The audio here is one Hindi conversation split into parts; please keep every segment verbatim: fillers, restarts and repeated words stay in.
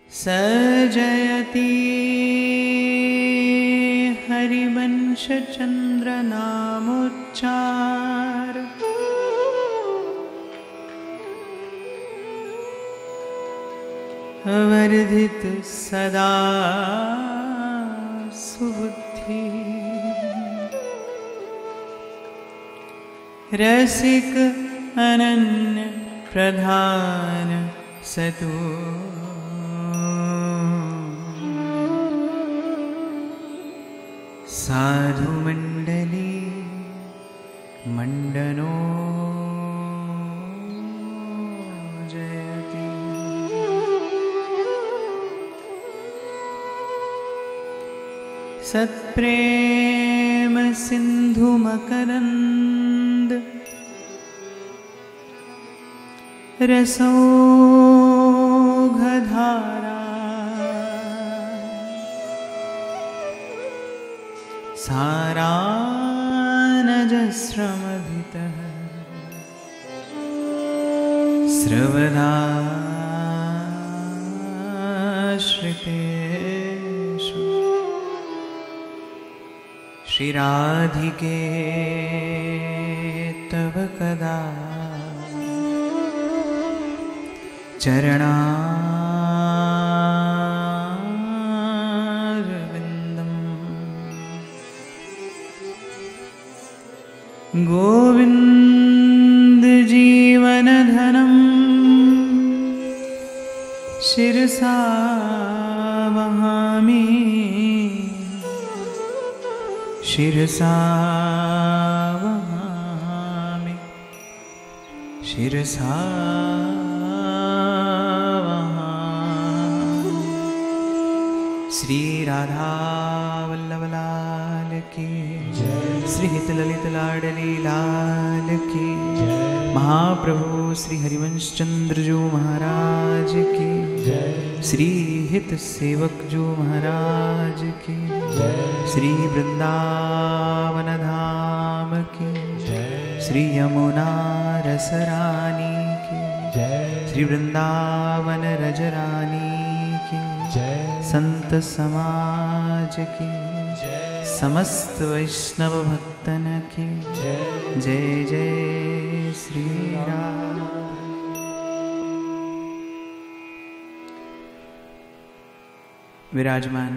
सजयति हरिवंशचन्द्रनामोच्चार वर्धित सदा सुबुद्धि रसिक अनन्य प्रधान सतु साधु मंडली मंडनो जयति। सत्प्रेम सिंधु मकरंद रसौघधारा सारानजस्रमभितः स्रवदाश्रितेषु श्रीराधिके तव कदा चरणारविन्दम् गोविन्द जीवनधनं शिरसा वहामि शिरसा वहामि शिरसा श्री राधा वल्लभ लाल की जय, श्री हित ललित लाडली लाल की जय, महाप्रभु श्री हरिवंश चंद्र जो महाराज की जय, श्री हित सेवक जो महाराज की जय, श्री वृंदावन धाम की जय, श्री यमुना रसरानी की जय, श्री वृंदावन रजरानी की जय, संत समाज की जय, समस्त वैष्णव भक्तन की जय, जय जय श्री राम। विराजमान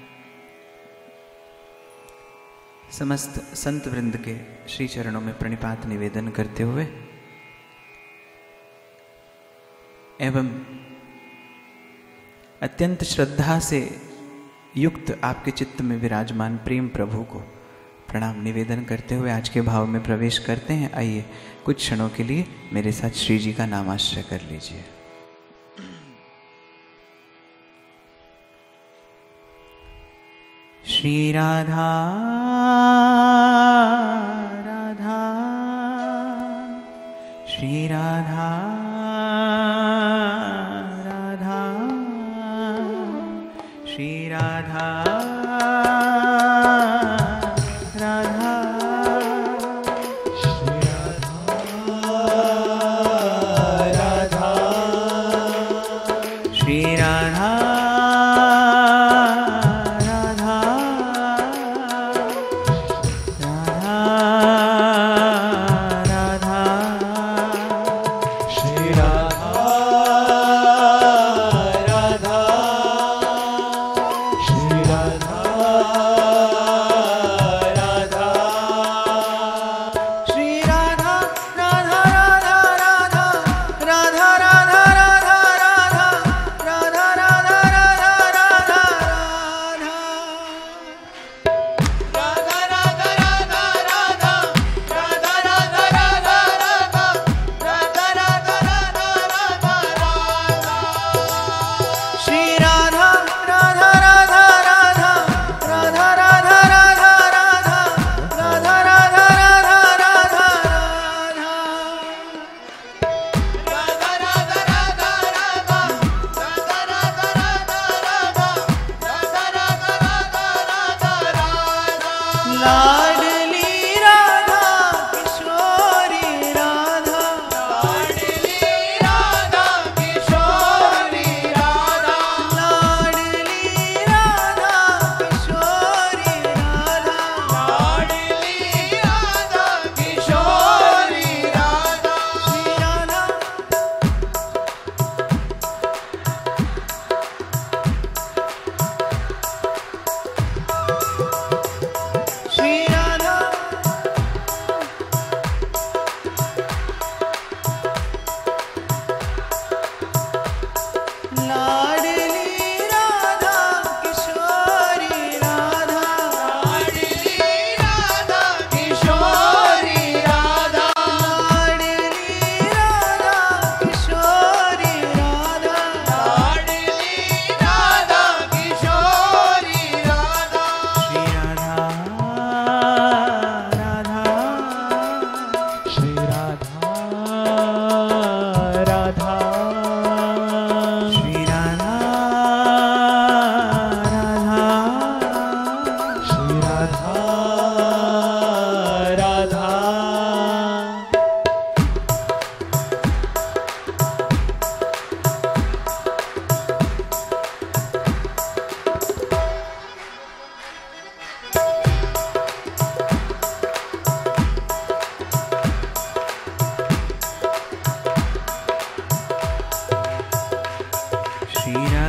समस्त संत वृंद के श्री चरणों में प्रणिपात निवेदन करते हुए एवं अत्यंत श्रद्धा से युक्त आपके चित्त में विराजमान प्रेम प्रभु को प्रणाम निवेदन करते हुए आज के भाव में प्रवेश करते हैं। आइए कुछ क्षणों के लिए मेरे साथ श्री जी का नामाश्रय कर लीजिए। श्री राधा राधा श्री राधा राधा श्री राधा राधा श्री राधा राधा श्री राधा राधा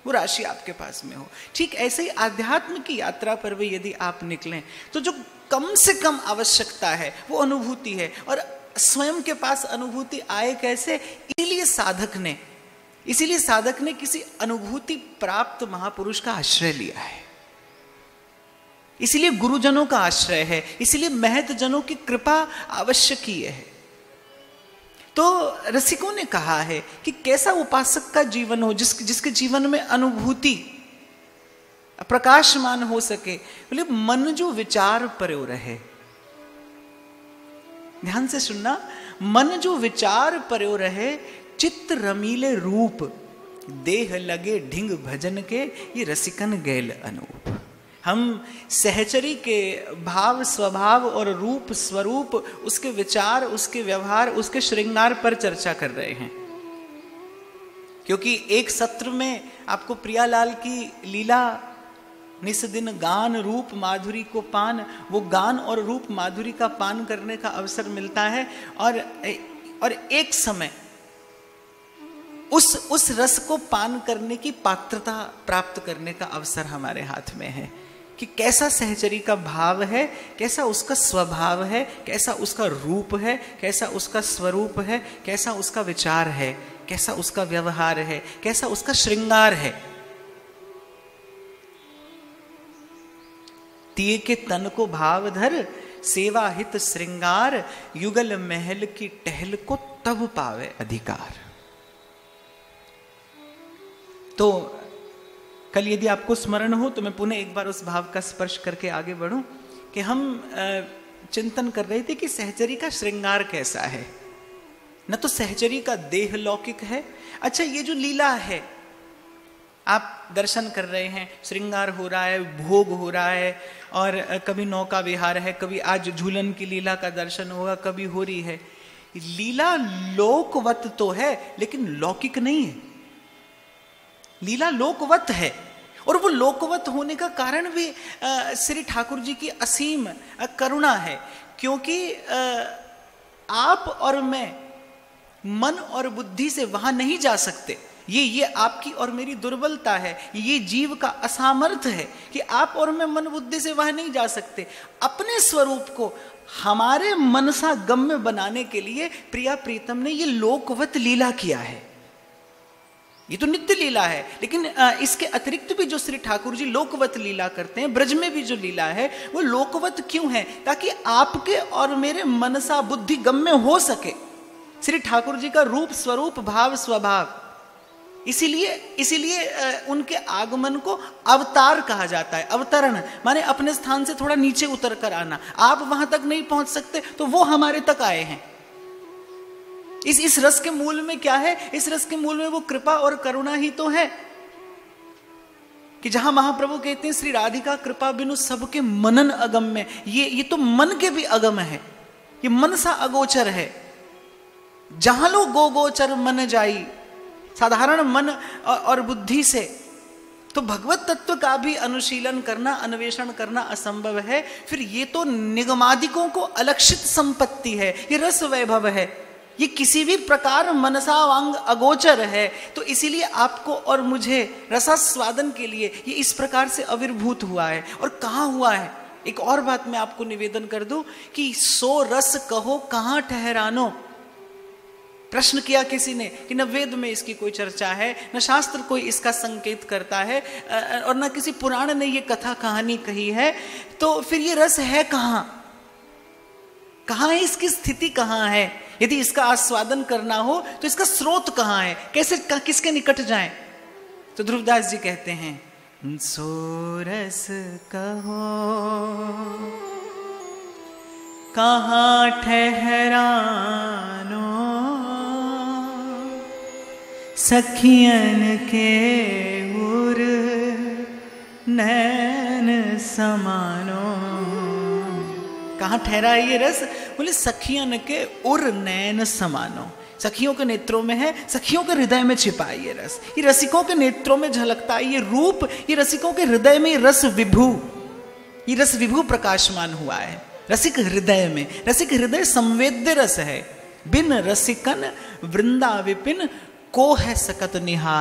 वो राशि आपके पास में हो। ठीक ऐसे ही आध्यात्म की यात्रा पर भी यदि आप निकलें तो जो कम से कम आवश्यकता है वो अनुभूति है। और स्वयं के पास अनुभूति आए कैसे? इसीलिए साधक ने इसीलिए साधक ने किसी अनुभूति प्राप्त महापुरुष का आश्रय लिया है, इसीलिए गुरुजनों का आश्रय है, इसीलिए महत जनों की कृपा आवश्यकीय है। तो रसिकों ने कहा है कि कैसा उपासक का जीवन हो जिस जिसके जीवन में अनुभूति प्रकाशमान हो सके। बोले मन जो विचार पर्यो रहे, ध्यान से सुनना, मन जो विचार पर्यो रहे, चित्त रमीले रूप, देह लगे ढिंग भजन के, ये रसिकन गैल अनूप। हम सहचरी के भाव स्वभाव और रूप स्वरूप, उसके विचार, उसके व्यवहार, उसके श्रृंगार पर चर्चा कर रहे हैं, क्योंकि एक सत्र में आपको प्रियालाल की लीला निस दिन गान रूप माधुरी को पान, वो गान और रूप माधुरी का पान करने का अवसर मिलता है। और और एक समय उस उस रस को पान करने की पात्रता प्राप्त करने का अवसर हमारे हाथ में है कि कैसा सहचरी का भाव है, कैसा उसका स्वभाव है, कैसा उसका रूप है, कैसा उसका स्वरूप है, कैसा उसका विचार है, कैसा उसका व्यवहार है, कैसा उसका श्रृंगार है। तिये के तन को भाव धर, सेवा हित श्रृंगार, युगल महल की टहल को तब पावे अधिकार। तो कल यदि आपको स्मरण हो तो मैं पुनः एक बार उस भाव का स्पर्श करके आगे बढ़ूं कि हम चिंतन कर रहे थे कि सहचरी का श्रृंगार कैसा है। न तो सहचरी का देह लौकिक है। अच्छा, ये जो लीला है, आप दर्शन कर रहे हैं, श्रृंगार हो रहा है, भोग हो रहा है, और कभी नौका विहार है, कभी आज झूलन की लीला का दर्शन होगा, कभी हो रही है। लीला लोकवत तो है लेकिन लौकिक नहीं है। लीला लोकवत है, और वो लोकवत होने का कारण भी आ, श्री ठाकुर जी की असीम आ, करुणा है, क्योंकि आ, आप और मैं मन और बुद्धि से वहां नहीं जा सकते। ये ये आपकी और मेरी दुर्बलता है, ये जीव का असामर्थ है कि आप और मैं मन बुद्धि से वहां नहीं जा सकते। अपने स्वरूप को हमारे मनसा गम्य बनाने के लिए प्रिया प्रीतम ने ये लोकवत लीला किया है। ये तो नित्य लीला है, लेकिन इसके अतिरिक्त भी जो श्री ठाकुर जी लोकवत लीला करते हैं, ब्रज में भी जो लीला है वो लोकवत क्यों है? ताकि आपके और मेरे मनसा बुद्धि गम्य हो सके श्री ठाकुर जी का रूप स्वरूप भाव स्वभाव। इसीलिए इसीलिए उनके आगमन को अवतार कहा जाता है। अवतरण माने अपने स्थान से थोड़ा नीचे उतर कर आना। आप वहां तक नहीं पहुंच सकते तो वो हमारे तक आए हैं। इस इस रस के मूल में क्या है? इस रस के मूल में वो कृपा और करुणा ही तो है कि जहां महाप्रभु कहते हैं श्री राधिका कृपा बिनु सबके मनन अगम में, ये ये तो मन के भी अगम है, ये मन सा अगोचर है। जहां लो गो गोचर मन जाई, साधारण मन और बुद्धि से तो भगवत तत्व का भी अनुशीलन करना, अन्वेषण करना असंभव है। फिर ये तो निगमादिकों को अलक्षित संपत्ति है, ये रस वैभव है, ये किसी भी प्रकार मनसावांग अगोचर है। तो इसीलिए आपको और मुझे रसास्वादन के लिए ये इस प्रकार से आविर्भूत हुआ है। और कहाँ हुआ है? एक और बात मैं आपको निवेदन कर दूं कि सो रस कहो कहाँ ठहरानो। प्रश्न किया किसी ने कि न वेद में इसकी कोई चर्चा है, न शास्त्र कोई इसका संकेत करता है, और न किसी पुराण ने ये कथा कहानी कही है, तो फिर ये रस है कहाँ? कहाँ है इसकी स्थिति? कहाँ है? यदि इसका आस्वादन करना हो तो इसका स्रोत कहाँ है? कैसे किसके निकट जाएं? तो ध्रुवदास जी कहते हैं सो रस कहो कहाँ ठहरानो, सखियन के उर नैन समानो। कहाँ ठहरा है ये रस? बोले सखियन के उर नैन समानो। सखियों के नेत्रों में है, सखियों के हृदय में छिपा है ये रस। ये रसिकों के नेत्रों में झलकता है ये रूप, ये रसिकों के हृदय में रस विभू, ये रस विभू प्रकाशमान हुआ है रसिक हृदय में। रसिक हृदय संवेद्य रस है। बिन रसिकन वृंदा विपिन को है सकत निहार,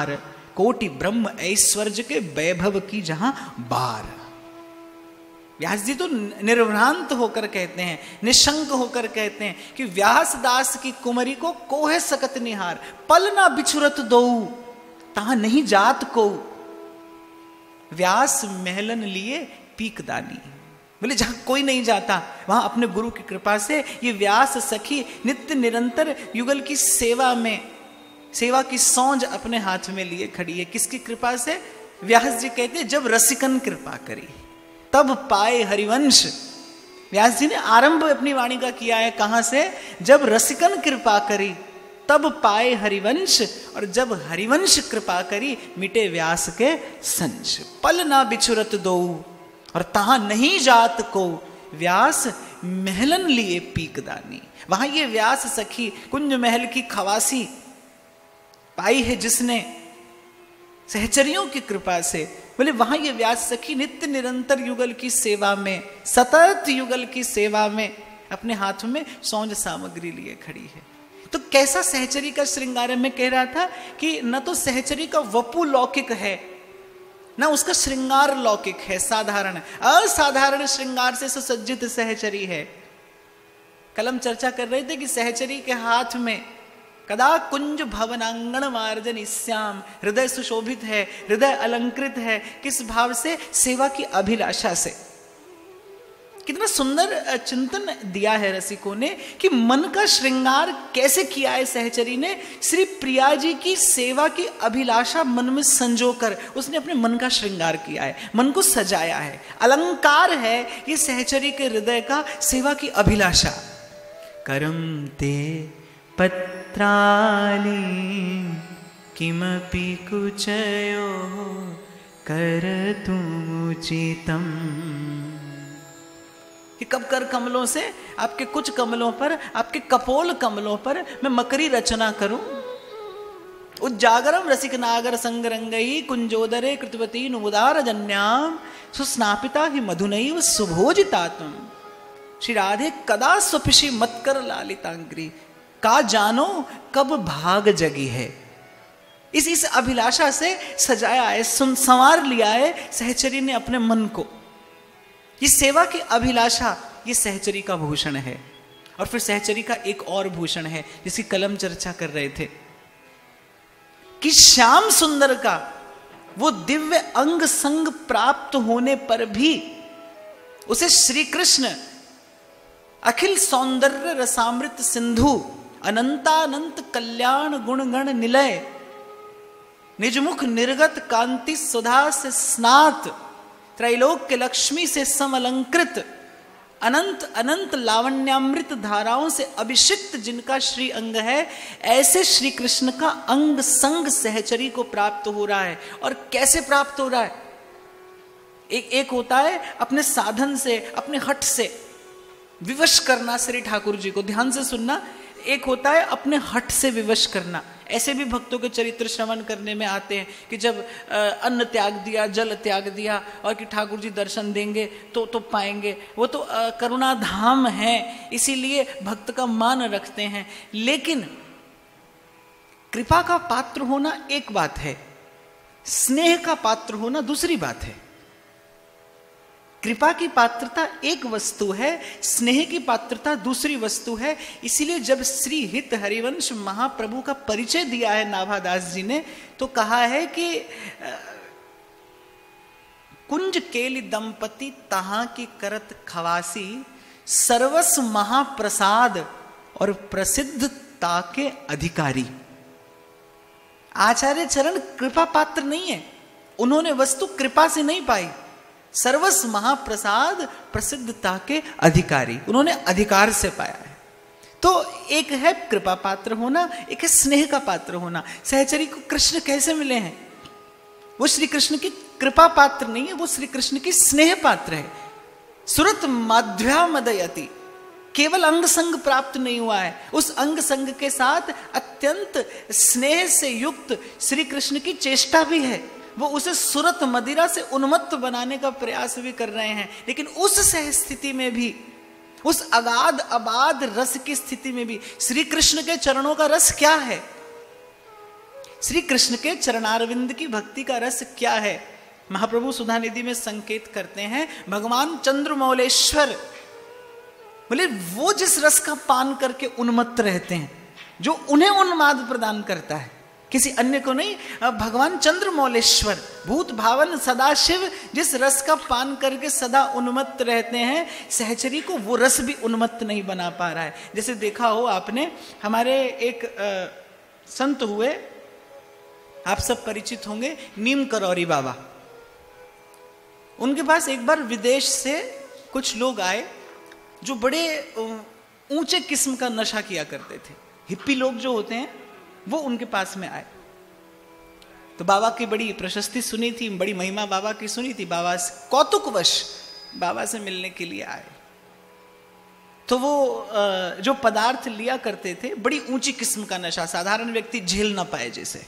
कोटि ब्रह्म ऐश्वर्य के वैभव की जहां बार। व्यास जी तो निर्भ्रांत होकर कहते हैं, निशंक होकर कहते हैं कि व्यास दास की कुमरी को कोहे सकत निहार, पल ना बिछुरत दो तहां नहीं जात को, व्यास महलन लिए पीक दानी। बोले जहां कोई नहीं जाता वहां अपने गुरु की कृपा से ये व्यास सखी नित्य निरंतर युगल की सेवा में, सेवा की सौंज अपने हाथ में लिए खड़ी है। किसकी कृपा से? व्यास जी कहते हैं जब रसिकन कृपा करी तब पाए हरिवंश। व्यास जी ने आरंभ अपनी वाणी का किया है कहां से? जब रसिकन कृपा करी तब पाए हरिवंश, और जब हरिवंश कृपा करी मिटे व्यास के संश। पल ना बिछुरत दो और तहां नहीं जात को, व्यास महलन लिए पीकदानी। वहां ये व्यास सखी कुंज महल की खवासी पाई है जिसने सहचरियों की कृपा से। बोले वहां ये व्यास सखी नित्य निरंतर युगल की सेवा में, सतत युगल की सेवा में अपने हाथ में सौंज सामग्री लिए खड़ी है। तो कैसा सहचरी का श्रृंगार? में कह रहा था कि न तो सहचरी का वपु लौकिक है, ना उसका श्रृंगार लौकिक है, साधारण असाधारण श्रृंगार से सुसज्जित सहचरी है। कल हम चर्चा कर रहे थे कि सहचरी के हाथ में कदा कुंज भवनांगण मार्जन श्याम, हृदय सुशोभित है, हृदय अलंकृत है। किस भाव से? सेवा की अभिलाषा से। कितना सुंदर चिंतन दिया है रसिकों ने कि मन का श्रृंगार कैसे किया है सहचरी ने। श्री प्रिया जी की सेवा की अभिलाषा मन में संजोकर उसने अपने मन का श्रृंगार किया है, मन को सजाया है। अलंकार है ये सहचरी के हृदय का सेवा की अभिलाषा। करम ते पत्राणि किमपि कुचयो करतुमुचितम्। कि कब कर कमलों से, आपके कुछ कमलों पर, आपके कपोल कमलों पर मैं मकरी रचना करूं। उज्जागरम रसिक नागर संगरंगई कुंजोदरे कृतवती नुमुदार जन्याम सुस्नापिता ही मधुनैव सुभोजितात्म। श्री राधे कदा स्वपिशी मतकर लालितांग्री, का जानो कब भाग जगी है। इस इस अभिलाषा से सजाया है, सुन संवार लिया है सहचरी ने अपने मन को। ये सेवा की अभिलाषा ये सहचरी का भूषण है। और फिर सहचरी का एक और भूषण है जिसकी कलम चर्चा कर रहे थे कि श्याम सुंदर का वो दिव्य अंग संग प्राप्त होने पर भी उसे श्री कृष्ण अखिल सौंदर्य रसामृत सिंधु अनंतानंत कल्याण गुणगण निलय निजमुख निर्गत कांति सुधा से स्नात त्रैलोक्य लक्ष्मी से समलंकृत अनंत अनंत लावण्यामृत धाराओं से अभिषिक्त जिनका श्री अंग है, ऐसे श्री कृष्ण का अंग संग सहचरी को प्राप्त हो रहा है। और कैसे प्राप्त हो रहा है? एक एक होता है अपने साधन से, अपने हठ से विवश करना श्री ठाकुर जी को, ध्यान से सुनना। एक होता है अपने हठ से विवश करना। ऐसे भी भक्तों के चरित्र श्रवण करने में आते हैं कि जब अन्न त्याग दिया, जल त्याग दिया और कि ठाकुर जी दर्शन देंगे तो तो पाएंगे। वो तो करुणा धाम है, इसीलिए भक्त का मान रखते हैं। लेकिन कृपा का पात्र होना एक बात है, स्नेह का पात्र होना दूसरी बात है। कृपा की पात्रता एक वस्तु है, स्नेह की पात्रता दूसरी वस्तु है। इसीलिए जब श्री हित हरिवंश महाप्रभु का परिचय दिया है नाभादास जी ने, तो कहा है कि कुंज केली दंपति तहां की करत खवासी, सर्वस महाप्रसाद और प्रसिद्धता के अधिकारी। आचार्य चरण कृपा पात्र नहीं है, उन्होंने वस्तु कृपा से नहीं पाई। सर्वस महाप्रसाद प्रसिद्धता के अधिकारी, उन्होंने अधिकार से पाया है। तो एक है कृपा पात्र होना, एक है स्नेह का पात्र होना। सहचरी को कृष्ण कैसे मिले हैं? वो श्री कृष्ण की कृपा पात्र नहीं है, वो श्री कृष्ण की स्नेह पात्र है। सुरत माध्या मदयति, केवल अंग संग प्राप्त नहीं हुआ है, उस अंग संग के साथ अत्यंत स्नेह से युक्त श्री कृष्ण की चेष्टा भी है। वो उसे सुरत मदिरा से उन्मत्त बनाने का प्रयास भी कर रहे हैं। लेकिन उस सह स्थिति में भी, उस अगाध अबाध रस की स्थिति में भी श्री कृष्ण के चरणों का रस क्या है? श्री कृष्ण के चरणारविंद की भक्ति का रस क्या है? महाप्रभु सुधानिधि में संकेत करते हैं, भगवान चंद्रमौलेश्वर बोले वो जिस रस का पान करके उन्मत्त रहते हैं, जो उन्हें उन्माद प्रदान करता है, किसी अन्य को नहीं। भगवान चंद्रमौलेश्वर भूत भावन सदाशिव जिस रस का पान करके सदा उन्मत्त रहते हैं, सहचरी को वो रस भी उन्मत्त नहीं बना पा रहा है। जैसे देखा हो आपने, हमारे एक आ, संत हुए, आप सब परिचित होंगे, नीम करौरी बाबा। उनके पास एक बार विदेश से कुछ लोग आए जो बड़े ऊंचे किस्म का नशा किया करते थे। हिप्पी लोग जो होते हैं वो उनके पास में आए। तो बाबा की बड़ी प्रशस्ति सुनी थी, बड़ी महिमा बाबा की सुनी थी। बाबा से कौतुकवश बाबा से मिलने के लिए आए। तो वो जो पदार्थ लिया करते थे, बड़ी ऊंची किस्म का नशा, साधारण व्यक्ति झेल ना पाए। जैसे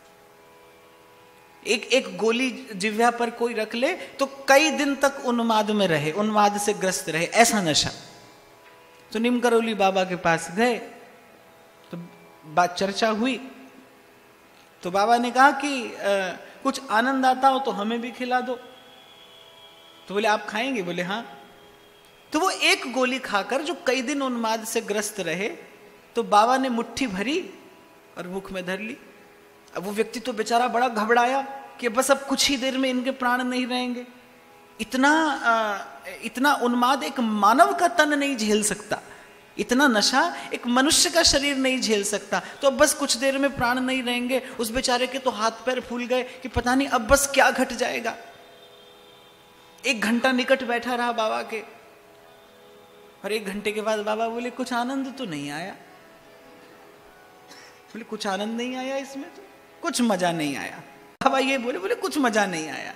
एक एक गोली जिह्वा पर कोई रख ले तो कई दिन तक उन्माद में रहे, उन्माद से ग्रस्त रहे, ऐसा नशा। तो नीम करौली बाबा के पास गए, तो बात चर्चा हुई। तो बाबा ने कहा कि आ, कुछ आनंद आता हो तो हमें भी खिला दो। तो बोले आप खाएंगे? बोले हाँ। तो वो एक गोली खाकर जो कई दिन उन्माद से ग्रस्त रहे, तो बाबा ने मुट्ठी भरी और मुख में धर ली। अब वो व्यक्ति तो बेचारा बड़ा घबराया कि बस अब कुछ ही देर में इनके प्राण नहीं रहेंगे। इतना आ, इतना उन्माद एक मानव का तन नहीं झेल सकता, इतना नशा एक मनुष्य का शरीर नहीं झेल सकता। तो अब बस कुछ देर में प्राण नहीं रहेंगे। उस बेचारे के तो हाथ पैर फूल गए कि पता नहीं अब बस क्या घट जाएगा। एक घंटा निकट बैठा रहा बाबा के, और एक घंटे के बाद बाबा बोले कुछ आनंद तो नहीं आया। बोले कुछ आनंद नहीं आया इसमें, तो कुछ मजा नहीं आया। बाबा ये बोले बोले कुछ मजा नहीं आया।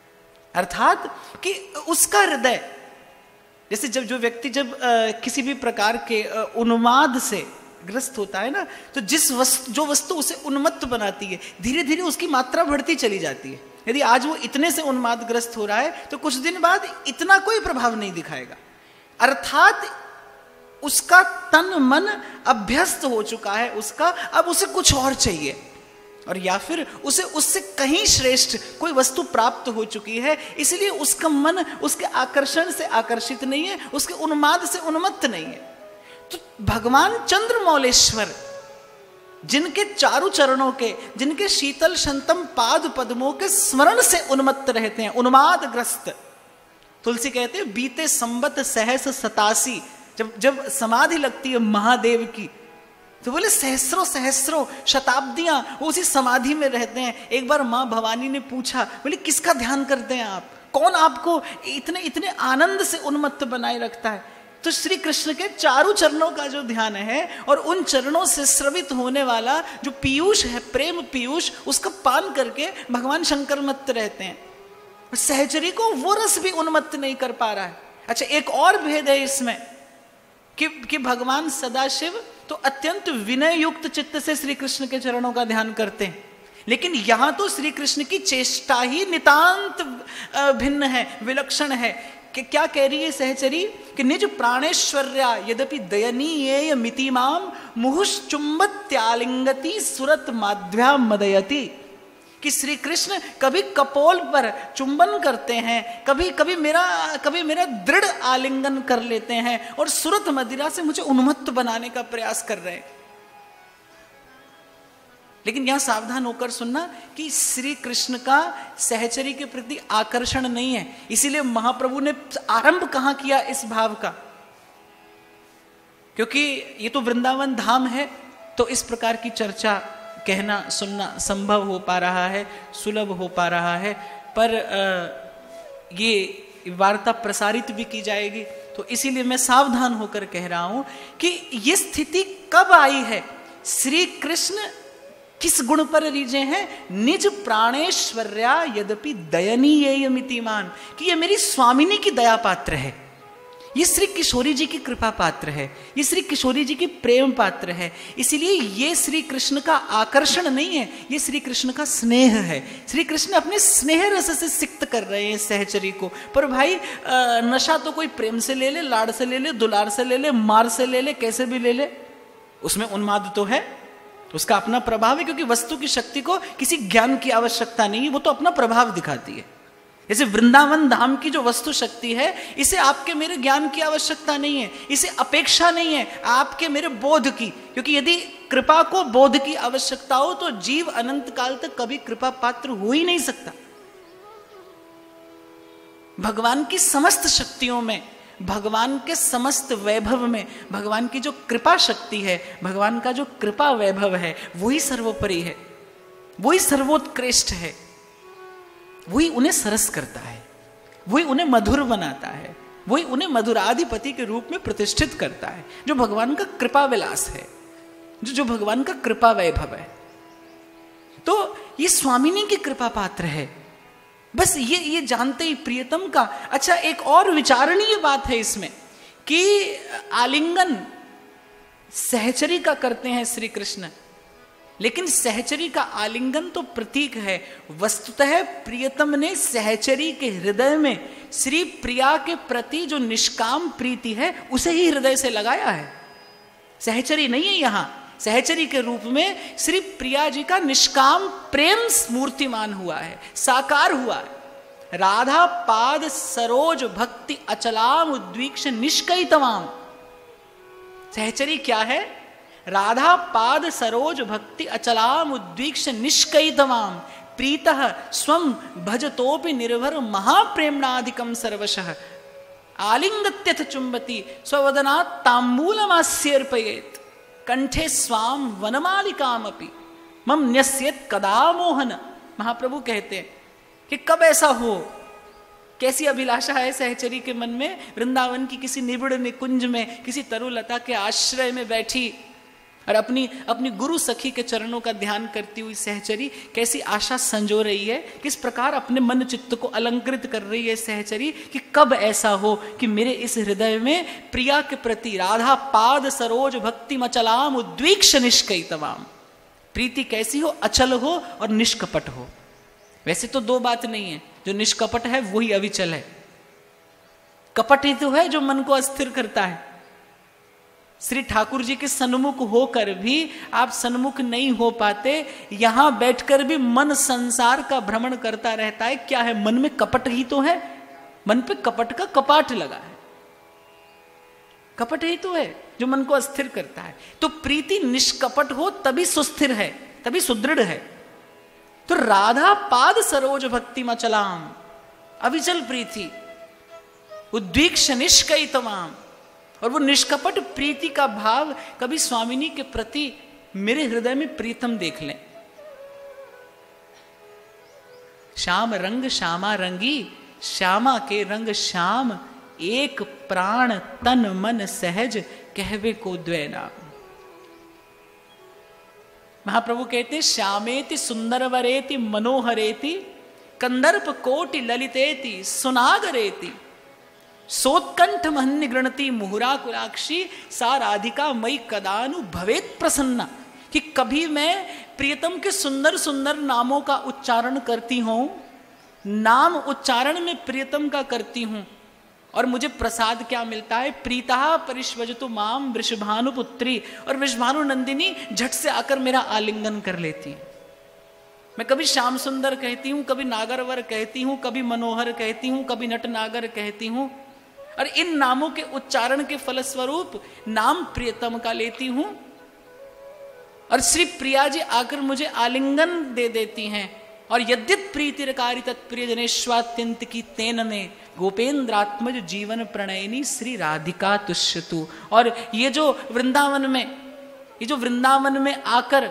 अर्थात कि उसका हृदय, जैसे जब जो व्यक्ति जब आ, किसी भी प्रकार के आ, उन्माद से ग्रस्त होता है ना, तो जिस वस्तु जो वस्तु उसे उन्मत्त बनाती है, धीरे धीरे उसकी मात्रा बढ़ती चली जाती है। यदि आज वो इतने से उन्माद ग्रस्त हो रहा है, तो कुछ दिन बाद इतना कोई प्रभाव नहीं दिखाएगा। अर्थात उसका तन मन अभ्यस्त हो चुका है उसका, अब उसे कुछ और चाहिए, और या फिर उसे उससे कहीं श्रेष्ठ कोई वस्तु प्राप्त हो चुकी है। इसलिए उसका मन उसके आकर्षण से आकर्षित नहीं है, उसके उन्माद से उन्मत्त नहीं है। तो भगवान चंद्रमौलेश्वर जिनके चारु चरणों के, जिनके शीतल शंतम पाद पद्मों के स्मरण से उन्मत्त रहते हैं, उन्माद ग्रस्त। तुलसी कहते हैं बीते संबत सहस सतासी, जब जब समाधि लगती है महादेव की, तो बोले सहस्रों सहस्रों शताब्दियां वो उसी समाधि में रहते हैं। एक बार मां भवानी ने पूछा, बोले किसका ध्यान करते हैं आप, कौन आपको इतने इतने आनंद से उन्मत्त बनाए रखता है? तो श्री कृष्ण के चारों चरणों का जो ध्यान है, और उन चरणों से स्रवित होने वाला जो पीयूष है, प्रेम पीयूष, उसका पान करके भगवान शंकर मत्त रहते हैं। सहचरी को वो रस भी उन्मत्त नहीं कर पा रहा है। अच्छा, एक और भेद है इसमें कि, कि भगवान सदाशिव तो अत्यंत विनय युक्त चित्त से श्री कृष्ण के चरणों का ध्यान करते हैं, लेकिन यहां तो श्री कृष्ण की चेष्टा ही नितांत भिन्न है, विलक्षण है। कि क्या कह रही है सहचरी कि निज प्राणेश्वर्या यद्यपि दयनीय मितिमाम मुहुश्चुंबत्यालिंगति सुरत माध्या मदयति, कि श्री कृष्ण कभी कपोल पर चुंबन करते हैं, कभी कभी मेरा कभी मेरा दृढ़ आलिंगन कर लेते हैं, और सुरत मदिरा से मुझे उन्मत्त बनाने का प्रयास कर रहे हैं। लेकिन यहां सावधान होकर सुनना कि श्री कृष्ण का सहचरी के प्रति आकर्षण नहीं है। इसीलिए महाप्रभु ने आरंभ कहां किया इस भाव का, क्योंकि ये तो वृंदावन धाम है, तो इस प्रकार की चर्चा कहना सुनना संभव हो पा रहा है, सुलभ हो पा रहा है। पर ये वार्ता प्रसारित भी की जाएगी, तो इसीलिए मैं सावधान होकर कह रहा हूं कि ये स्थिति कब आई है। श्री कृष्ण किस गुण पर रीझे हैं? निज प्राणेश्वर्या यद्यपि दयनीय मितिमान, कि ये मेरी स्वामिनी की दया पात्र है, ये श्री किशोरी जी की कृपा पात्र है, ये श्री किशोरी जी की प्रेम पात्र है। इसीलिए ये श्री कृष्ण का आकर्षण नहीं है, ये श्री कृष्ण का स्नेह है। श्री कृष्ण अपने स्नेह रस से सिक्त कर रहे हैं सहचरी को। पर भाई नशा तो कोई प्रेम से ले ले, लाड़ से ले ले, दुलार से ले ले, मार से ले ले, कैसे भी ले ले, उसमें उन्माद तो है। उसका अपना प्रभाव है, क्योंकि वस्तु की शक्ति को किसी ज्ञान की आवश्यकता नहीं है, वो तो अपना प्रभाव दिखाती है। जैसे वृंदावन धाम की जो वस्तु शक्ति है, इसे आपके मेरे ज्ञान की आवश्यकता नहीं है, इसे अपेक्षा नहीं है आपके मेरे बोध की, क्योंकि यदि कृपा को बोध की आवश्यकता हो तो जीव अनंत काल तक कभी कृपा पात्र हो ही नहीं सकता। भगवान की समस्त शक्तियों में, भगवान के समस्त वैभव में, भगवान की जो कृपा शक्ति है, भगवान का जो कृपा वैभव है, वही सर्वोपरि है, वही सर्वोत्कृष्ट है, वही उन्हें सरस करता है, वही उन्हें मधुर बनाता है, वही उन्हें मधुराधिपति के रूप में प्रतिष्ठित करता है, जो भगवान का कृपा विलास है, जो जो भगवान का कृपा वैभव है। तो ये स्वामिनी की कृपा पात्र है। बस ये ये जानते ही प्रियतम का। अच्छा, एक और विचारणीय बात है इसमें कि आलिंगन सहचरी का करते हैं श्री कृष्ण, लेकिन सहचरी का आलिंगन तो प्रतीक है। वस्तुतः प्रियतम ने सहचरी के हृदय में श्री प्रिया के प्रति जो निष्काम प्रीति है उसे ही हृदय से लगाया है। सहचरी नहीं है यहां, सहचरी के रूप में श्री प्रिया जी का निष्काम प्रेम मूर्तिमान हुआ है, साकार हुआ है। राधा पाद सरोज भक्ति अचलाम उद्वीक्ष निष्कैतवाम। सहचरी क्या है? राधा पाद सरोज भक्ति अचलाम उद्वीक्ष निष्कैतवाम प्रीतः स्वम भजतोपि निर्भर महाप्रेमणाधिकम सर्वशः आलिंगत्यथ चुंबती स्ववदनात् तांबूलमास्यर्पयेत् कंठे स्वाम वनमालिकामपि मम न्यस्येत् कदा मोहन। महाप्रभु कहते हैं कि कब ऐसा हो, कैसी अभिलाषा है सहचरी के मन में। वृंदावन की किसी निबिड़ निकुंज में किसी तरुलता के आश्रय में बैठी और अपनी अपनी गुरु सखी के चरणों का ध्यान करती हुई सहचरी कैसी आशा संजो रही है, किस प्रकार अपने मन चित्त को अलंकृत कर रही है सहचरी कि कब ऐसा हो कि मेरे इस हृदय में प्रिया के प्रति राधा पाद सरोज भक्ति मचलाम उद्वीक्ष निष्कैतवाम। प्रीति कैसी हो? अचल हो और निष्कपट हो। वैसे तो दो बात नहीं है, जो निष्कपट है वही अविचल है। कपट ही तो है जो मन को अस्थिर करता है। श्री ठाकुर जी के सन्मुख होकर भी आप सन्मुख नहीं हो पाते, यहां बैठकर भी मन संसार का भ्रमण करता रहता है। क्या है? मन में कपट ही तो है, मन पे कपट का कपाट लगा है। कपट ही तो है जो मन को अस्थिर करता है। तो प्रीति निष्कपट हो तभी सुस्थिर है, तभी सुदृढ़ है। तो राधा पाद सरोज भक्ति मचलाम, अविचल प्रीति, उद्वीक्ष निष्कैतवाम। और वो निष्कपट प्रीति का भाव कभी स्वामिनी के प्रति मेरे हृदय में प्रीतम देख लें। श्याम रंग श्यामा रंगी, श्यामा के रंग श्याम, एक प्राण तन मन सहज कहवे को द्वै नाम। महाप्रभु कहते हैं श्यामेति सुंदरवरेति मनोहरेति कंदर्प कोटि ललितेति सुनागरेति सोत्कंठ महन्य गृणति मुहुरा कुलाक्षी सा राधिका मई कदानु भवेत प्रसन्ना। कि कभी मैं प्रियतम के सुंदर सुंदर नामों का उच्चारण करती हूं, नाम उच्चारण में प्रियतम का करती हूं, और मुझे प्रसाद क्या मिलता है? प्रीता परिष्वजतु माम वृषभानुपुत्री। और वृषभानु नंदिनी झट से आकर मेरा आलिंगन कर लेती है। मैं कभी श्याम सुंदर कहती हूं, कभी नागरवर कहती हूं, कभी मनोहर कहती हूं, कभी नट नागर कहती हूं, और इन नामों के उच्चारण के फलस्वरूप नाम प्रियतम का लेती हूं, और श्री प्रिया जी आकर मुझे आलिंगन दे देती हैं। और यद्यत प्रीतिरकारी तत्प्रिय जनेश्वात्यंत की तेन में गोपेंद्रात्मज जीवन प्रणयनी श्री राधिका तुष्यतु। और ये जो वृंदावन में, ये जो वृंदावन में आकर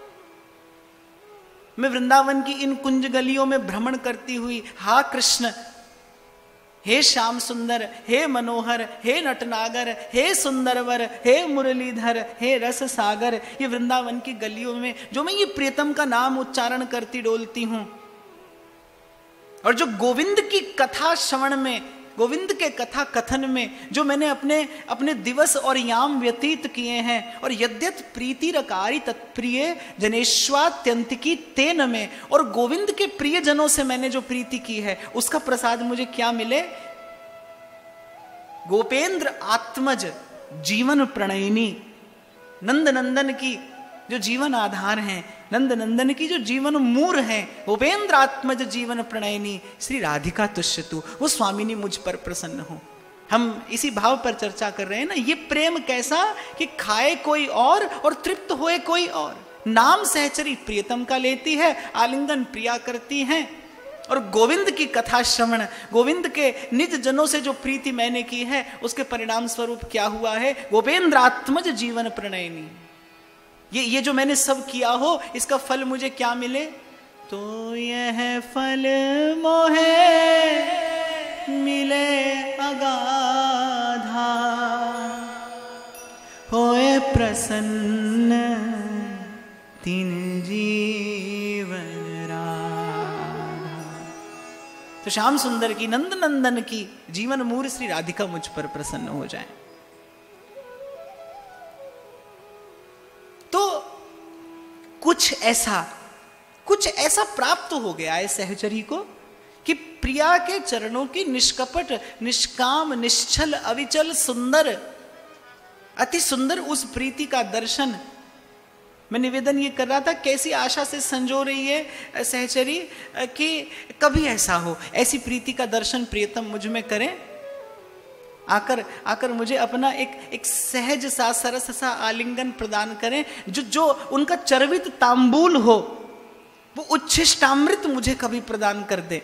मैं वृंदावन की इन कुंज गलियों में भ्रमण करती हुई, हा कृष्ण, हे श्याम सुंदर, हे मनोहर, हे नटनागर, हे सुंदरवर, हे मुरलीधर, हे रस सागर, ये वृंदावन की गलियों में जो मैं ये प्रियतम का नाम उच्चारण करती डोलती हूं, और जो गोविंद की कथा श्रवण में, गोविंद के कथा कथन में जो मैंने अपने अपने दिवस और याम व्यतीत किए हैं, और यद्यत प्रीति रकारी तत्प्रिय जनेश्वात्यंत की तेन में, और गोविंद के प्रिय जनों से मैंने जो प्रीति की है उसका प्रसाद मुझे क्या मिले? गोपेंद्र आत्मज जीवन प्रणयिनी, नंद नंदन की जो जीवन आधार हैं, नंद नंदन की जो जीवन मूर हैं, भूपेंद्रात्मज जीवन प्रणयनी श्री राधिका तुष्यतु, वो स्वामिनी मुझ पर प्रसन्न हो। हम इसी भाव पर चर्चा कर रहे हैं ना। ये प्रेम कैसा कि खाए कोई और और तृप्त होए कोई और। नाम सहचरी प्रियतम का लेती है, आलिंगन प्रिया करती हैं। और गोविंद की कथा श्रवण, गोविंद के निज जनों से जो प्रीति मैंने की है, उसके परिणाम स्वरूप क्या हुआ है? गोपेंद्रात्मज जीवन प्रणयनी। ये ये जो मैंने सब किया हो, इसका फल मुझे क्या मिले? तो यह फल मोहे मिले अगाधा, होए प्रसन्न तीन जीवन राधा। तो श्याम सुंदर की, नंद नंदन की जीवन मूर श्री राधिका मुझ पर प्रसन्न हो जाए। तो कुछ ऐसा कुछ ऐसा प्राप्त हो गया है सहचरी को कि प्रिया के चरणों की निष्कपट, निष्काम, निश्चल, अविचल, सुंदर, अति सुंदर उस प्रीति का दर्शन। मैं निवेदन ये कर रहा था, कैसी आशा से संजो रही है सहचरी कि कभी ऐसा हो, ऐसी प्रीति का दर्शन प्रियतम मुझ में करें, आकर आकर मुझे अपना एक एक सहज सा, सरस सा आलिंगन प्रदान करें, जो जो उनका चर्वित तांबूल हो, वो उच्छिष्टामृत मुझे कभी प्रदान कर दे।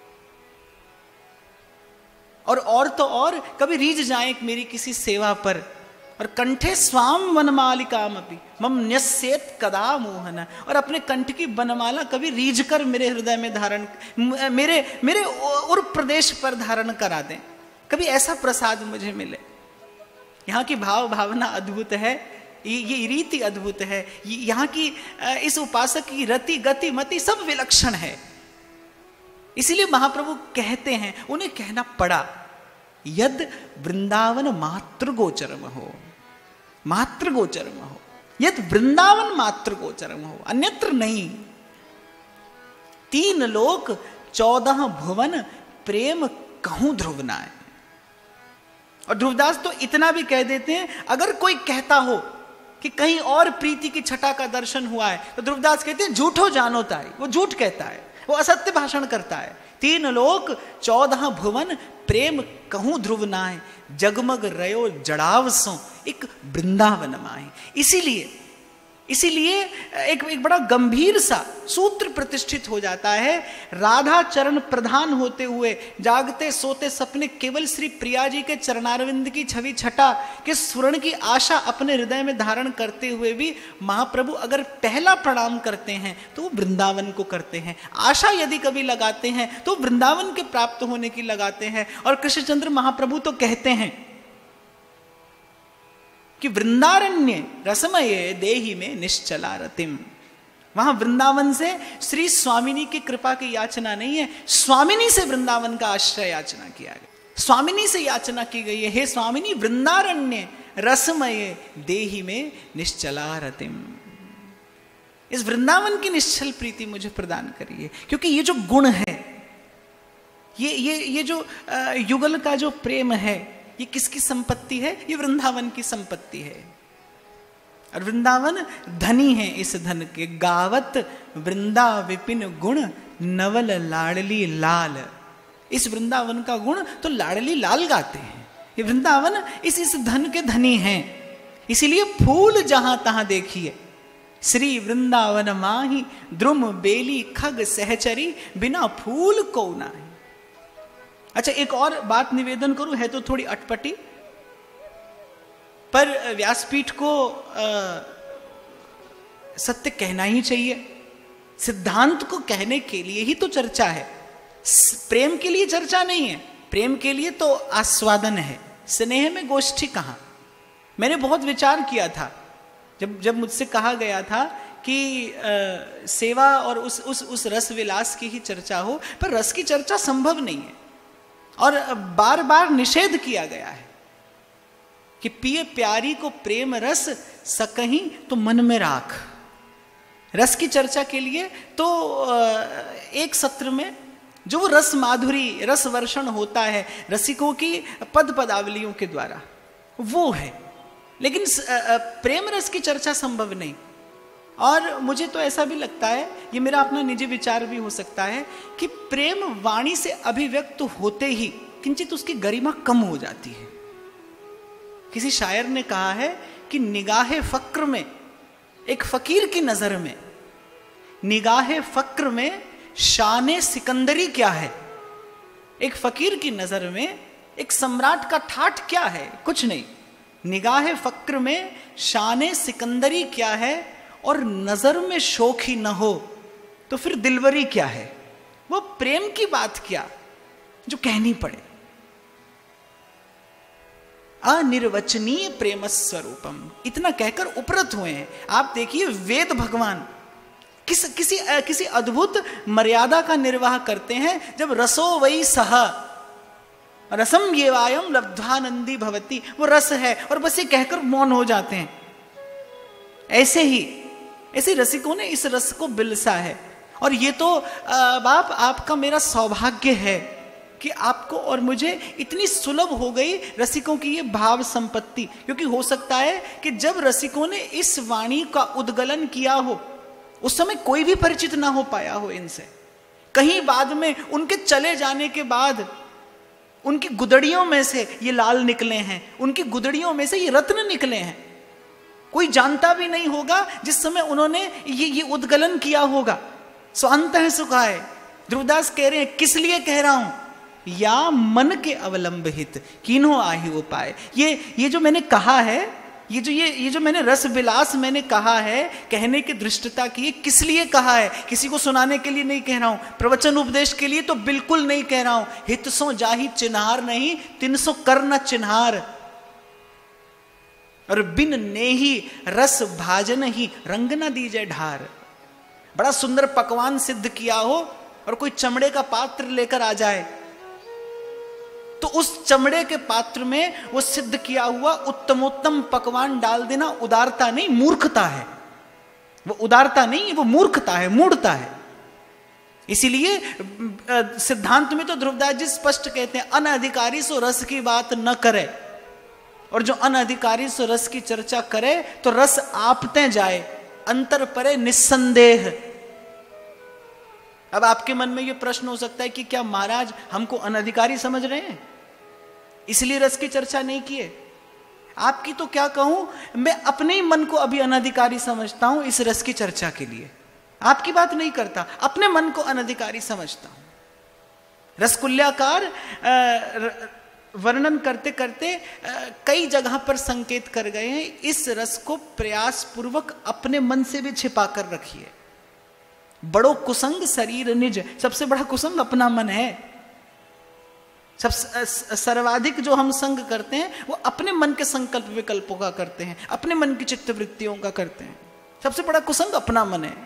और और तो और कभी रीझ जाए मेरी किसी सेवा पर, और कंठे स्वाम वनमालिकाम अपि मम न्यस्येत कदा मोहन, और अपने कंठ की वनमाला कभी रीझ कर मेरे हृदय में धारण, मेरे मेरे उर प्रदेश पर धारण करा दें। कभी ऐसा प्रसाद मुझे मिले। यहाँ की भाव भावना अद्भुत है, ये ये रीति अद्भुत है, यहाँ की इस उपासक की रति गति मति सब विलक्षण है। इसीलिए महाप्रभु कहते हैं, उन्हें कहना पड़ा, यद वृंदावन मातृ गोचरम हो, मातृ गोचरम हो, यद वृंदावन मातृ गोचरम हो, अन्यत्र नहीं। तीन लोक चौदह भुवन प्रेम कहूं ध्रुवनाए। और ध्रुवदास तो इतना भी कह देते हैं, अगर कोई कहता हो कि कहीं और प्रीति की छटा का दर्शन हुआ है, तो ध्रुवदास कहते हैं झूठो जानो ताई, वो झूठ कहता है, वो असत्य भाषण करता है। तीन लोक चौदह भुवन प्रेम कहूं ध्रुव नाय, जगमग रयो जड़ाव सो एक वृंदावन माए। इसीलिए इसीलिए एक एक बड़ा गंभीर सा सूत्र प्रतिष्ठित हो जाता है। राधा चरण प्रधान होते हुए जागते सोते सपने केवल श्री प्रिया जी के चरणारविंद की छवि छटा के स्वर्ण की आशा अपने हृदय में धारण करते हुए भी महाप्रभु अगर पहला प्रणाम करते हैं तो वो वृंदावन को करते हैं। आशा यदि कभी लगाते हैं तो वृंदावन के प्राप्त होने की लगाते हैं। और कृष्णचंद्र महाप्रभु तो कहते हैं कि वृंदारण्य रसमये देहि में निश्चला रतिम। वहां वृंदावन से श्री स्वामिनी की कृपा की याचना नहीं है, स्वामिनी से वृंदावन का आश्रय याचना किया गया, स्वामिनी से याचना की गई है, हे स्वामिनी वृंदारण्य रसमये देहि में निश्चला रतिम। इस वृंदावन की निश्चल प्रीति मुझे प्रदान करिए, क्योंकि ये जो गुण है, ये ये ये जो युगल का जो प्रेम है, ये किसकी संपत्ति है? ये वृंदावन की संपत्ति है। और वृंदावन धनी है इस धन के। गावत वृंदा विपिन गुण नवल लाडली लाल। इस वृंदावन का गुण तो लाडली लाल गाते हैं। ये वृंदावन इस इस धन के धनी हैं। इसीलिए फूल जहां तहां देखिए, श्री वृंदावन माही द्रुम बेली खग सहचरी, बिना फूल को ना। अच्छा, एक और बात निवेदन करूं, है तो थोड़ी अटपटी, पर व्यासपीठ को आ, सत्य कहना ही चाहिए। सिद्धांत को कहने के लिए ही तो चर्चा है, प्रेम के लिए चर्चा नहीं है। प्रेम के लिए तो आस्वादन है, स्नेह में गोष्ठी कहां। मैंने बहुत विचार किया था जब जब मुझसे कहा गया था कि आ, सेवा और उस उस उस रस विलास की ही चर्चा हो, पर रस की चर्चा संभव नहीं है। और बार बार निषेध किया गया है कि पिए प्यारी को प्रेम रस सकहीं तो मन में राख। रस की चर्चा के लिए तो एक सत्र में जो वो रस माधुरी, रस वर्षण होता है रसिकों की पद पदावलियों के द्वारा, वो है। लेकिन प्रेम रस की चर्चा संभव नहीं। और मुझे तो ऐसा भी लगता है, ये मेरा अपना निजी विचार भी हो सकता है, कि प्रेम वाणी से अभिव्यक्त होते ही किंचित उसकी गरिमा कम हो जाती है। किसी शायर ने कहा है कि निगाहे फक्र में, एक फकीर की नजर में निगाहे फक्र में शाने सिकंदरी क्या है। एक फकीर की नजर में एक सम्राट का ठाठ क्या है? कुछ नहीं। निगाहे फक्र में शाने सिकंदरी क्या है, और नजर में शौक ही न हो तो फिर दिलबरी क्या है। वो प्रेम की बात क्या जो कहनी पड़े। अनिर्वचनीय प्रेम स्वरूपम, इतना कहकर उपरत हुए हैं। आप देखिए वेद भगवान किस किसी किसी अद्भुत मर्यादा का निर्वाह करते हैं। जब रसो वही सह रसम ये वायम लब्ध्वानंदी भवती, वो रस है और बस ये कहकर मौन हो जाते हैं। ऐसे ही ऐसे रसिकों ने इस रस को बिलसा है। और ये तो बाप आपका मेरा सौभाग्य है कि आपको और मुझे इतनी सुलभ हो गई रसिकों की ये भाव संपत्ति। क्योंकि हो सकता है कि जब रसिकों ने इस वाणी का उद्गलन किया हो उस समय कोई भी परिचित ना हो पाया हो इनसे। कहीं बाद में उनके चले जाने के बाद उनकी गुदड़ियों में से ये लाल निकले हैं, उनकी गुदड़ियों में से ये रत्न निकले हैं। कोई जानता भी नहीं होगा जिस समय उन्होंने ये ये उद्गलन किया होगा। सो अंत है सुखाए। ध्रुवदास कह रहे हैं किस लिए कह रहा हूं, या मन के अवलंब हित कीन्हो आहि उपाय। ये ये जो मैंने कहा है, ये जो ये ये जो मैंने रस विलास मैंने कहा है, कहने की दृष्टता की, किस लिए कहा है? किसी को सुनाने के लिए नहीं कह रहा हूं, प्रवचन उपदेश के लिए तो बिल्कुल नहीं कह रहा हूं। हित सो जाहि चिन्हार नहीं, तिन सो कर न चिन्हार। और बिन नेही रस भाजन ही रंग न दीजे ढार। बड़ा सुंदर पकवान सिद्ध किया हो और कोई चमड़े का पात्र लेकर आ जाए तो उस चमड़े के पात्र में वो सिद्ध किया हुआ उत्तमोत्तम पकवान डाल देना उदारता नहीं, मूर्खता है। वो उदारता नहीं, वो मूर्खता है, मूढ़ता है। इसीलिए सिद्धांत में तो ध्रुवदास जी स्पष्ट कहते हैं अनधिकारी सो रस की बात न करे, और जो अनधिकारी सो रस की चर्चा करे तो रस आपते जाए, अंतर परे निस्संदेह। अब आपके मन में यह प्रश्न हो सकता है कि क्या महाराज हमको अनधिकारी समझ रहे हैं इसलिए रस की चर्चा नहीं किए? आपकी तो क्या कहूं, मैं अपने ही मन को अभी अनधिकारी समझता हूं इस रस की चर्चा के लिए। आपकी बात नहीं करता, अपने मन को अनधिकारी समझता हूं। रसकुल्याकार वर्णन करते करते कई जगह पर संकेत कर गए हैं, इस रस को प्रयास पूर्वक अपने मन से भी छिपा कर रखिए। बड़ो कुसंग शरीर निज, सबसे बड़ा कुसंग अपना मन है। सब सर्वाधिक जो हम संग करते हैं वो अपने मन के संकल्प विकल्पों का करते हैं, अपने मन की चित्त वृत्तियों का करते हैं। सबसे बड़ा कुसंग अपना मन है।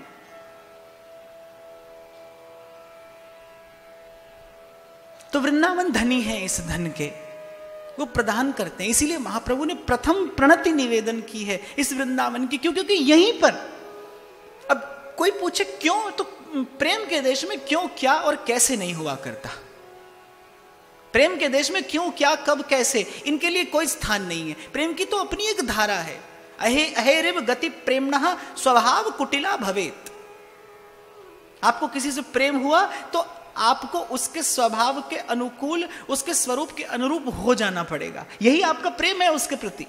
तो वृंदावन धनी है इस धन के, वो प्रदान करते हैं। इसीलिए महाप्रभु ने प्रथम प्रणति निवेदन की है इस वृंदावन की। क्यों? क्योंकि यहीं पर, अब कोई पूछे क्यों, तो प्रेम के देश में क्यों, क्या और कैसे नहीं हुआ करता। प्रेम के देश में क्यों, क्या, कब, कैसे, इनके लिए कोई स्थान नहीं है। प्रेम की तो अपनी एक धारा है। अहे अहेरिव गति प्रेमणः स्वभाव कुटिला भवेत। आपको किसी से प्रेम हुआ तो आपको उसके स्वभाव के अनुकूल, उसके स्वरूप के अनुरूप हो जाना पड़ेगा। यही आपका प्रेम है उसके प्रति।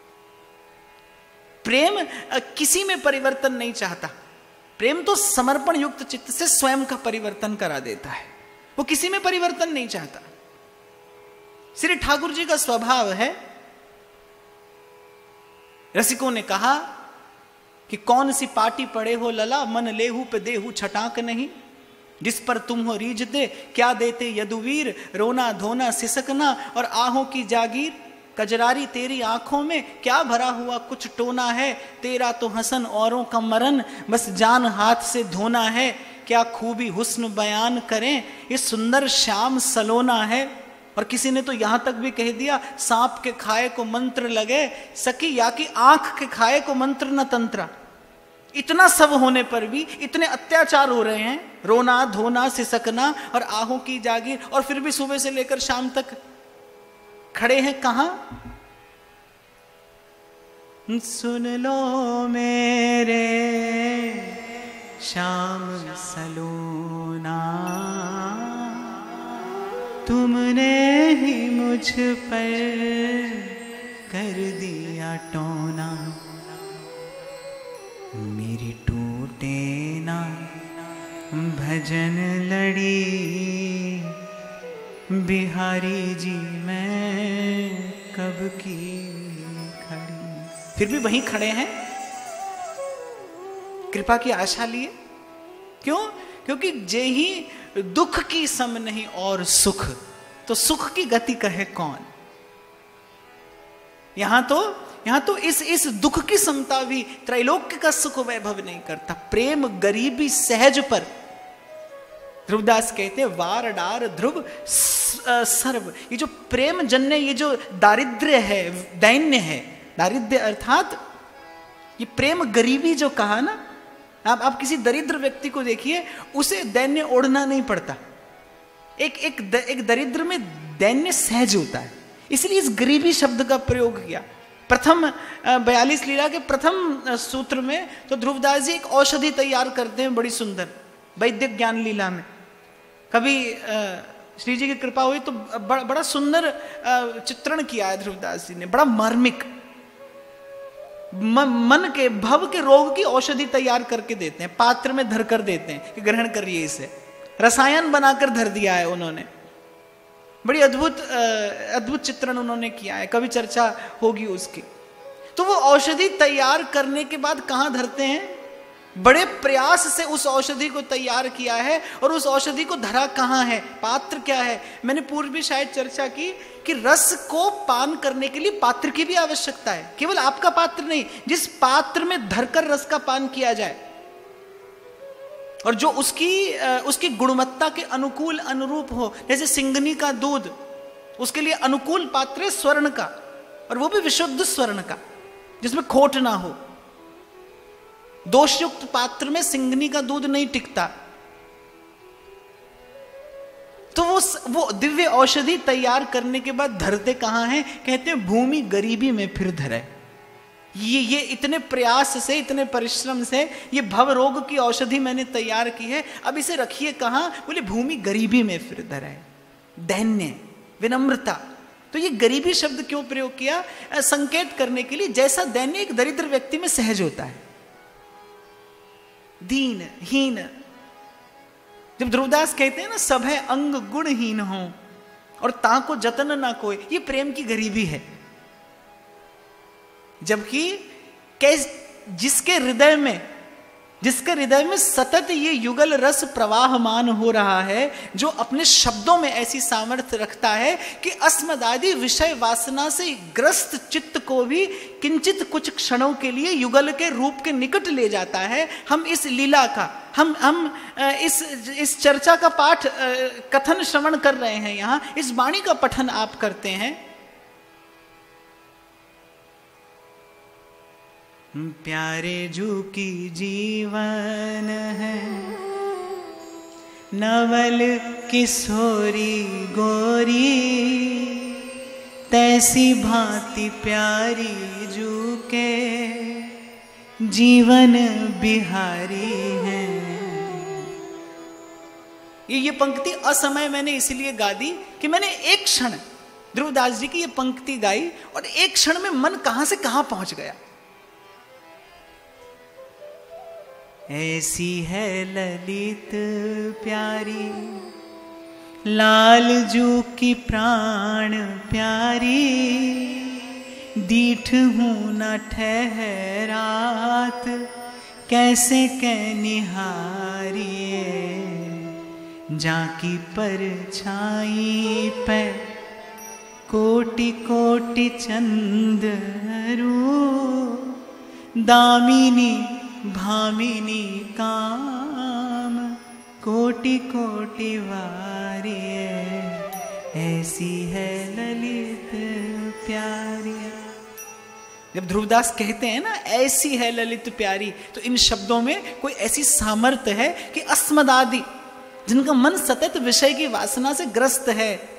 प्रेम किसी में परिवर्तन नहीं चाहता। प्रेम तो समर्पण युक्त चित्त से स्वयं का परिवर्तन करा देता है, वो किसी में परिवर्तन नहीं चाहता। श्री ठाकुर जी का स्वभाव है, रसिकों ने कहा कि कौन सी पाटी पड़े हो लला, मन लेहू पे देहू छटाक नहीं। जिस पर तुम हो रीझते क्या देते यदुवीर, रोना धोना सिसकना और आहों की जागीर। कजरारी तेरी आंखों में क्या भरा हुआ कुछ टोना है, तेरा तो हसन औरों का मरन, बस जान हाथ से धोना है। क्या खूबी हुस्न बयान करें, ये सुंदर श्याम सलोना है। और किसी ने तो यहां तक भी कह दिया, सांप के खाए को मंत्र लगे सकी, या कि आंख के खाए को मंत्र न तंत्रा। इतना सब होने पर भी इतने अत्याचार हो रहे हैं, रोना धोना सिसकना और आहों की जागीर, और फिर भी सुबह से लेकर शाम तक खड़े हैं कहां? सुन लो मेरे श्याम सलोना, तुमने ही मुझ पर कर दिया टोना। मेरी टूटे ना भजन लड़ी, बिहारी जी मैं कब की खड़ी। फिर भी वहीं खड़े हैं, कृपा की आशा लिए। क्यों? क्योंकि जे ही दुख की सम नहीं और सुख, तो सुख की गति कहे कौन। यहां तो यहां तो इस इस दुख की समता भी त्रैलोक्य का सुख वैभव नहीं करता। प्रेम गरीबी सहज पर, ध्रुवदास कहते हैं वार डार ध्रुव सर्व। ये जो प्रेम जन्य, ये जो दारिद्र्य है, दैन्य है, दारिद्र्य अर्थात ये प्रेम गरीबी जो कहा ना, आप आप किसी दरिद्र व्यक्ति को देखिए, उसे दैन्य ओढ़ना नहीं पड़ता। एक एक द, एक दरिद्र में दैन्य सहज होता है, इसलिए इस गरीबी शब्द का प्रयोग किया। प्रथम बयालीस लीला के प्रथम सूत्र में तो ध्रुवदास जी एक औषधि तैयार करते हैं बड़ी सुंदर, वैद्य ज्ञान लीला में। कभी श्री जी की कृपा हुई तो बड़ा, बड़ा सुंदर चित्रण किया है ध्रुवदास जी ने, बड़ा मार्मिक। मन के भव के रोग की औषधि तैयार करके देते हैं, पात्र में धर कर देते हैं कि ग्रहण करिए इसे। रसायन बनाकर धर दिया है उन्होंने, बड़ी अद्भुत अद्भुत चित्रण उन्होंने किया है, कभी चर्चा होगी उसकी। तो वो औषधि तैयार करने के बाद कहां धरते हैं? बड़े प्रयास से उस औषधि को तैयार किया है, और उस औषधि को धरा कहां है, पात्र क्या है। मैंने पूर्व भी शायद चर्चा की कि रस को पान करने के लिए पात्र की भी आवश्यकता है, केवल आपका पात्र नहीं, जिस पात्र में धरकर रस का पान किया जाए और जो उसकी उसकी गुणवत्ता के अनुकूल अनुरूप हो। जैसे सिंगनी का दूध, उसके लिए अनुकूल पात्र है स्वर्ण का, और वो भी विशुद्ध स्वर्ण का जिसमें खोट ना हो। दोषयुक्त पात्र में सिंगनी का दूध नहीं टिकता। तो वो वो दिव्य औषधि तैयार करने के बाद धरते कहां हैं? कहते हैं भूमि गरीबी में फिर धरे। ये ये इतने प्रयास से, इतने परिश्रम से ये भव रोग की औषधि मैंने तैयार की है, अब इसे रखिए कहां? बोले भूमि गरीबी में फिर धरे। दैन्य, विनम्रता। तो ये गरीबी शब्द क्यों प्रयोग किया? संकेत करने के लिए, जैसा दैन्य एक दरिद्र व्यक्ति में सहज होता है, दीन हीन। जब ध्रुवदास कहते हैं ना, सब है अंग गुणहीन हो और ताको जतन ना कोई, ये प्रेम की गरीबी है। जबकि कैस जिसके हृदय में जिसके हृदय में सतत ये युगल रस प्रवाहमान हो रहा है, जो अपने शब्दों में ऐसी सामर्थ्य रखता है कि अस्मदादि विषय वासना से ग्रस्त चित्त को भी किंचित कुछ क्षणों के लिए युगल के रूप के निकट ले जाता है। हम इस लीला का, हम हम इस इस चर्चा का पाठ, कथन श्रवण कर रहे हैं, यहाँ इस वाणी का पठन आप करते हैं। प्यारे जू की जीवन है, नवल किशोरी गोरी, तैसी भांति प्यारी जू के जीवन बिहारी है। ये ये पंक्ति असमय मैंने इसलिए गा दी कि मैंने एक क्षण ध्रुवदास जी की ये पंक्ति गाई और एक क्षण में मन कहां से कहां पहुंच गया। ऐसी है ललित प्यारी लाल जू की प्राण प्यारी, दीठ हूं न ठहरात कैसे कै निहारिए, जाकी परछाई पे कोटि कोटि चंदरू, दामिनी भामिनी काम कोटि कोटि वारिये, ऐसी है ललित प्यारी। जब ध्रुवदास कहते हैं ना ऐसी है ललित प्यारी, तो इन शब्दों में कोई ऐसी सामर्थ्य है कि अस्मदादि, जिनका मन सतत विषय की वासना से ग्रस्त है,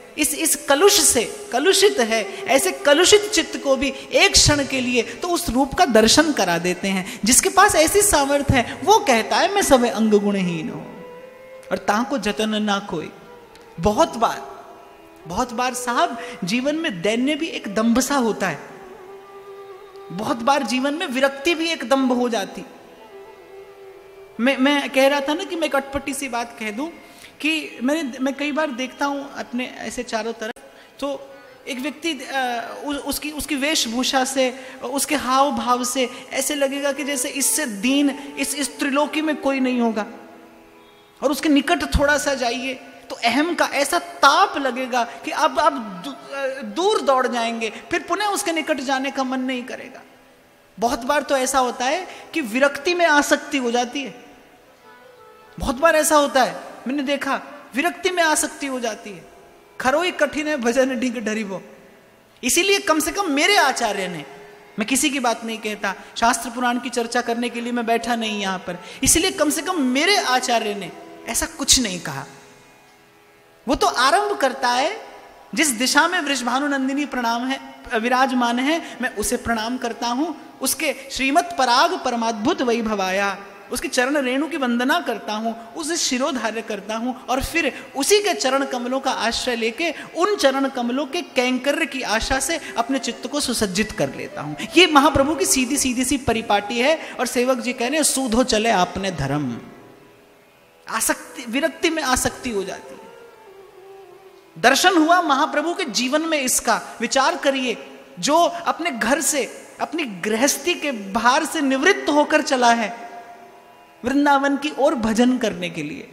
इस इस कलुष से कलुषित है, ऐसे कलुषित चित्त को भी एक क्षण के लिए तो उस रूप का दर्शन करा देते हैं। जिसके पास ऐसी सामर्थ्य है वो कहता है मैं सब अंग गुणहीन हूं और ताको जतन ना कोई। बहुत बार बहुत बार साहब जीवन में दैन्य भी एक दंभ सा होता है, बहुत बार जीवन में विरक्ति भी एक दंभ हो जाती। मैं मैं कह रहा था ना कि मैं एक अटपटी सी बात कह दूं कि मैंने मैं कई बार देखता हूं अपने ऐसे चारों तरफ, तो एक व्यक्ति उसकी उसकी वेशभूषा से, उसके हाव भाव से ऐसे लगेगा कि जैसे इससे दीन इस इस त्रिलोकी में कोई नहीं होगा। और उसके निकट थोड़ा सा जाइए तो अहम का ऐसा ताप लगेगा कि अब अब दूर दौड़ जाएंगे, फिर पुनः उसके निकट जाने का मन नहीं करेगा। बहुत बार तो ऐसा होता है कि विरक्ति में आसक्ति हो जाती है। बहुत बार ऐसा होता है, मैंने देखा, विरक्ति में आसक्ति हो जाती है। खरोई कठिन है भजन ढींग ढरिबो। इसीलिए कम से कम मेरे आचार्य ने, मैं किसी की बात नहीं कहता, शास्त्र पुराण की चर्चा करने के लिए मैं बैठा नहीं यहां पर, इसलिए कम से कम मेरे आचार्य ने ऐसा कुछ नहीं कहा। वो तो आरंभ करता है जिस दिशा में वृषभानु नंदिनी प्रणाम है विराजमान है, मैं उसे प्रणाम करता हूं। उसके श्रीमत पराग परमाद्भुत वैभवाया, उसके चरण रेणु की वंदना करता हूं, उसे शिरोधार्य करता हूं और फिर उसी के चरण कमलों का आश्रय लेके उन चरण कमलों के कैंकर्य की आशा से अपने चित्त को सुसज्जित कर लेता हूं। ये महाप्रभु की सीधी सीधी सी परिपाटी है। और सेवक जी कह रहे हैं सूधो चले आपने धर्म। आसक्ति, विरक्ति में आसक्ति हो जाती है। दर्शन हुआ महाप्रभु के जीवन में। इसका विचार करिए, जो अपने घर से, अपनी गृहस्थी के भार से निवृत्त होकर चला है वृंदावन की ओर भजन करने के लिए।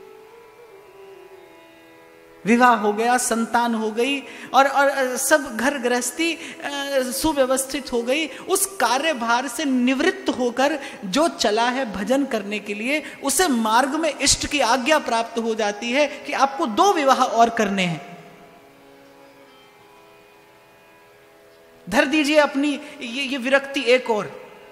विवाह हो गया, संतान हो गई और, और सब घर गृहस्थी सुव्यवस्थित हो गई। उस कार्यभार से निवृत्त होकर जो चला है भजन करने के लिए, उसे मार्ग में इष्ट की आज्ञा प्राप्त हो जाती है कि आपको दो विवाह और करने हैं। धर दीजिए अपनी ये, ये विरक्ति एक और,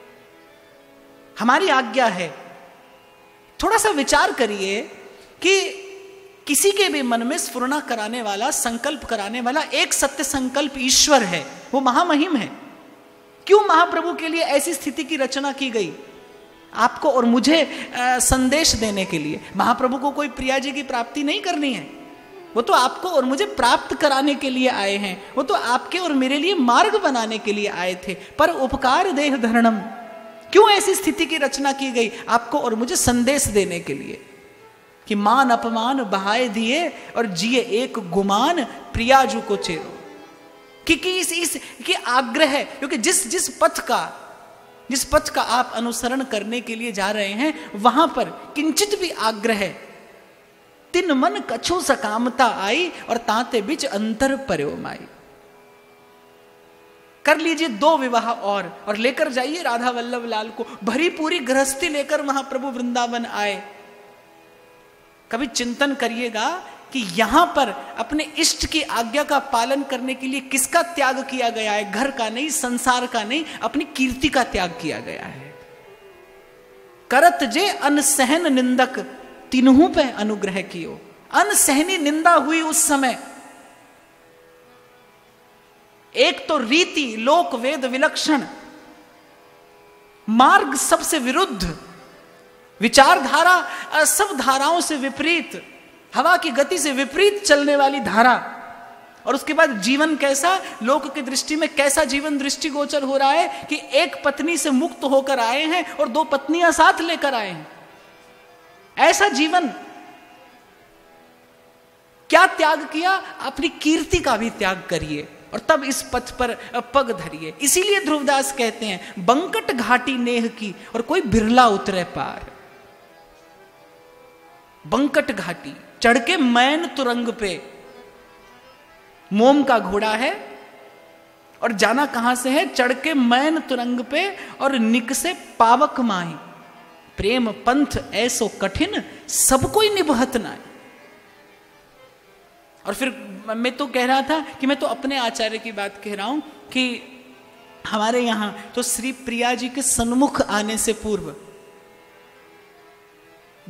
हमारी आज्ञा है। थोड़ा सा विचार करिए कि किसी के भी मन में स्फुरना कराने वाला, संकल्प कराने वाला एक सत्य संकल्प ईश्वर है, वो महामहिम है। क्यों महाप्रभु के लिए ऐसी स्थिति की रचना की गई? आपको और मुझे आ, संदेश देने के लिए। महाप्रभु को कोई प्रिया जी की प्राप्ति नहीं करनी है, वो तो आपको और मुझे प्राप्त कराने के लिए आए हैं। वो तो आपके और मेरे लिए मार्ग बनाने के लिए आए थे। पर उपकार देह धरणम, क्यों ऐसी स्थिति की रचना की गई? आपको और मुझे संदेश देने के लिए कि मान अपमान बहाए दिए और जिए एक गुमान प्रियाजू को चेरो। क्योंकि इस इस की आग्रह है, क्योंकि जिस जिस पथ का जिस पथ का आप अनुसरण करने के लिए जा रहे हैं, वहां पर किंचित भी आग्रह है, तिन मन कछु सकामता आई और ताते बिच अंतर पर्यो माई। कर लीजिए दो विवाह और और लेकर जाइए राधा वल्लभ लाल को। भरी पूरी गृहस्थी लेकर महाप्रभु वृंदावन आए। कभी चिंतन करिएगा कि यहां पर अपने इष्ट की आज्ञा का पालन करने के लिए किसका त्याग किया गया है? घर का नहीं, संसार का नहीं, अपनी कीर्ति का त्याग किया गया है। करत जे अनसहन निंदक तीनों पे अनुग्रह कियो। अनसहनी निंदा हुई उस समय। एक तो रीति लोक वेद विलक्षण, मार्ग सबसे विरुद्ध, विचारधारा सब धाराओं से विपरीत, हवा की गति से विपरीत चलने वाली धारा। और उसके बाद जीवन कैसा, लोक की दृष्टि में कैसा जीवन दृष्टिगोचर हो रहा है कि एक पत्नी से मुक्त होकर आए हैं और दो पत्नियां साथ लेकर आए हैं। ऐसा जीवन। क्या त्याग किया? अपनी कीर्ति का भी त्याग करिए और तब इस पथ पर पग धरिए। इसीलिए ध्रुवदास कहते हैं बंकट घाटी नेह की और कोई बिरला उतरे पार। बंकट घाटी चढ़ के मैन तुरंग पे, मोम का घोड़ा है और जाना कहां से है? चढ़ के मैन तुरंग पे और निक से पावक माही। प्रेम पंथ ऐसो कठिन सब कोई निभत ना। और फिर मैं तो कह रहा था कि मैं तो अपने आचार्य की बात कह रहा हूं कि हमारे यहां तो श्री प्रिया जी के सन्मुख आने से पूर्व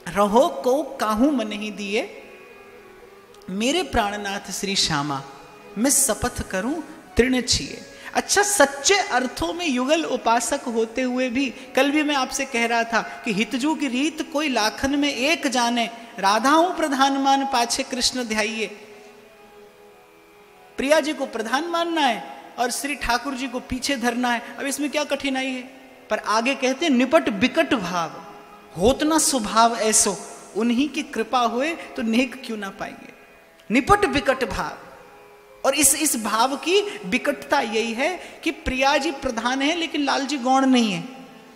रहो को काहू मन नहीं दिए, मेरे प्राणनाथ श्री श्यामा, मैं शपथ करूं तृण छिए। अच्छा, सच्चे अर्थों में युगल उपासक होते हुए भी, कल भी मैं आपसे कह रहा था कि हितजू की रीत कोई लाखन में एक जाने, राधाओं प्रधान मान पाछे कृष्ण ध्याइए। प्रिया जी को प्रधान मानना है और श्री ठाकुर जी को पीछे धरना है, अब इसमें क्या कठिनाई है? पर आगे कहते हैं निपट बिकट भाव, होत ना स्वभाव ऐसो, उन्हीं की कृपा होए तो नेक क्यों ना पाएंगे। निपट बिकट भाव, और इस इस भाव की बिकटता यही है कि प्रिया जी प्रधान है लेकिन लाल जी गौण नहीं है।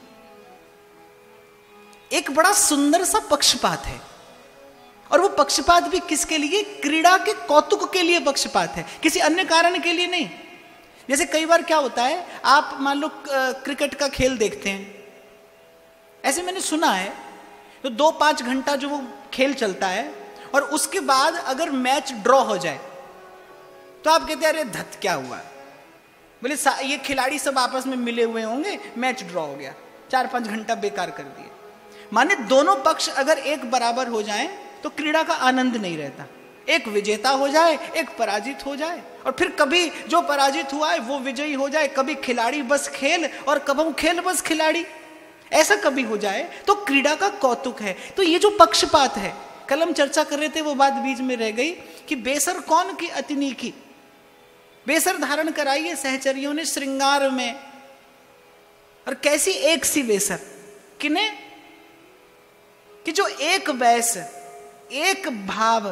एक बड़ा सुंदर सा पक्षपात है, और वो पक्षपात भी किसके लिए? क्रीड़ा के कौतुक के लिए पक्षपात है, किसी अन्य कारण के लिए नहीं। जैसे कई बार क्या होता है, आप मान लो क्रिकेट का खेल देखते हैं, ऐसे मैंने सुना है, तो दो पांच घंटा जो वो खेल चलता है और उसके बाद अगर मैच ड्रॉ हो जाए तो आप कहते हैं अरे धत क्या हुआ, बोले ये खिलाड़ी सब आपस में मिले हुए होंगे, मैच ड्रॉ हो गया, चार पांच घंटा बेकार कर दिए। माने दोनों पक्ष अगर एक बराबर हो जाएं तो क्रीड़ा का आनंद नहीं रहता, एक विजेता हो जाए एक पराजित हो जाए, और फिर कभी जो पराजित हुआ है वो विजयी हो जाए, कभी खिलाड़ी बस खेल और कभी खेल बस खिलाड़ी, ऐसा कभी हो जाए तो क्रीड़ा का कौतुक है। तो ये जो पक्षपात है, कल हम चर्चा कर रहे थे वो बात बीच में रह गई कि बेसर कौन की अतिनी की, बेसर धारण कराई है सहचरियों ने श्रृंगार में, और कैसी एक सी बेसर किने कि जो एक बैस, एक भाव,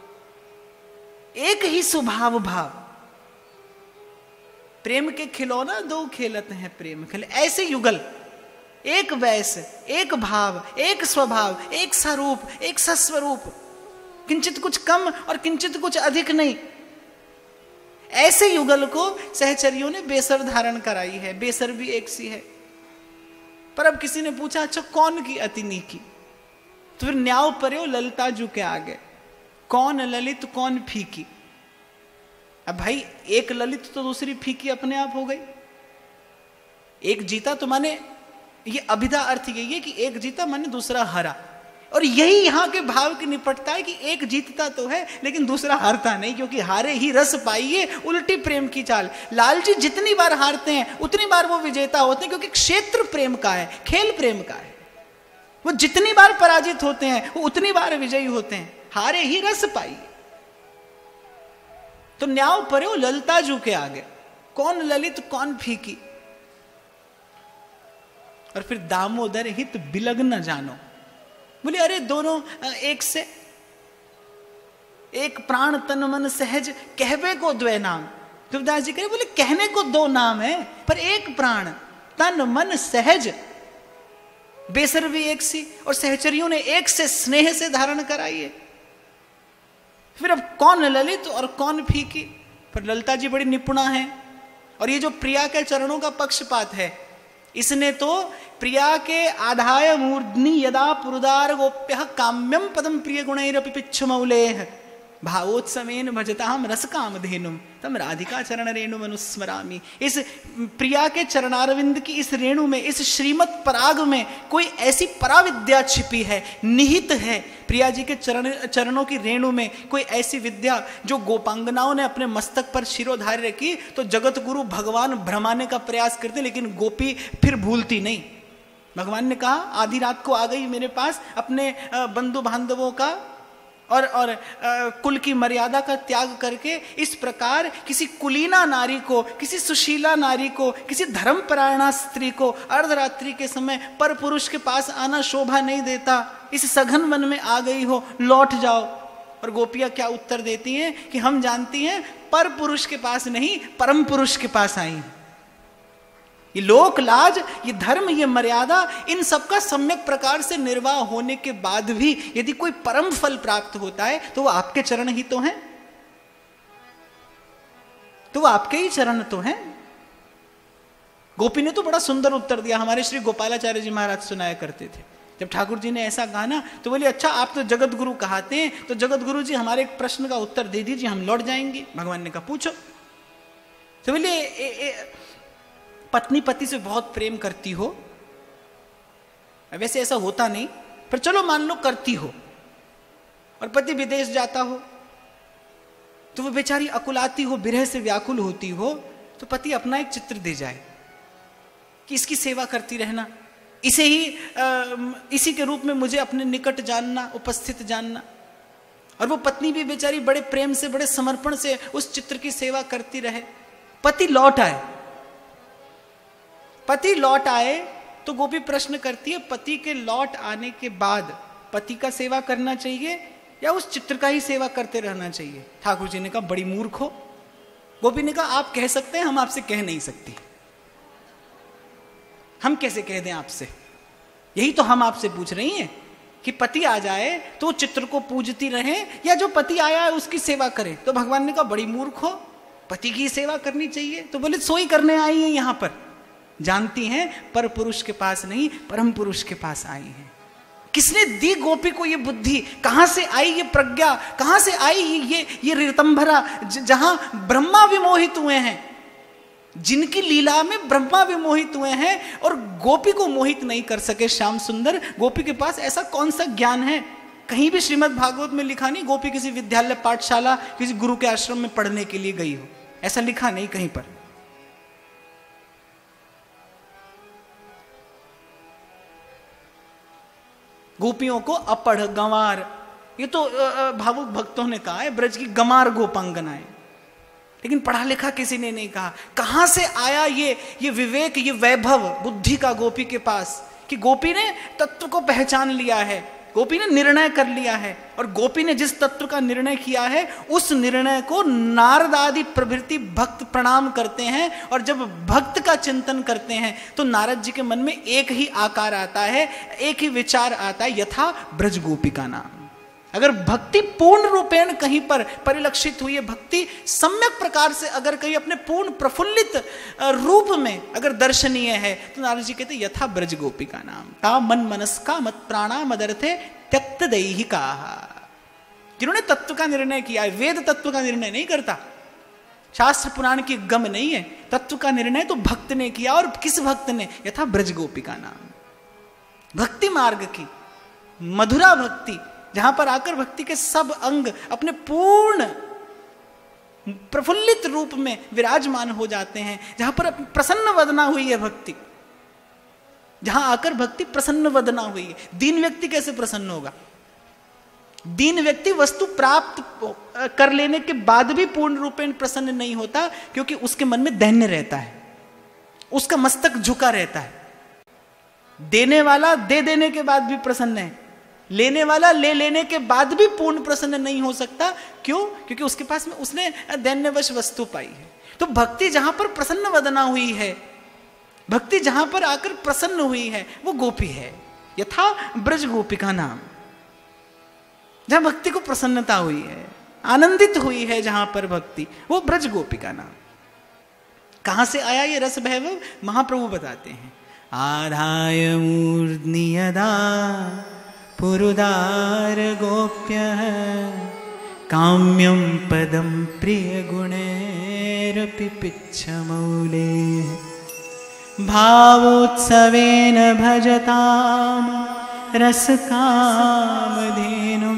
एक ही स्वभाव भाव, प्रेम के खिलौना दो खेलत हैं प्रेम खेल, ऐसे युगल, एक वैस, एक भाव, एक स्वभाव, एक स्वरूप, एक सस्वरूप, किंचित कुछ कम और किंचित कुछ अधिक नहीं, ऐसे युगल को सहचरियों ने बेसर धारण कराई है। बेसर भी एक सी है। पर अब किसी ने पूछा अच्छा कौन की अतिनी की, तो फिर न्याव पर्यो ललिता जू के आगे, कौन ललित कौन फीकी। अब भाई एक ललित तो दूसरी फीकी अपने आप हो गई, एक जीता तो माने, ये अभिधा अर्थ यही है कि एक जीता माने दूसरा हरा, और यही यहां के भाव की निपटता है कि एक जीतता तो है लेकिन दूसरा हारता नहीं, क्योंकि हारे ही रस पाइए, उल्टी प्रेम की चाल। लाल जी जितनी बार हारते हैं उतनी बार वो विजेता होते हैं, क्योंकि क्षेत्र प्रेम का है, खेल प्रेम का है। वो जितनी बार पराजित होते हैं वो उतनी बार विजयी होते हैं, हारे ही रस पाइए। तो न्याव पर्यो ललिता जू के आगे, कौन ललित कौन फीकी। और फिर दामोदर हित बिलग न जानो, बोले अरे दोनों एक से, एक प्राण तन मन सहज कहवे को द्वे नाम। तुलसीदास जी कहे बोले कहने को दो नाम है पर एक प्राण तन मन सहज, बेसर भी एक सी, और सहचरियों ने एक से स्नेह से धारण कराई है। फिर अब कौन ललित और कौन फीकी, पर ललिता जी बड़ी निपुणा है। और ये जो प्रिया के चरणों का पक्षपात है, इसने तो प्रिया के आधाय मूर्धनि यदा पुरुदार गोप्य काम्यम पदम प्रिय गुणैरपि पिच्छमौलेह भावोत्समेन भजताम रस कामधेनुम तम राधिका चरण रेणु मनुस्मरामि। इस प्रिया के चरणारविंद की इस रेणु में, इस श्रीमत पराग में कोई ऐसी पराविद्या छिपी है, निहित है। प्रिया जी के चरण चरणों की रेणु में कोई ऐसी विद्या जो गोपांगनाओं ने अपने मस्तक पर शिरोधार्य रखी, तो जगत गुरु भगवान भ्रमाने का प्रयास करते, लेकिन गोपी फिर भूलती नहीं। भगवान ने कहा आधी रात को आ गई मेरे पास, अपने बंधु बांधवों का और और आ, कुल की मर्यादा का त्याग करके इस प्रकार किसी कुलीना नारी को, किसी सुशीला नारी को, किसी धर्मपरायणा स्त्री को अर्धरात्रि के समय पर पुरुष के पास आना शोभा नहीं देता। इस सघन वन में आ गई हो, लौट जाओ। और गोपियां क्या उत्तर देती हैं कि हम जानती हैं पर पुरुष के पास नहीं, परम पुरुष के पास आई हैं। ये लोक लाज, ये धर्म, ये मर्यादा, इन सब का सम्यक प्रकार से निर्वाह होने के बाद भी यदि कोई परम फल प्राप्त होता है तो वो आपके चरण ही तो हैं, तो वो आपके ही चरण तो हैं। गोपी ने तो बड़ा सुंदर उत्तर दिया, हमारे श्री गोपालाचार्य जी महाराज सुनाया करते थे। जब ठाकुर जी ने ऐसा कहा ना तो बोले अच्छा आप तो जगत गुरु कहते हैं, तो जगत गुरु जी हमारे एक प्रश्न का उत्तर दे दीजिए, हम लौट जाएंगे। भगवान ने कहा पूछो। तो बोले पत्नी पति से बहुत प्रेम करती हो, वैसे ऐसा होता नहीं, पर चलो मान लो करती हो और पति विदेश जाता हो, तो वो बेचारी अकुलाती हो, विरह से व्याकुल होती हो, तो पति अपना एक चित्र दे जाए कि इसकी सेवा करती रहना, इसे ही आ, इसी के रूप में मुझे अपने निकट जानना, उपस्थित जानना। और वो पत्नी भी बेचारी बड़े प्रेम से, बड़े समर्पण से उस चित्र की सेवा करती रहे। पति लौट आए, पति लौट आए तो गोपी प्रश्न करती है, पति के लौट आने के बाद पति का सेवा करना चाहिए या उस चित्र का ही सेवा करते रहना चाहिए? ठाकुर जी ने कहा, बड़ी मूर्ख हो। गोपी ने कहा, आप कह सकते हैं, हम आपसे कह नहीं सकती। हम कैसे कह दें आपसे? यही तो हम आपसे पूछ रही हैं कि पति आ जाए तो चित्र को पूजती रहे या जो पति आया है उसकी सेवा करे। तो भगवान ने कहा, बड़ी मूर्ख हो, पति की सेवा करनी चाहिए। तो बोले, सोई करने आई है यहां पर, जानती हैं पर पुरुष के पास नहीं, परम पुरुष के पास आई है। किसने दी गोपी को ये बुद्धि? कहां से आई ये प्रज्ञा? कहां से आई ये ये ऋतंभरा, जहां ब्रह्मा विमोहित हुए हैं, जिनकी लीला में ब्रह्मा विमोहित हुए हैं और गोपी को मोहित नहीं कर सके श्याम सुंदर। गोपी के पास ऐसा कौन सा ज्ञान है? कहीं भी श्रीमद् भागवत में लिखा नहीं गोपी किसी विद्यालय, पाठशाला, किसी गुरु के आश्रम में पढ़ने के लिए गई हो, ऐसा लिखा नहीं कहीं पर। गोपियों को अपढ़, गंवार, ये तो भावुक भक्तों ने कहा है, ब्रज की गंवार गोपांगनाएं, लेकिन पढ़ा लिखा किसी ने नहीं कहा। कहां से आया ये ये विवेक, ये वैभव बुद्धि का गोपी के पास, कि गोपी ने तत्व को पहचान लिया है, गोपी ने निर्णय कर लिया है। और गोपी ने जिस तत्व का निर्णय किया है उस निर्णय को नारद आदि प्रभृति भक्त प्रणाम करते हैं। और जब भक्त का चिंतन करते हैं तो नारद जी के मन में एक ही आकार आता है, एक ही विचार आता है, यथा ब्रज गोपिका नाम। अगर भक्ति पूर्ण रूपेण कहीं पर परिलक्षित हुई है, भक्ति सम्यक प्रकार से अगर कहीं अपने पूर्ण प्रफुल्लित रूप में अगर दर्शनीय है, तो नारद जी कहते यथा ब्रज गोपिका नाम ता मन मनस्का मत प्राणा मदर्थे त्यक्त दैहिका। जिन्होंने तत्व का निर्णय किया है, वेद तत्व का निर्णय नहीं करता, शास्त्र पुराण की गम नहीं है, तत्व का निर्णय तो भक्त ने किया। और किस भक्त ने? यथा ब्रज गोपिका नाम, भक्ति मार्ग की मधुरा भक्ति, जहां पर आकर भक्ति के सब अंग अपने पूर्ण प्रफुल्लित रूप में विराजमान हो जाते हैं, जहां पर प्रसन्न वदना हुई है भक्ति, जहां आकर भक्ति प्रसन्न वदना हुई है। दीन व्यक्ति कैसे प्रसन्न होगा? दीन व्यक्ति वस्तु प्राप्त कर लेने के बाद भी पूर्ण रूपेण प्रसन्न नहीं होता, क्योंकि उसके मन में दैन्य रहता है, उसका मस्तक झुका रहता है। देने वाला दे देने के बाद भी प्रसन्न है, लेने वाला ले लेने के बाद भी पूर्ण प्रसन्न नहीं हो सकता। क्यों? क्योंकि उसके पास में उसने दैन्यवश वस्तु पाई है। तो भक्ति जहां पर प्रसन्न वदना हुई है, भक्ति जहां पर आकर प्रसन्न हुई है, वो गोपी है। यथा ब्रज गोपिका नाम, जहां भक्ति को प्रसन्नता हुई है, आनंदित हुई है जहां पर भक्ति, वो ब्रज गोपिका नाम। कहां से आया ये रस वैभव? महाप्रभु बताते हैं, आधाय मूर्ध्नि यदा पुरुदार गोप्य काम्यं पदं प्रिय गुणैरपि पिच्छमौले भावोत्सवेन भजतां रसकामधेनुं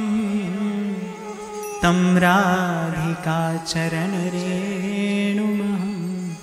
तं राधिका चरण रेणुमहं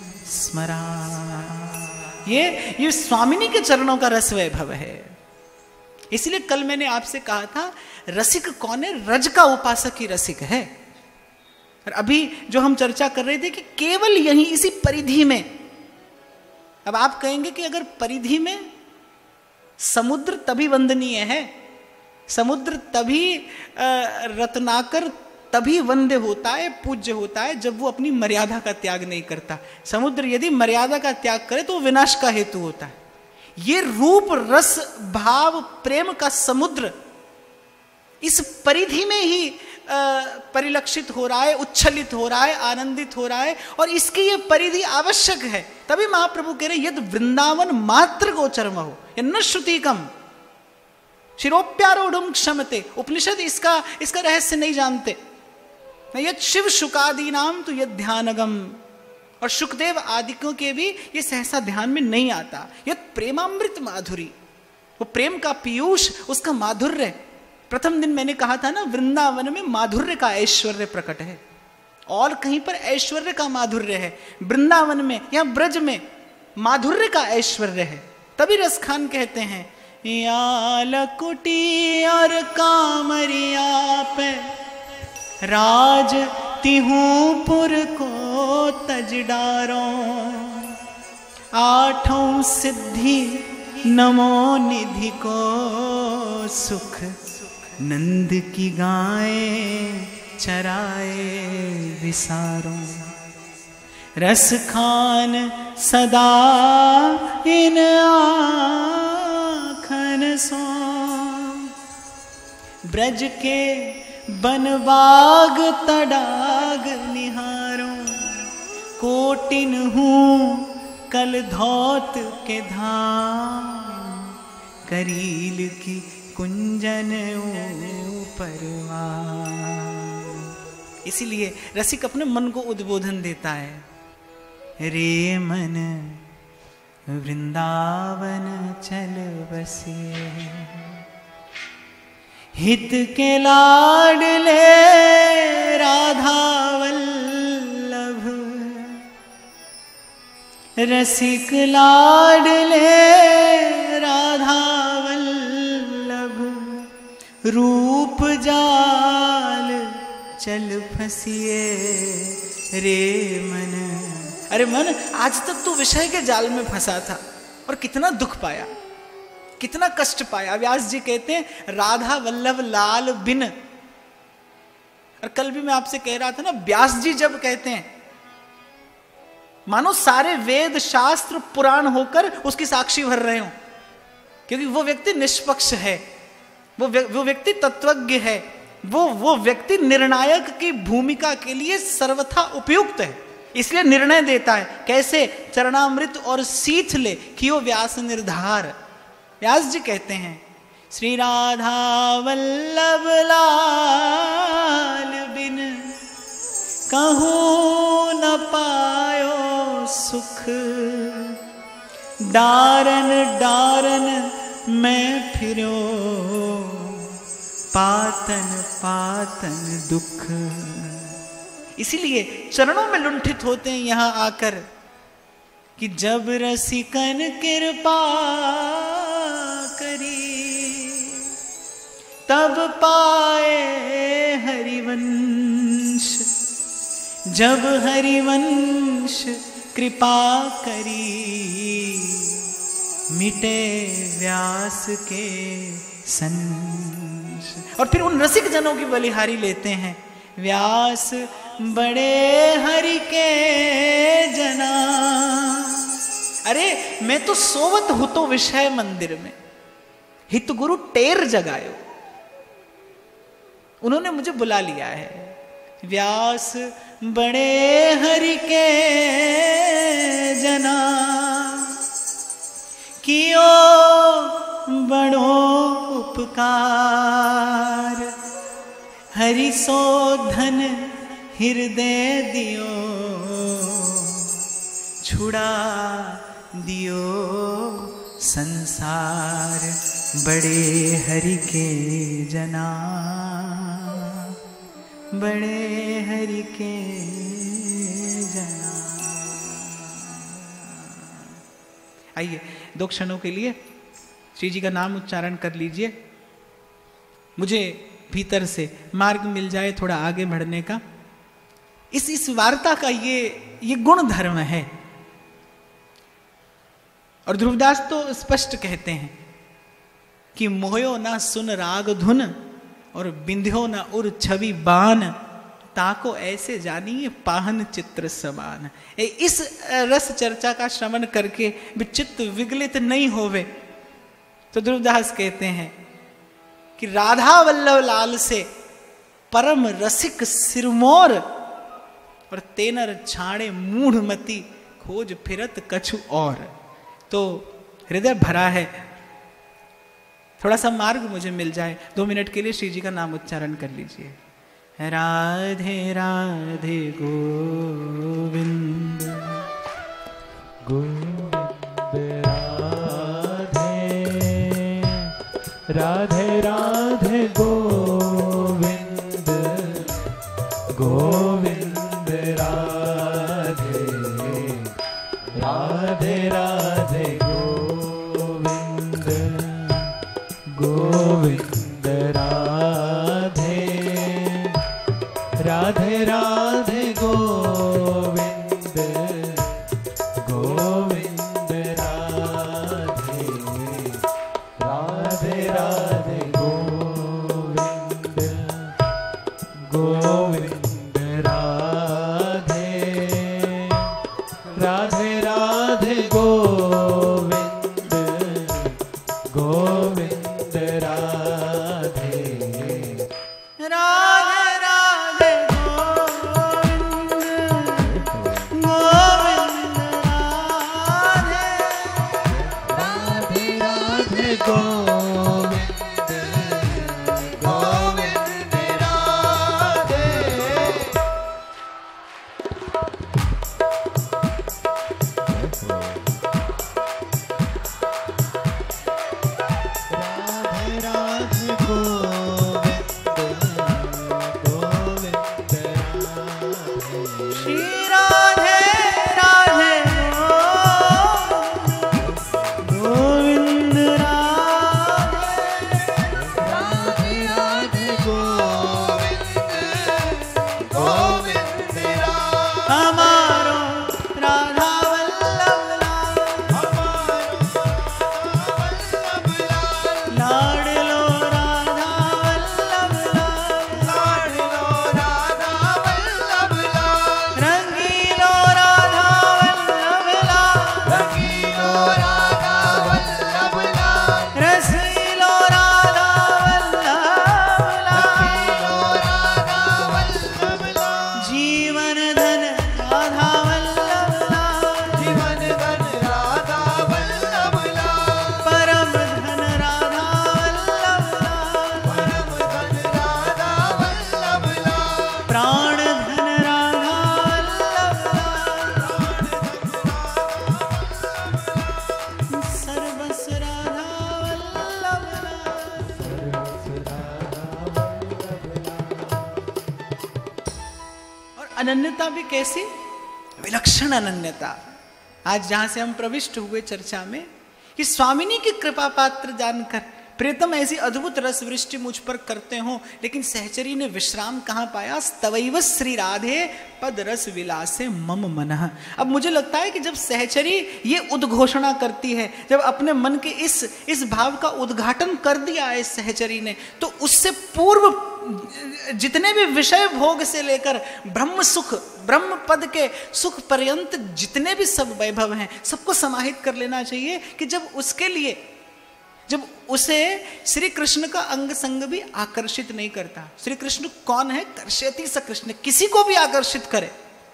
स्मरामि। ये ये स्वामिनी के चरणों का रस वैभव है। इसलिए कल मैंने आपसे कहा था, रसिक कौन है? रज का उपासक ही रसिक है। और अभी जो हम चर्चा कर रहे थे कि केवल यही इसी परिधि में, अब आप कहेंगे कि अगर परिधि में समुद्र तभी वंदनीय है, समुद्र तभी रत्नाकर तभी वंद्य होता है, पूज्य होता है, जब वो अपनी मर्यादा का त्याग नहीं करता। समुद्र यदि मर्यादा का त्याग करे तो वो विनाश का हेतु होता है। ये रूप रस भाव प्रेम का समुद्र इस परिधि में ही परिलक्षित हो रहा है, उच्छलित हो रहा है, आनंदित हो रहा है, और इसकी ये परिधि आवश्यक है। तभी महाप्रभु कह रहे यद वृंदावन मात्र गोचरम हो न श्रुतिकम शिरोप्यारोढ़ क्षमते। उपनिषद इसका इसका रहस्य नहीं जानते। यद शिव शुकादि नाम तो यद ध्यानगम, और शुकदेव आदिकों के भी ये सहसा ध्यान में नहीं आता। यद प्रेमामृत माधुरी, वो प्रेम का पीयूष, उसका माधुर्य। प्रथम दिन मैंने कहा था ना, वृंदावन में माधुर्य का ऐश्वर्य प्रकट है, और कहीं पर ऐश्वर्य का माधुर्य है, वृंदावन में या ब्रज में माधुर्य का ऐश्वर्य है। तभी रसखान कहते हैं, या लकुटी और कामरिया पे राज तिहूपुर को तज डारो, आठों सिद्धि नमो निधि को सुख, नंद की गायें चराए विसारो। रस खान सदा इन आखन सो, ब्रज के बनबाग तडाग निहारो, कोटिन हूँ कल धौत के धाम, करील की कुंजन ऊपरवा। इसीलिए रसिक अपने मन को उद्बोधन देता है, रे मन वृंदावन चल बसे, हित के लाडले राधा वल्लभ, रसिक लाडले राधा वल्लभ, रूप जाल चल फसिए रे मन। अरे मन, आज तक तो विषय के जाल में फंसा था और कितना दुख पाया, कितना कष्ट पाया। व्यास जी कहते हैं, राधा वल्लभ लाल बिन। और कल भी मैं आपसे कह रहा था ना, व्यास जी जब कहते हैं, मानो सारे वेद शास्त्र पुराण होकर उसकी साक्षी भर रहे हो, क्योंकि वो व्यक्ति निष्पक्ष है, वो वो व्यक्ति तत्वज्ञ है, वो वो व्यक्ति निर्णायक की भूमिका के लिए सर्वथा उपयुक्त है, इसलिए निर्णय देता है। कैसे? चरणामृत और सीथ ले कियो व्यास निर्धार। व्यास जी कहते हैं, श्री राधा वल्लभ लाल बिन कहूँ न पायो सुख, डारन डारन मैं फिरो पातन पातन दुख। इसीलिए चरणों में लुंठित होते हैं यहां आकर कि जब रसिकन कृपा करी तब पाए हरिवंश, जब हरिवंश कृपा करी मिटे व्यास के संश। और फिर उन रसिक जनों की बलिहारी लेते हैं, व्यास बड़े हरि के जना। अरे मैं तो सोवत हूं तो विषय मंदिर में, हित गुरु टेर जगायो, उन्होंने मुझे बुला लिया है। व्यास बड़े हरि के जना, कियो बड़ो उपकार, हरि सो धन हृदय दियो, छुड़ा दियो संसार बड़े हरि के जना, बड़े हरि के जना। आइए दो क्षणों के लिए श्री जी का नाम उच्चारण कर लीजिए, मुझे भीतर से मार्ग मिल जाए थोड़ा आगे बढ़ने का। इस इस वार्ता का ये ये गुण धर्म है। और ध्रुवदास तो स्पष्ट कहते हैं कि मोहयो ना सुन राग धुन और बिंध्यो ना उर छवि बान, ताको ऐसे जानिए पाहन चित्र समान। इस रस चर्चा का श्रवण करके भी चित्त विगलित नहीं होवे तो ध्रुवदास कहते हैं कि राधा वल्लभ लाल से परम रसिक सिरमोर, और तेनर छाड़े मूढ़मती खोज फिरत कछु और। तो हृदय भरा है, थोड़ा सा मार्ग मुझे मिल जाए। दो मिनट के लिए श्री जी का नाम उच्चारण कर लीजिए। राधे राधे गोविंद गोविंद राधे राधे राधे गोविंद गोविंद राधे राधे राधे गोविंद गोविंद राधे राधे राधे गोविंद गोविंद राधे राधे राधे गोविंद गोविंद राधे राधे राधे गोविंद गोविंद राधे राधे राधे गोविंद गोविंद राधे राधे राधे गोविंद गोविंद राधे राधे राधे गोविंद गोविंद राधे श्री राधे राधे गोविंद राधे राधे राधे गोविंद गोविंद राधे हमारो राधा वल्लभ लाडलो राधा वल्लभ रंगीलो राधा वल्लभ रसीलो राधा वल्लभ जीवन धन राधा वल्लभ परम धन राधा वल्लभ प्राण धन राधा वल्लभ सर्वस राधा वल्लभ। और अनन्यता भी कैसी? विलक्षण अनन्यता। आज जहां से हम प्रविष्ट हुए चर्चा में कि स्वामिनी की कृपा पात्र जानकर प्रियतम ऐसी अद्भुत रस वृष्टि मुझ पर करते हो, लेकिन सहचरी ने विश्राम कहाँ पाया? स्तवैव श्री राधे पद रस विलासे मम मनः। अब मुझे लगता है कि जब सहचरी ये उद्घोषणा करती है, जब अपने मन के इस इस भाव का उद्घाटन कर दिया है सहचरी ने, तो उससे पूर्व जितने भी विषय भोग से लेकर ब्रह्म सुख, ब्रह्म पद के सुख पर्यंत जितने भी सब वैभव हैं, सबको समाहित कर लेना चाहिए कि जब उसके लिए, जब उसे श्री कृष्ण का अंग संग भी आकर्षित नहीं करता। श्री कृष्ण कौन है? कर्षयति स कृष्ण, किसी को भी आकर्षित करे,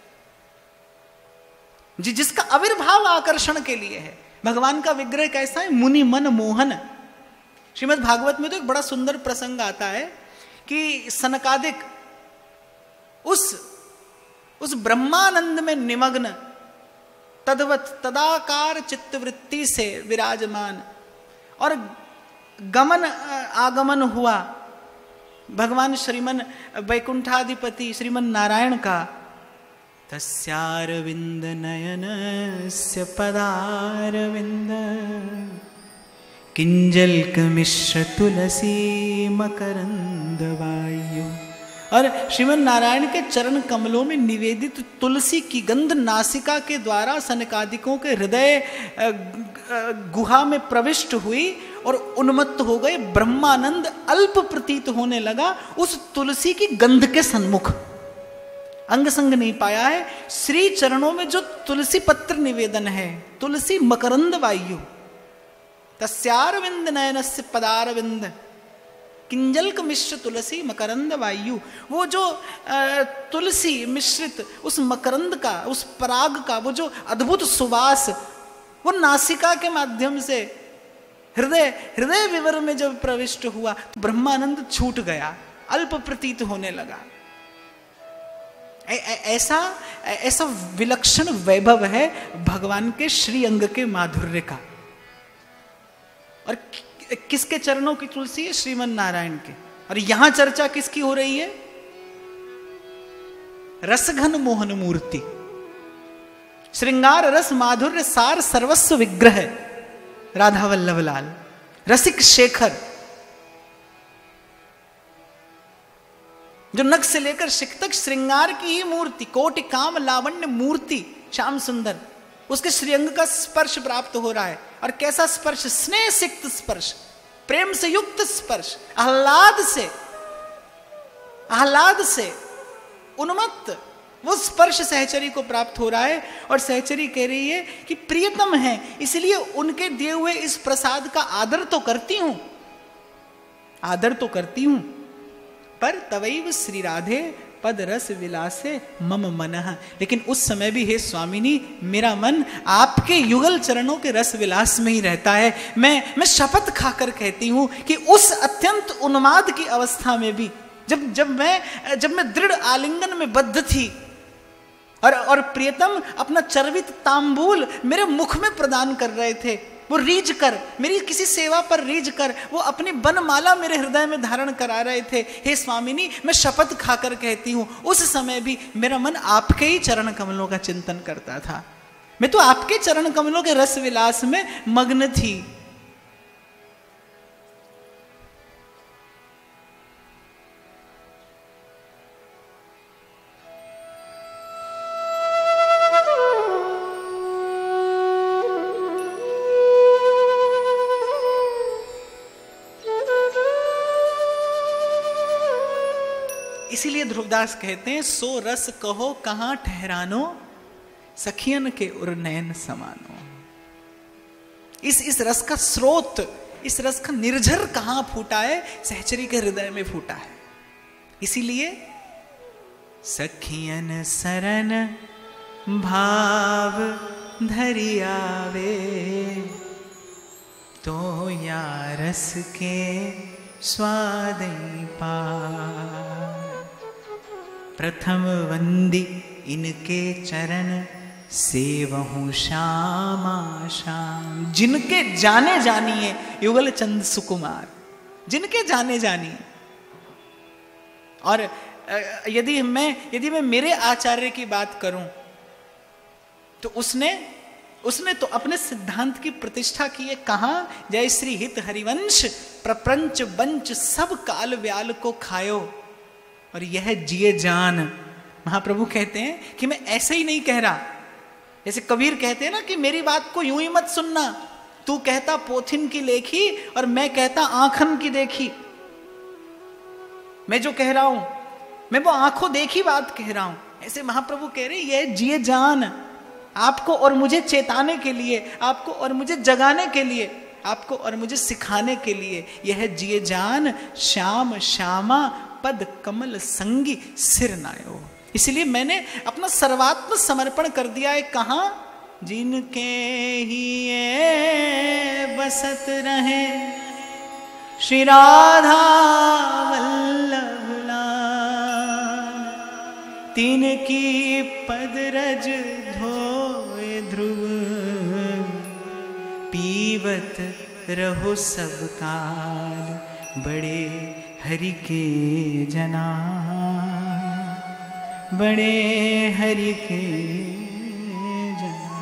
जी जिसका आविर्भाव आकर्षण के लिए है। भगवान का विग्रह कैसा है? मुनि मन मोहन। श्रीमद् भागवत में तो एक बड़ा सुंदर प्रसंग आता है कि सनकादिक उस उस ब्रह्मानंद में निमग्न तद्वत तदाकार चित्तवृत्ति से विराजमान, और गमन आगमन हुआ भगवान श्रीमन वैकुंठाधिपति श्रीमन नारायण का। तस्यारविंद नयनस्य पदारविंद किंजल्क मिश्र तुलसी मकरंद वायु। और श्रीमन नारायण के चरण कमलों में निवेदित तुलसी की गंध नासिका के द्वारा सनकादिकों के हृदय गुहा में प्रविष्ट हुई और उन्मत्त हो गए। ब्रह्मानंद अल्प प्रतीत होने लगा उस तुलसी की गंध के सन्मुख। अंग संग नहीं पाया है। श्री चरणों में जो तुलसी पत्र निवेदन है, तुलसी मकरंद वायु, तस्यारविंद नयनस्य पदारविंद किंजल्क मिश्र तुलसी मकरंद वायु। वो जो तुलसी मिश्रित उस मकरंद का, उस पराग का वो जो अद्भुत सुवास, वो नासिका के माध्यम से हृदय हृदय विवर में जब प्रविष्ट हुआ तो ब्रह्मानंद छूट गया, अल्प प्रतीत होने लगा। ऐ, ऐ, ऐसा ऐसा विलक्षण वैभव है भगवान के श्री अंग के माधुर्य का। और किसके चरणों की तुलसी है? श्रीमन नारायण के। और यहां चर्चा किसकी हो रही है? रसघन मोहन मूर्ति, श्रृंगार रस माधुर्य सार सर्वस्व विग्रह राधा वल्लभ लाल, रसिक शेखर, जो नख से लेकर शिख तक श्रृंगार की ही मूर्ति, कोटि काम लावण्य मूर्ति, श्याम सुंदर, उसके श्रीअंग का स्पर्श प्राप्त हो रहा है। और कैसा स्पर्श? स्नेह सिक्त स्पर्श, प्रेम से युक्त स्पर्श, आह्लाद से, आह्लाद से उन्मत्त वो स्पर्श सहचरी को प्राप्त हो रहा है। और सहचरी कह रही है कि प्रियतम है, इसलिए उनके दिए हुए इस प्रसाद का आदर तो करती हूं, आदर तो करती हूं, पर तवैव श्री राधे पद रस विलासे मम मनः। लेकिन उस समय भी हे स्वामिनी, मेरा मन आपके युगल चरणों के रस विलास में ही रहता है। मैं मैं शपथ खाकर कहती हूं कि उस अत्यंत उन्माद की अवस्था में भी, जब जब मैं जब मैं दृढ़ आलिंगन में बद्ध थी और और प्रियतम अपना चर्वित तांबूल मेरे मुख में प्रदान कर रहे थे, वो रीझ कर, मेरी किसी सेवा पर रीझ कर वो अपनी बनमाला मेरे हृदय में धारण करा रहे थे। हे स्वामिनी, मैं शपथ खाकर कहती हूं, उस समय भी मेरा मन आपके ही चरण कमलों का चिंतन करता था। मैं तो आपके चरण कमलों के रस विलास में मग्न थी। इसीलिए ध्रुवदास कहते हैं, सो रस कहो कहां ठहरानो, सखियन के उरनैन समानो। इस इस रस का स्रोत, इस रस का निर्झर कहां फूटा है? सहचरी के हृदय में फूटा है। इसीलिए सखियन सरन भाव धरि आवे, तो या रस के स्वाद पाए। प्रथम वंदी इनके चरण सेवहूं श्यामा श्याम। जिनके जाने जानिए युगल चंद सुकुमार, जिनके जाने जानिए। और यदि मैं यदि मैं मेरे आचार्य की बात करूं तो उसने उसने तो अपने सिद्धांत की प्रतिष्ठा की है। कहां? जय श्री हित हरिवंश, प्रपंच बंच सब काल व्याल को खायो, और यह जिए जान। महाप्रभु कहते हैं कि मैं ऐसे ही नहीं कह रहा, जैसे कबीर कहते हैं ना कि मेरी बात को यूं ही मत सुनना, तू कहता पोथिन की लेखी और मैं कहता आंखन की देखी। मैं जो कह रहा हूं मैं वो आंखों देखी बात कह रहा हूं। ऐसे महाप्रभु कह रहे यह जिए जान, आपको और मुझे चेताने के लिए, आपको और मुझे जगाने के लिए, आपको और मुझे सिखाने के लिए, यह जिए जान श्याम श्यामा पद कमल संगी सिर नायो। इसलिए मैंने अपना सर्वात्म समर्पण कर दिया है। कहां? जिनके ही बसत रहे श्री राधा वल्लभ लाल, तिनकी पदरज धोए ध्रुव, पीवत रहो सब काल बड़े हरि के जना, बड़े हरि के जना।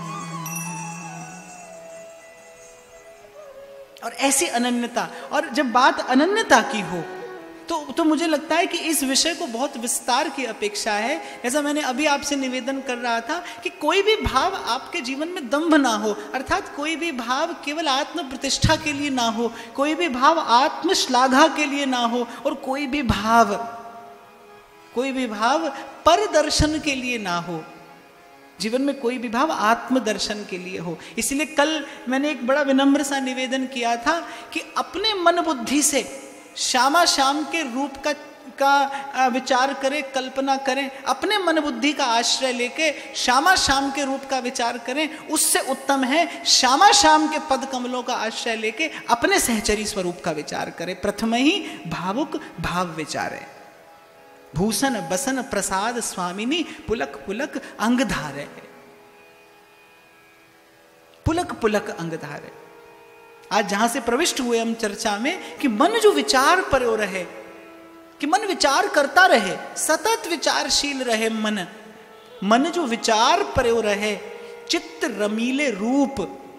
और ऐसी अनन्यता, और जब बात अनन्यता की हो तो तो मुझे लगता है कि इस विषय को बहुत विस्तार की अपेक्षा है। जैसा मैंने अभी आपसे निवेदन कर रहा था कि कोई भी भाव आपके जीवन में दंभ ना हो, अर्थात कोई भी भाव केवल आत्म प्रतिष्ठा के लिए ना हो, कोई भी भाव आत्म श्लाघा के लिए ना हो, और कोई भी भाव कोई भी भाव पर दर्शन के लिए ना हो। जीवन में कोई भी भाव आत्मदर्शन के लिए हो। इसलिए कल मैंने एक बड़ा विनम्र सा निवेदन किया था कि अपने मन बुद्धि से श्यामा श्याम के रूप का का विचार करें, कल्पना करें, अपने मन बुद्धि का आश्रय लेके श्यामा श्याम के रूप का विचार करें। उससे उत्तम है श्यामा श्याम के पद कमलों का आश्रय लेके अपने सहचरी स्वरूप का विचार करें। प्रथम ही भावुक भाव विचारे। भूषण बसन प्रसाद स्वामिनी पुलक पुलक अंग धारे, पुलक पुलक अंग धारे। आज जहां से प्रविष्ट हुए हम चर्चा में, कि मन जो विचार परो रहे, कि मन विचार करता रहे, सतत विचारशील रहे मन, मन जो विचार परो रहे, चित्त रमीले रूप।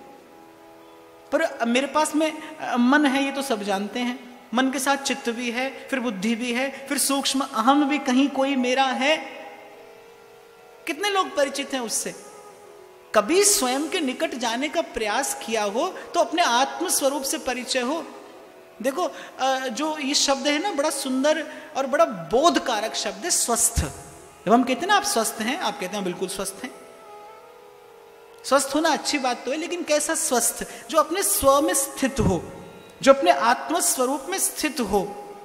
पर मेरे पास में मन है ये तो सब जानते हैं, मन के साथ चित्त भी है, फिर बुद्धि भी है, फिर सूक्ष्म अहम भी कहीं कोई मेरा है। कितने लोग परिचित हैं उससे? कभी स्वयं के निकट जाने का प्रयास किया हो तो अपने आत्म स्वरूप से परिचय हो। देखो जो ये शब्द है ना, बड़ा सुंदर और बड़ा बोधकारक शब्द है, स्वस्थ। जब हम कहते हैं ना आप स्वस्थ हैं, आप कहते हैं बिल्कुल स्वस्थ हैं। स्वस्थ होना अच्छी बात तो है, लेकिन कैसा स्वस्थ? जो अपने स्व में स्थित हो, जो अपने आत्म स्वरूप में स्थित हो,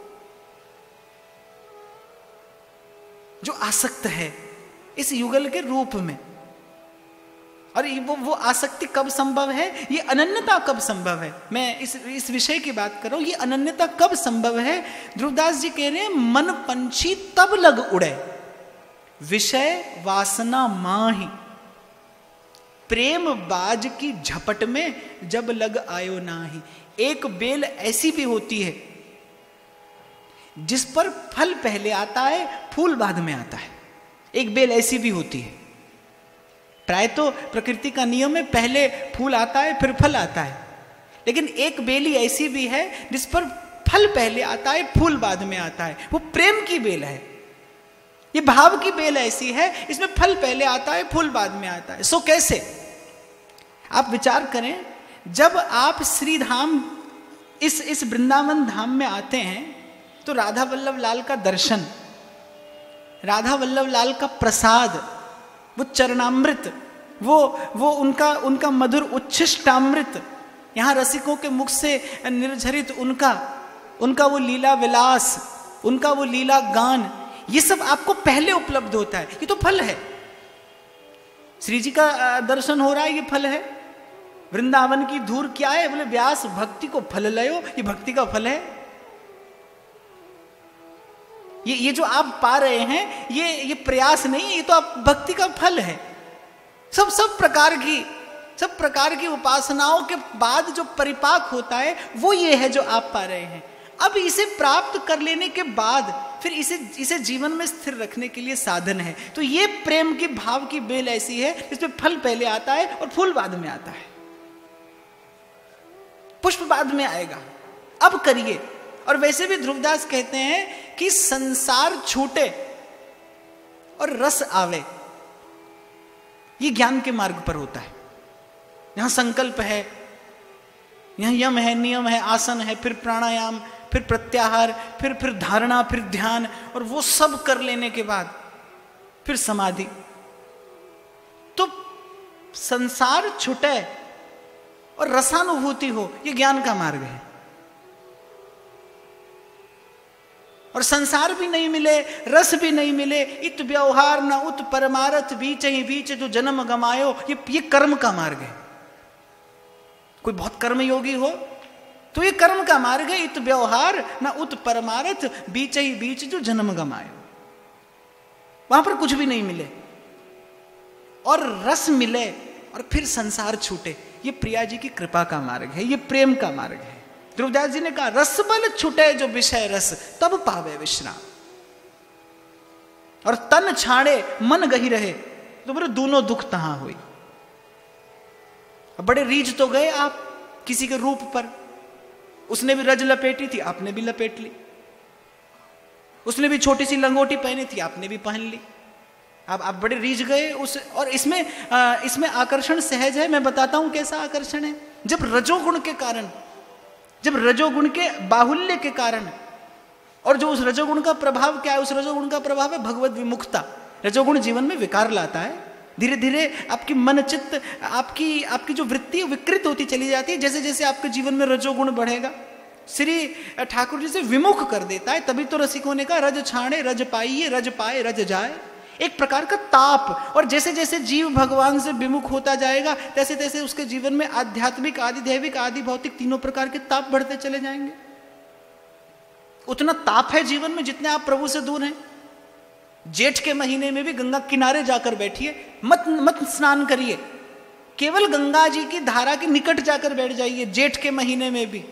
जो आसक्त है इस युगल के रूप में। और वो वो आसक्ति कब संभव है? ये अनन्यता कब संभव है? मैं इस इस विषय की बात कर रहा हूं, ये अनन्यता कब संभव है? ध्रुवदास जी कह रहे हैं, मन पंछी तब लग उड़े, विषय वासना माही, प्रेम बाज की झपट में जब लग आयो नाही। एक बेल ऐसी भी होती है जिस पर फल पहले आता है, फूल बाद में आता है। एक बेल ऐसी भी होती है। प्राय तो प्रकृति का नियम है, पहले फूल आता है फिर फल आता है, लेकिन एक बेली ऐसी भी है जिस पर फल पहले आता है, फूल बाद में आता है। वो प्रेम की बेल है, ये भाव की बेल ऐसी है, इसमें फल पहले आता है, फूल बाद में आता है। सो कैसे? आप विचार करें, जब आप श्री धाम, इस इस वृंदावन धाम में आते हैं तो राधा वल्लभ लाल का दर्शन, राधा वल्लभ लाल का प्रसाद, वो चरणामृत, वो वो उनका उनका मधुर उच्छिष्टामृत, यहाँ रसिकों के मुख से निर्झरित उनका उनका वो लीला विलास, उनका वो लीला गान, ये सब आपको पहले उपलब्ध होता है। ये तो फल है। श्री जी का दर्शन हो रहा है, ये फल है। वृंदावन की धूर क्या है? बोले व्यास भक्ति को फल लयो, ये भक्ति का फल है। ये ये जो आप पा रहे हैं, ये ये प्रयास नहीं है, ये तो आप भक्ति का फल है। सब सब प्रकार की सब प्रकार की उपासनाओं के बाद जो परिपाक होता है, वो ये है जो आप पा रहे हैं। अब इसे प्राप्त कर लेने के बाद फिर इसे इसे जीवन में स्थिर रखने के लिए साधन है। तो ये प्रेम की भाव की बेल ऐसी है जिसमें फल पहले आता है और फूल बाद में आता है, पुष्प बाद में आएगा। अब करिए। और वैसे भी ध्रुवदास कहते हैं कि संसार छूटे और रस आवे, ये ज्ञान के मार्ग पर होता है। यहां संकल्प है, यहां यम है, नियम है, आसन है, फिर प्राणायाम, फिर प्रत्याहार, फिर फिर धारणा, फिर ध्यान, और वो सब कर लेने के बाद फिर समाधि। तो संसार छूटे और रसानुभूति हो, ये ज्ञान का मार्ग है। और संसार भी नहीं मिले, रस भी नहीं मिले, इत व्यवहार न उत परमारथ, बीच ही बीच जो जन्म गमायो, ये ये कर्म का मार्ग है। कोई बहुत कर्म योगी हो तो ये कर्म का मार्ग है। इत व्यवहार न उत परमारथ, बीच ही बीच जो जन्म गमायो, वहां पर कुछ भी नहीं मिले और रस मिले और फिर संसार छूटे, ये प्रिया जी की कृपा का मार्ग है, ये प्रेम का मार्ग है। ध्रुवदास जी ने कहा, रस बल छुटे जो विषय रस, तब पावे विश्राम। और तन छाड़े मन गही रहे, तो बोले दोनों दुख तहां हुई। बड़े रीझ तो गए आप किसी के रूप पर, उसने भी रज लपेटी थी, आपने भी लपेट ली। उसने भी छोटी सी लंगोटी पहनी थी, आपने भी पहन ली। आप आप बड़े रीझ गए उस। और इसमें आ, इसमें आकर्षण सहज है। मैं बताता हूं कैसा आकर्षण है। जब रजोगुण के कारण, जब रजोगुण के बाहुल्य के कारण, और जो उस रजोगुण का प्रभाव क्या है? उस रजोगुण का प्रभाव है भगवत विमुखता। रजोगुण जीवन में विकार लाता है। धीरे धीरे आपकी मन चित्त, आपकी आपकी जो वृत्ति है विकृत होती चली जाती है। जैसे जैसे आपके जीवन में रजोगुण बढ़ेगा, श्री ठाकुर जी से विमुख कर देता है। तभी तो रसिकों ने कहा, रज छाणे रज पाइए, रज पाए रज जाए। एक प्रकार का ताप। और जैसे जैसे जीव भगवान से विमुख होता जाएगा, तैसे तैसे उसके जीवन में आध्यात्मिक, आदि दैविक, आदि भौतिक, तीनों प्रकार के ताप बढ़ते चले जाएंगे। उतना ताप है जीवन में जितने आप प्रभु से दूर हैं। जेठ के महीने में भी गंगा किनारे जाकर बैठिए, मत मत स्नान करिए। केवल गंगा जी की धारा के निकट जाकर बैठ जाइए, जेठ के महीने में भी,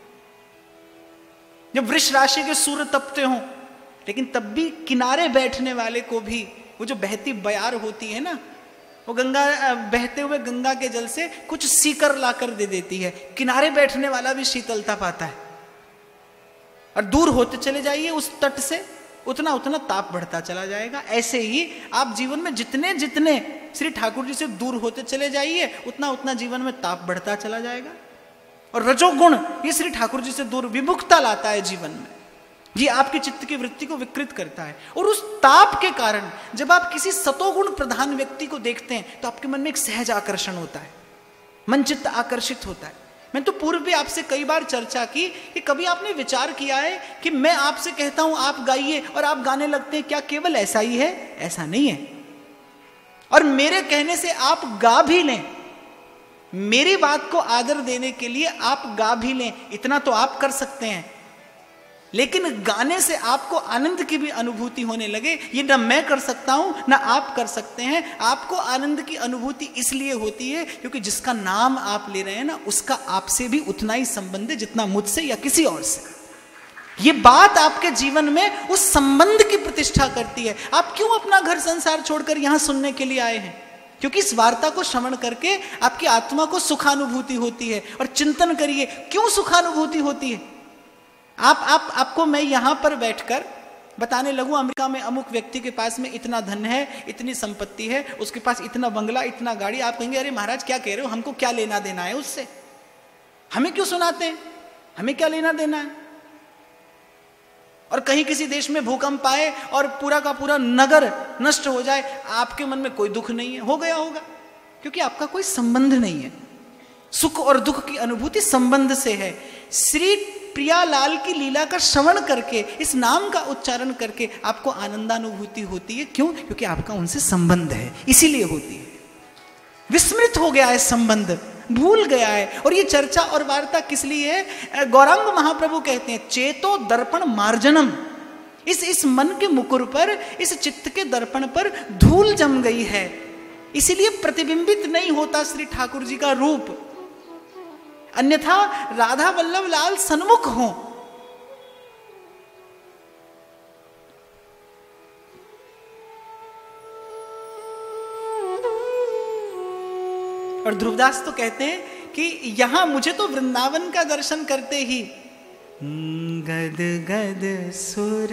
जब वृष राशि के सूर्य तपते हों, लेकिन तब भी किनारे बैठने वाले को भी वो जो बहती बयार होती है ना, वो गंगा, बहते हुए गंगा के जल से कुछ सीकर लाकर दे देती है। किनारे बैठने वाला भी शीतलता पाता है। और दूर होते चले जाइए उस तट से, उतना उतना ताप बढ़ता चला जाएगा। ऐसे ही आप जीवन में जितने जितने श्री ठाकुर जी से दूर होते चले जाइए, उतना उतना जीवन में ताप बढ़ता चला जाएगा। और रजोगुण ये श्री ठाकुर जी से दूर विमुखता लाता है जीवन में, ये आपके चित्त की वृत्ति को विकृत करता है। और उस ताप के कारण जब आप किसी सतोगुण प्रधान व्यक्ति को देखते हैं तो आपके मन में एक सहज आकर्षण होता है, मन चित्त आकर्षित होता है। मैं तो पूर्व भी आपसे कई बार चर्चा की कि कभी आपने विचार किया है कि मैं आपसे कहता हूं आप गाइए और आप गाने लगते हैं, क्या केवल ऐसा ही है? ऐसा नहीं है। और मेरे कहने से आप गा भी लें, मेरी बात को आदर देने के लिए आप गा भी लें, इतना तो आप कर सकते हैं। लेकिन गाने से आपको आनंद की भी अनुभूति होने लगे, ये ना मैं कर सकता हूं ना आप कर सकते हैं। आपको आनंद की अनुभूति इसलिए होती है क्योंकि जिसका नाम आप ले रहे हैं ना, उसका आपसे भी उतना ही संबंध है जितना मुझसे या किसी और से। ये बात आपके जीवन में उस संबंध की प्रतिष्ठा करती है। आप क्यों अपना घर संसार छोड़कर यहां सुनने के लिए आए हैं? क्योंकि इस वार्ता को श्रवण करके आपकी आत्मा को सुखानुभूति होती है। और चिंतन करिए क्यों सुखानुभूति होती है। आप आप आपको मैं यहां पर बैठकर बताने लगूं, अमेरिका में अमुक व्यक्ति के पास में इतना धन है, इतनी संपत्ति है, उसके पास इतना बंगला, इतना गाड़ी, आप कहेंगे अरे महाराज क्या कह रहे हो, हमको क्या लेना देना है उससे, हमें क्यों सुनाते हैं, हमें क्या लेना देना है। और कहीं किसी देश में भूकंप आए और पूरा का पूरा नगर नष्ट हो जाए, आपके मन में कोई दुख नहीं है, हो गया होगा, क्योंकि आपका कोई संबंध नहीं है। सुख और दुख की अनुभूति संबंध से है। श्री प्रियालाल की लीला का श्रवण करके, इस नाम का उच्चारण करके आपको आनंदानुभूति होती है। क्यों? क्योंकि आपका उनसे संबंध है, इसीलिए होती है। विस्मृत हो गया है संबंध, भूल गया है। और ये चर्चा और वार्ता किस लिए है? गौरांग महाप्रभु कहते हैं चेतो दर्पण मार्जनम। इस इस मन के मुकुर पर, इस चित्त के दर्पण पर धूल जम गई है, इसीलिए प्रतिबिंबित नहीं होता श्री ठाकुर जी का रूप। अन्यथा राधा वल्लभ लाल सन्मुख हों। और ध्रुवदास तो कहते हैं कि यहां मुझे तो वृंदावन का दर्शन करते ही गद गद सुर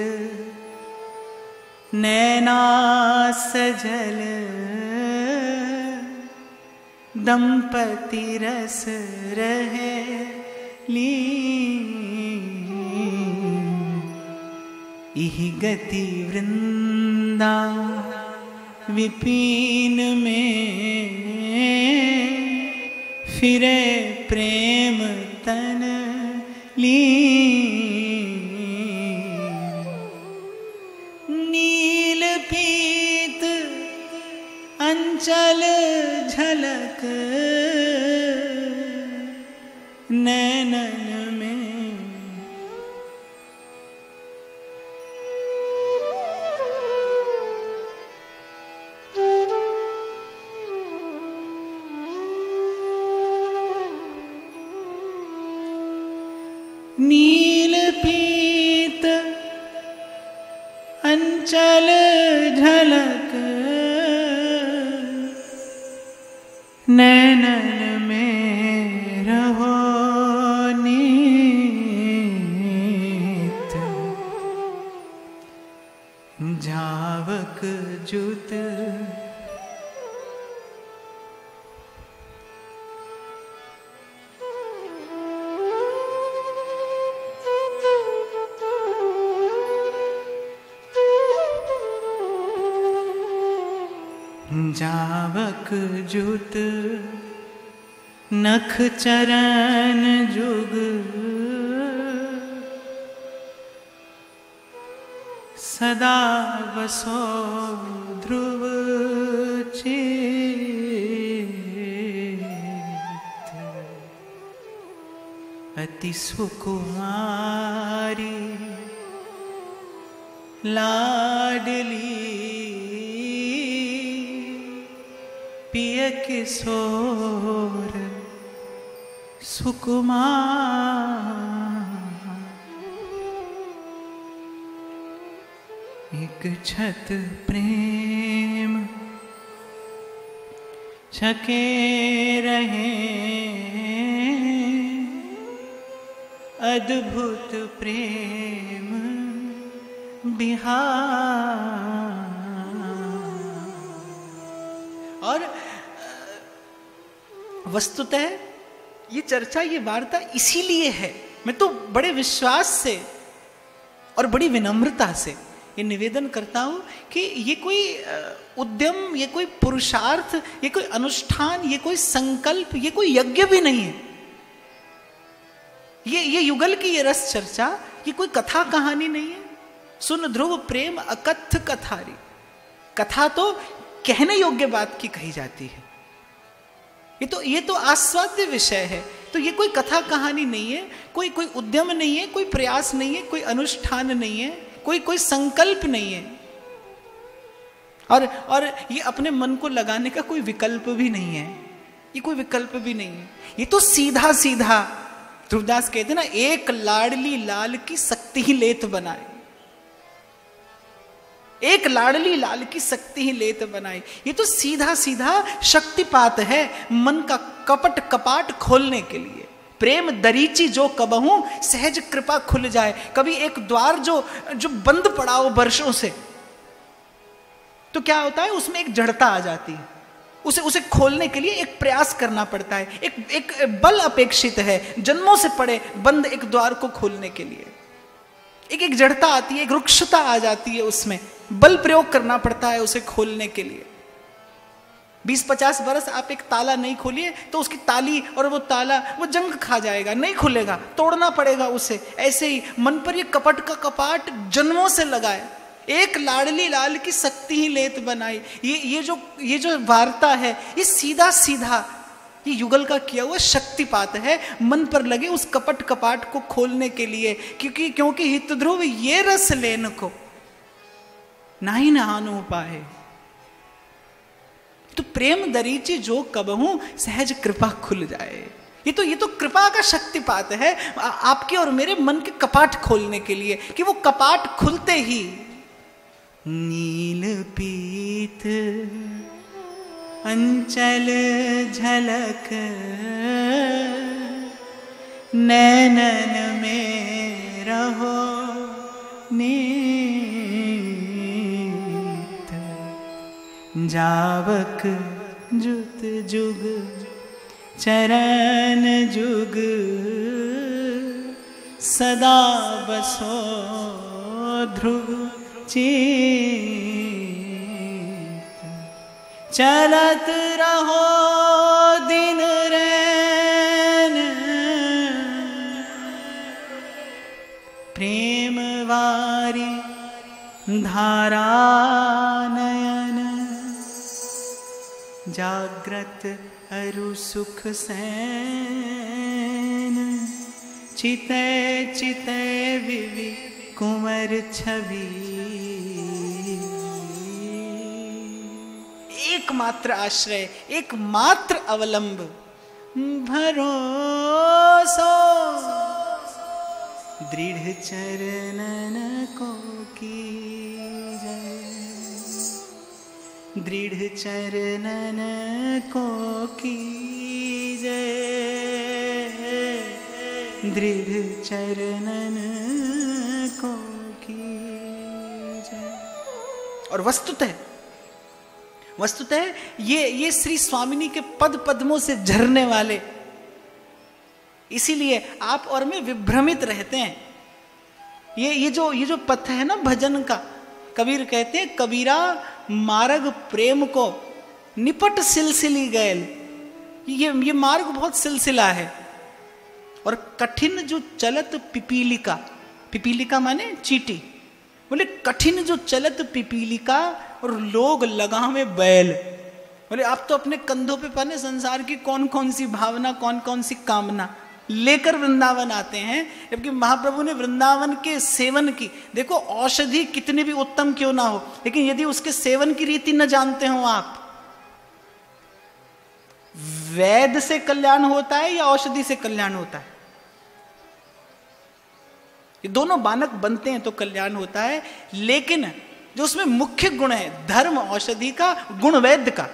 नैना सजल दंपति रस रहे लीन, इहि गति वृंदा विपिन में फिरे प्रेम तन लीन। नील पीत अंचल झलक नैनन में, नील पीत अंचल झलक नैनन में रहो नीत, जावक जुत जावक जुत नख चरण जुग सदा बसो ध्रुव चित, अति सुकुमारी लाडली पिया प्रिय किशोर सुकुमार, एक छत प्रेम छके रहे, अद्भुत प्रेम बिहार। और वस्तुतः ये चर्चा, ये वार्ता इसीलिए है, मैं तो बड़े विश्वास से और बड़ी विनम्रता से ये निवेदन करता हूं कि ये कोई उद्यम, ये कोई पुरुषार्थ, ये कोई अनुष्ठान, ये कोई संकल्प, ये कोई यज्ञ भी नहीं है। ये ये युगल की ये रस चर्चा, ये कोई कथा कहानी नहीं है। सुन ध्रुव प्रेम अकथ कथारी, कथा तो कहने योग्य बात की कही जाती है। ये तो ये तो आस्वाद्य विषय है। तो ये कोई कथा कहानी नहीं है, कोई कोई उद्यम नहीं है, कोई प्रयास नहीं है, कोई अनुष्ठान नहीं है, कोई कोई संकल्प नहीं है, और और ये अपने मन को लगाने का कोई विकल्प भी नहीं है। ये कोई विकल्प भी नहीं है। ये तो सीधा सीधा ध्रुवदास कहते ना, एक लाडली लाल की शक्ति ही लेत बनाए, एक लाडली लाल की शक्ति ही लेत बनाए। ये तो सीधा सीधा शक्तिपात है मन का कपट कपाट खोलने के लिए। प्रेम दरीची जो कबहू सहज कृपा खुल जाए। कभी एक द्वार जो जो बंद पड़ा हो वर्षों से, तो क्या होता है, उसमें एक जड़ता आ जाती है। उसे उसे खोलने के लिए एक प्रयास करना पड़ता है, एक एक बल अपेक्षित है जन्मों से पड़े बंद एक द्वार को खोलने के लिए। एक एक जड़ता आती है, एक रुक्षता आ जाती है, उसमें बल प्रयोग करना पड़ता है उसे खोलने के लिए। बीस पचास बरस आप एक ताला नहीं खोलिए तो उसकी ताली और वो ताला वो जंग खा जाएगा, नहीं खुलेगा, तोड़ना पड़ेगा उसे। ऐसे ही मन पर ये कपट का कपाट जन्मों से लगाए, एक लाडली लाल की शक्ति ही लेत बनाई। ये ये जो ये जो वार्ता है, ये सीधा सीधा ये युगल का किया हुआ शक्तिपात है मन पर लगे उस कपट कपाट को खोलने के लिए। क्योंकि क्योंकि हित ध्रुव ये रस लेन को नाही नहानो पाए, तो प्रेम दरीची जो कबहू सहज कृपा खुल जाए। ये तो ये तो कृपा का शक्तिपात है आपके और मेरे मन के कपाट खोलने के लिए, कि वो कपाट खुलते ही नील पीत अंचल झलक नैनन में रहो नीत, जावक जुत जुग चरण जुग सदा बसो ध्रुव चित, चलत रहो दिन रैन प्रेम वारी धारा नयन, जाग्रत अरु सुख सैन, चिते चिते विवि कुंवर छवि। एकमात्र आश्रय, एकमात्र अवलंब, भरोसो दृढ़ चरणन को कीजय, दृढ़ चरणन को कीजय, दृढ़ चरणन को कीजय। और वस्तुतः वस्तुतः ये ये श्री स्वामिनी के पद पद्मों से झरने वाले, इसीलिए आप और मैं विभ्रमित रहते हैं। ये ये जो ये जो पथ है ना भजन का, कबीर कहते हैं कबीरा मार्ग प्रेम को निपट सिलसिली गैल। ये ये मार्ग बहुत सिलसिला है, और कठिन जो चलत पिपीलिका, पिपीलिका माने चीटी, बोले कठिन जो चलत पिपीलिका और लोग लगावे बैल। बोले आप तो अपने कंधों पे पाने संसार की कौन कौन सी भावना, कौन कौन सी कामना लेकर वृंदावन आते हैं, जबकि महाप्रभु ने वृंदावन के सेवन की, देखो औषधि कितनी भी उत्तम क्यों ना हो, लेकिन यदि उसके सेवन की रीति न जानते हो आप, वैद्य से कल्याण होता है या औषधि से कल्याण होता है? ये दोनों बानक बनते हैं तो कल्याण होता है, लेकिन जो उसमें मुख्य गुण है धर्म औषधि का, गुण वैद्य का।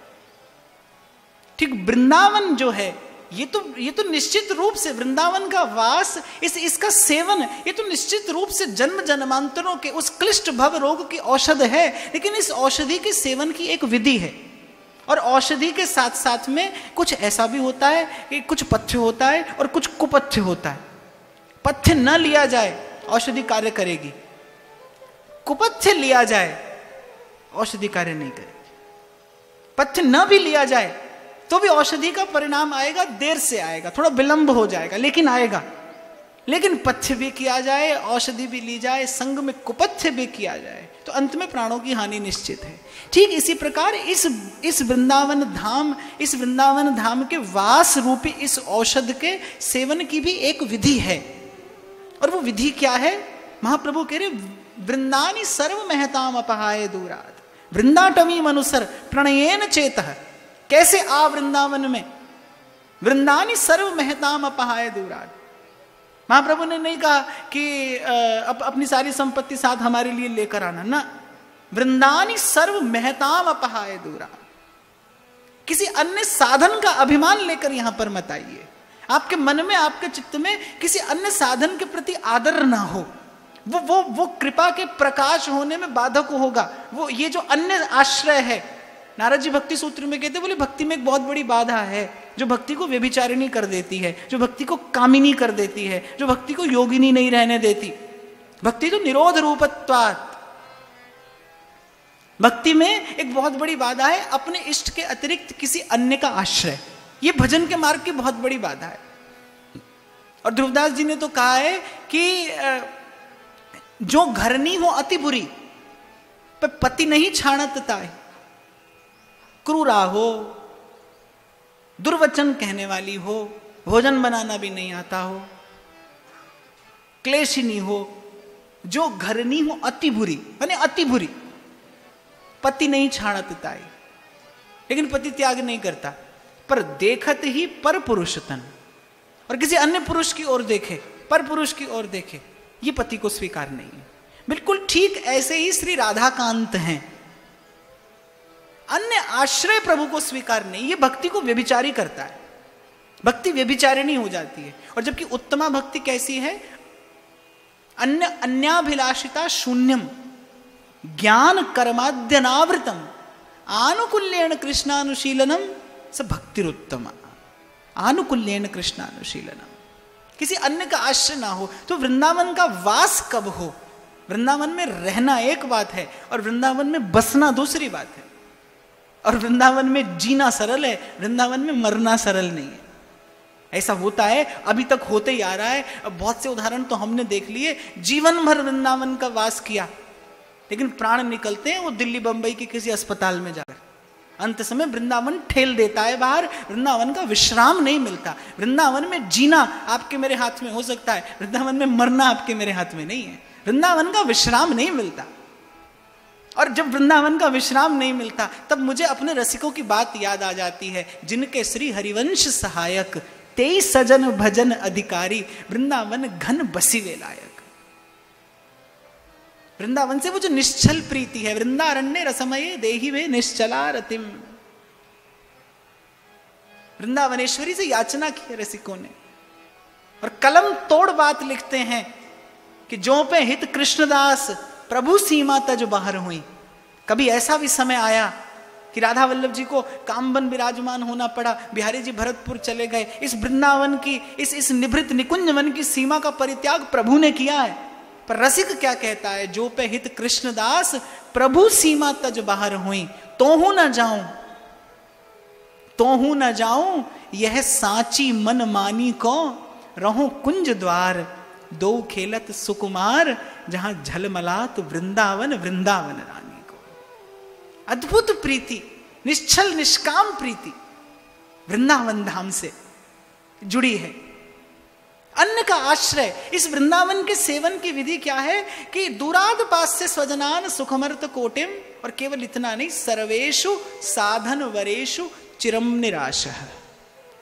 ठीक वृंदावन जो है ये तो ये तो निश्चित रूप से वृंदावन का वास, इस इसका सेवन, ये तो निश्चित रूप से जन्म जन्मांतरों के उस क्लिष्ट भव रोग की औषध है, लेकिन इस औषधि के सेवन की एक विधि है। और औषधि के साथ साथ में कुछ ऐसा भी होता है कि कुछ पथ्य होता है और कुछ कुपथ्य होता है। पथ्य न लिया जाए औषधि कार्य करेगी, कुपथ्य लिया जाए औषधि कार्य नहीं करेगी। पथ्य न भी लिया जाए तो भी औषधि का परिणाम आएगा, देर से आएगा, थोड़ा विलंब हो जाएगा, लेकिन आएगा। लेकिन पथ्य भी किया जाए, औषधि भी ली जाए, संग में कुपथ्य भी किया जाए, तो अंत में प्राणों की हानि निश्चित है। ठीक इसी प्रकार इस इस वृंदावन धाम इस वृंदावन धाम के वास रूपी इस औषध के सेवन की भी एक विधि है। और वो विधि क्या है? महाप्रभु कह रहे वृंदानी सर्व महताम अपहाय दूरात वृंदाटवी मनुसर प्रणयेन चेतः। कैसे आ वृंदावन में? वृंदानी सर्व महताम अपहाय दूरात। महाप्रभु ने नहीं कहा कि अप, अपनी सारी संपत्ति साथ हमारे लिए लेकर आना, ना, वृंदानी सर्व महताम अपहाय दूरात। किसी अन्य साधन का अभिमान लेकर यहां पर मत आइए। आपके मन में, आपके चित्त में किसी अन्य साधन के प्रति आदर ना हो, वो वो वो कृपा के प्रकाश होने में बाधक होगा। वो ये जो अन्य आश्रय है, नारद जी भक्ति सूत्र में कहते, बोले भक्ति में एक बहुत बड़ी बाधा है जो भक्ति को व्यभिचारिणी कर देती है, जो भक्ति को कामिनी कर देती है, जो भक्ति को योगिनी नहीं रहने देती। भक्ति तो निरोध रूपत्वात्, भक्ति में एक बहुत बड़ी बाधा है अपने इष्ट के अतिरिक्त किसी अन्य का आश्रय। ये भजन के मार्ग की बहुत बड़ी बाधा है। और ध्रुवदास जी ने तो कहा है कि जो घरनी हो अति बुरी पर पति नहीं छाणत ताय, क्रूरा हो, दुर्वचन कहने वाली हो, भोजन बनाना भी नहीं आता हो, क्लेशिनी हो, जो घरनी हो अति बुरी, यानी अति बुरी, पति नहीं छाणत ताय, लेकिन पति त्याग नहीं करता, पर देखत ही पर पुरुष तन, और किसी अन्य पुरुष की ओर देखे, पर पुरुष की ओर देखे, ये पति को स्वीकार नहीं है। बिल्कुल ठीक ऐसे ही श्री राधाकांत हैं, अन्य आश्रय प्रभु को स्वीकार नहीं। ये भक्ति को व्यभिचारी करता है, भक्ति व्यभिचारिणी हो जाती है। और जबकि उत्तमा भक्ति कैसी है? अन्य अन्याभिलाषिता शून्यम ज्ञान कर्माद्यनावृतम आनुकूल्येन कृष्णानुशीलनम स भक्तिरुत्तमा। आनुकूल्येन कृष्णानुशीलनम, किसी अन्य का आश्रय ना हो। तो वृंदावन का वास कब हो? वृंदावन में रहना एक बात है और वृंदावन में बसना दूसरी बात है। और वृंदावन में जीना सरल है, वृंदावन में मरना सरल नहीं है। ऐसा होता है, अभी तक होते ही आ रहा है। अब बहुत से उदाहरण तो हमने देख लिए, जीवन भर वृंदावन का वास किया, लेकिन प्राण निकलते हैं वो दिल्ली बंबई के किसी अस्पताल में जाकर। अंत समय वृंदावन ठेल देता है बाहर, वृंदावन का विश्राम नहीं मिलता। वृंदावन में जीना आपके मेरे हाथ में हो सकता है, वृंदावन में मरना आपके मेरे हाथ में नहीं है। वृंदावन का विश्राम नहीं मिलता। और जब वृंदावन का विश्राम नहीं मिलता, तब मुझे अपने रसिकों की बात याद आ जाती है, जिनके श्री हरिवंश सहायक तेईस सजन भजन अधिकारी, वृंदावन घन बसीवे लायक। वृंदावन से वो जो निश्चल प्रीति है, वृंदारण्य रसमये देहि वे निश्चला रतिम। वृंदावनेश्वरी से याचना की है रसिकों ने, और कलम तोड़ बात लिखते हैं कि जो पे हित कृष्णदास प्रभु सीमा तज बाहर हुई। कभी ऐसा भी समय आया कि राधा वल्लभ जी को कामबन विराजमान होना पड़ा, बिहारी जी भरतपुर चले गए। इस वृंदावन की, इस इस निभृत निकुंज वन की सीमा का परित्याग प्रभु ने किया है। पर रसिक क्या कहता है? जो पे हित कृष्णदास प्रभु सीमा तज बाहर हुई, तो हूं न जाऊं तो हूं न जाऊं यह साची मन मानी को, रहो कुंज द्वार दो खेलत सुकुमार, जहां झलमलात वृंदावन वृंदावन रानी को। अद्भुत प्रीति, निश्चल निष्काम प्रीति वृंदावन धाम से जुड़ी है। अन्न का आश्रय, इस वृंदावन के सेवन की विधि क्या है कि दूराद पास से स्वजनान सुखमर्त कोटिम, और केवल इतना नहीं, सर्वेषु साधन वरेषु चिरम निराशः।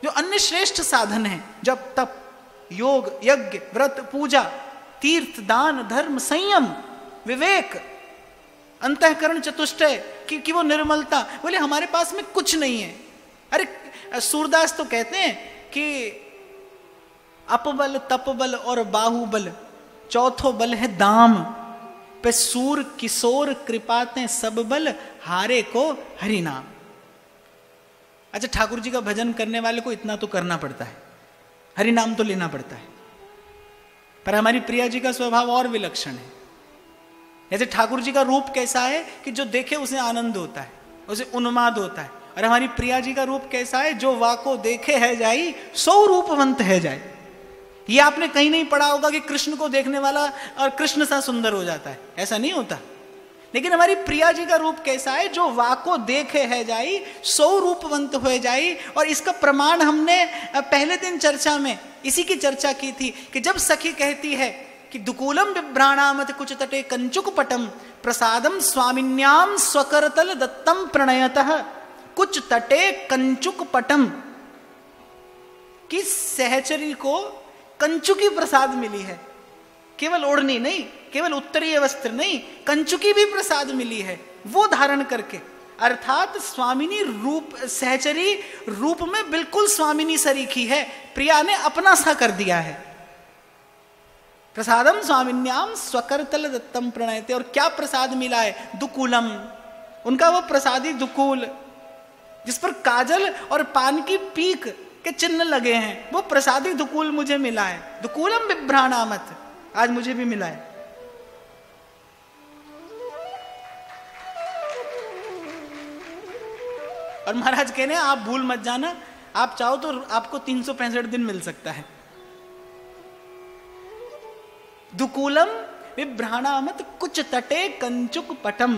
जो अन्य श्रेष्ठ साधन है, जब तप, योग, यज्ञ, व्रत, पूजा, तीर्थ, दान, धर्म, संयम, विवेक, अंतःकरण चतुष्टय की, की वो निर्मलता, बोले हमारे पास में कुछ नहीं है। अरे सूरदास तो कहते हैं कि अपबल, तपबल और बाहुबल, चौथो बल है दाम, पे सूर किशोर कृपाते सब बल, हारे को हरि नाम। अच्छा, ठाकुर जी का भजन करने वाले को इतना तो करना पड़ता है, हरि नाम तो लेना पड़ता है। पर हमारी प्रिया जी का स्वभाव और विलक्षण है। जैसे ठाकुर जी का रूप कैसा है कि जो देखे उसे आनंद होता है, उसे उन्माद होता है, और हमारी प्रिया जी का रूप कैसा है, जो वाको देखे है जाई, सौ रूपवंत है जाए। ये आपने कहीं नहीं पढ़ा होगा कि कृष्ण को देखने वाला और कृष्ण सा सुंदर हो जाता है, ऐसा नहीं होता। लेकिन हमारी प्रिया जी का रूप कैसा है, जो वाको देखे है जाई, सौ रूपवंत हो जाई। और इसका प्रमाण हमने पहले दिन चर्चा में इसी की चर्चा की थी कि जब सखी कहती है कि दुकूलम बिभ्राणामत कुछ तटे कंचुक पटम, प्रसादम स्वामिन्याम स्वकरतल दत्तम प्रणयतः, कुछ तटे कंचुक पटम, कि सहचरी को कंचुकी प्रसाद मिली है। केवल ओढ़नी नहीं, केवल उत्तरीय वस्त्र नहीं, कंचुकी भी प्रसाद मिली है, वो धारण करके। अर्थात स्वामिनी रूप, सहचरी रूप में बिल्कुल स्वामिनी सरीखी है, प्रिया ने अपना सा कर दिया है। प्रसादम स्वामिन्याम स्वकरतल दत्तम प्रणयते, और क्या प्रसाद मिला है, दुकूलम, उनका वो प्रसादी दुकूल जिस पर काजल और पान की पीक के चिन्ह लगे हैं, वो प्रसादी दुकूल मुझे मिला है। दुकूलम बिभ्राणामत, आज मुझे भी मिला है। और महाराज कह रहे हैं आप भूल मत जाना, आप चाहो तो आपको तीन सौ पैंसठ दिन मिल सकता है। दुकूलम विभ्राणामत कुछ तटे कंचुक पटम,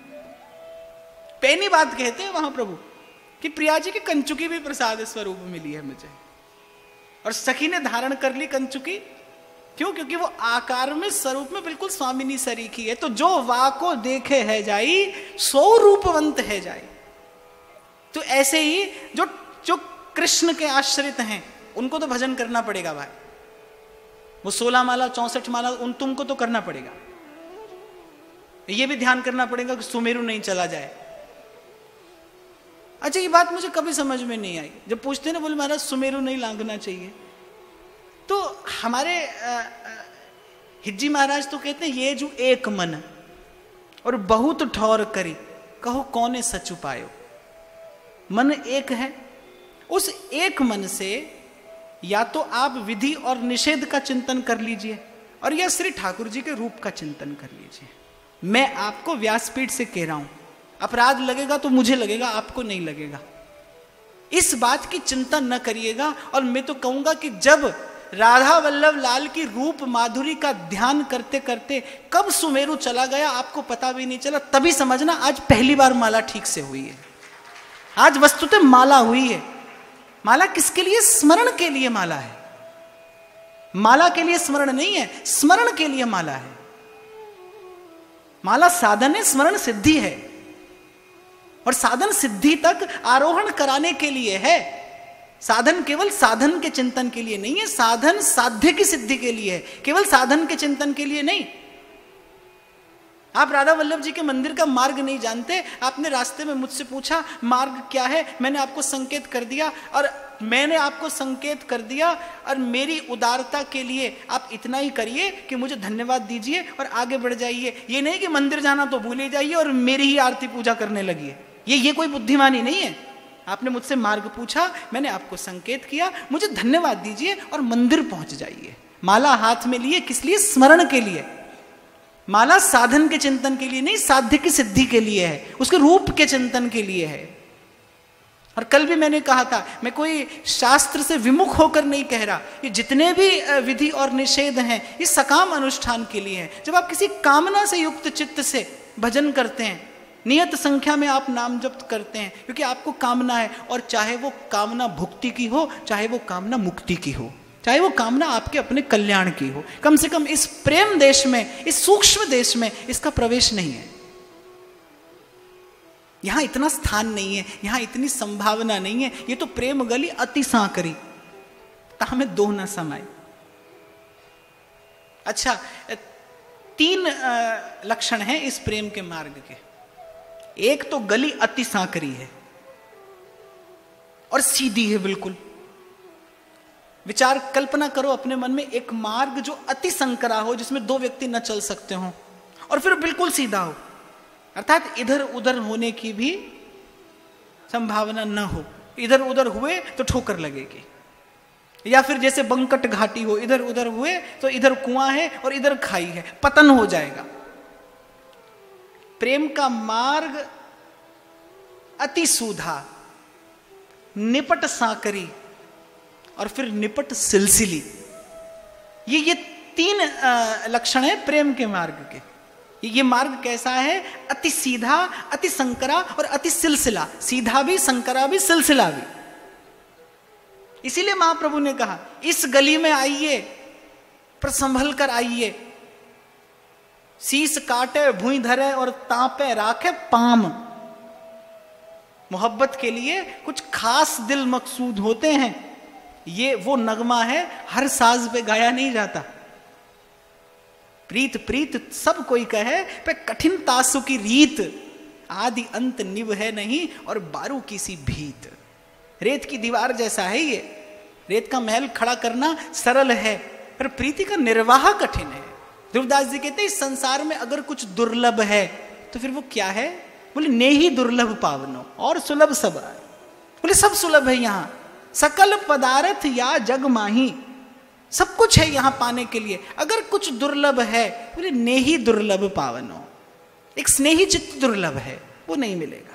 पहली बात कहते हैं वहां प्रभु कि प्रिया जी की कंचुकी भी प्रसाद स्वरूप मिली है मुझे। और सखी ने धारण कर ली कंचुकी, क्यों? क्योंकि वो आकार में, स्वरूप में बिल्कुल स्वामिनी सरीखी है। तो जो वा को देखे है जाई, सौ रूपवंत है जाई। तो ऐसे ही जो जो कृष्ण के आश्रित हैं उनको तो भजन करना पड़ेगा भाई। वो सोलह माला, चौसठ माला, उन तुमको तो करना पड़ेगा। ये भी ध्यान करना पड़ेगा कि सुमेरु नहीं चला जाए। अच्छा, ये बात मुझे कभी समझ में नहीं आई। जब पूछते ना, बोले महाराज सुमेरु नहीं लांघना चाहिए, तो हमारे हिज्जी महाराज तो कहते हैं ये जो एक मन और बहुत ठौर करी, कहो कौने सच उपायो। मन एक है, उस एक मन से या तो आप विधि और निषेध का चिंतन कर लीजिए, और या श्री ठाकुर जी के रूप का चिंतन कर लीजिए। मैं आपको व्यासपीठ से कह रहा हूं, अपराध लगेगा तो मुझे लगेगा, आपको नहीं लगेगा। इस बात की चिंता न करिएगा। और मैं तो कहूंगा कि जब राधा वल्लभ लाल की रूप माधुरी का ध्यान करते करते कब सुमेरु चला गया आपको पता भी नहीं चला, तभी समझना आज पहली बार माला ठीक से हुई है। आज वस्तुतः माला हुई है। माला किसके लिए? स्मरण के लिए माला है। माला के लिए स्मरण नहीं है, स्मरण के लिए माला है। माला साधन है, स्मरण सिद्धि है। और साधन सिद्धि तक आरोहण कराने के लिए है। साधन केवल साधन के चिंतन के लिए नहीं है, साधन साध्य की सिद्धि के लिए है, केवल साधन के चिंतन के लिए नहीं। आप राधा वल्लभ जी के मंदिर का मार्ग नहीं जानते, आपने रास्ते में मुझसे पूछा मार्ग क्या है, मैंने आपको संकेत कर दिया, और मैंने आपको संकेत कर दिया और मेरी उदारता के लिए आप इतना ही करिए कि मुझे धन्यवाद दीजिए और आगे बढ़ जाइए। ये नहीं कि मंदिर जाना तो भूल ही जाइए और मेरी ही आरती पूजा करने लगिए। ये ये कोई बुद्धिमानी नहीं है। आपने मुझसे मार्ग पूछा, मैंने आपको संकेत किया, मुझे धन्यवाद दीजिए और मंदिर पहुंच जाइए। माला हाथ में लिए किस लिए? स्मरण के लिए। माला साधन के चिंतन के लिए नहीं, साध्य की सिद्धि के लिए है, उसके रूप के चिंतन के लिए है। और कल भी मैंने कहा था, मैं कोई शास्त्र से विमुख होकर नहीं कह रहा, ये जितने भी विधि और निषेध हैं ये सकाम अनुष्ठान के लिए है। जब आप किसी कामना से युक्त चित्त से भजन करते हैं, नियत संख्या में आप नाम जप करते हैं क्योंकि आपको कामना है, और चाहे वो कामना भुक्ति की हो, चाहे वो कामना मुक्ति की हो, चाहे वो कामना आपके अपने कल्याण की हो, कम से कम इस प्रेम देश में, इस सूक्ष्म देश में इसका प्रवेश नहीं है। यहां इतना स्थान नहीं है, यहां इतनी संभावना नहीं है, ये तो प्रेम गली अति सांकरी, तामे दो न समाये। अच्छा, तीन लक्षण हैं इस प्रेम के मार्ग के। एक तो गली अति सांकरी है और सीधी है बिल्कुल। विचार कल्पना करो अपने मन में, एक मार्ग जो अति संकरा हो, जिसमें दो व्यक्ति न चल सकते हो, और फिर बिल्कुल सीधा हो, अर्थात इधर उधर होने की भी संभावना न हो। इधर उधर हुए तो ठोकर लगेगी, या फिर जैसे बंकट घाटी हो, इधर उधर हुए तो इधर कुआं है और इधर खाई है, पतन हो जाएगा। प्रेम का मार्ग अति सूधा, निपट सांकरी और फिर निपट सिलसिली। ये ये तीन लक्षण है प्रेम के मार्ग के। ये मार्ग कैसा है? अति सीधा, अति संकरा और अति सिलसिला। सीधा भी, संकरा भी, सिलसिला भी। इसीलिए महाप्रभु ने कहा, इस गली में आइए पर संभल कर आइए, शीश काटे भूई धरे और तापे राखे पाम। मोहब्बत के लिए कुछ खास दिल मकसूद होते हैं। ये वो नगमा है, हर साज पे गाया नहीं जाता। प्रीत प्रीत सब कोई कहे, पे कठिन तासु की रीत, आदि अंत निभ है नहीं और बारू की सी भीत। रेत की दीवार जैसा है ये। रेत का महल खड़ा करना सरल है, पर प्रीति का निर्वाह कठिन है। ध्रुवदास जी कहते हैं, इस संसार में अगर कुछ दुर्लभ है तो फिर वो क्या है? बोले, ने ही दुर्लभ पावनो और सुलभ सब। बोले सब सुलभ है यहां, सकल पदार्थ या जग माही, सब कुछ है यहां पाने के लिए। अगर कुछ दुर्लभ है, बोले ने ही दुर्लभ पावनो, एक स्नेही चित्त दुर्लभ है, वो नहीं मिलेगा।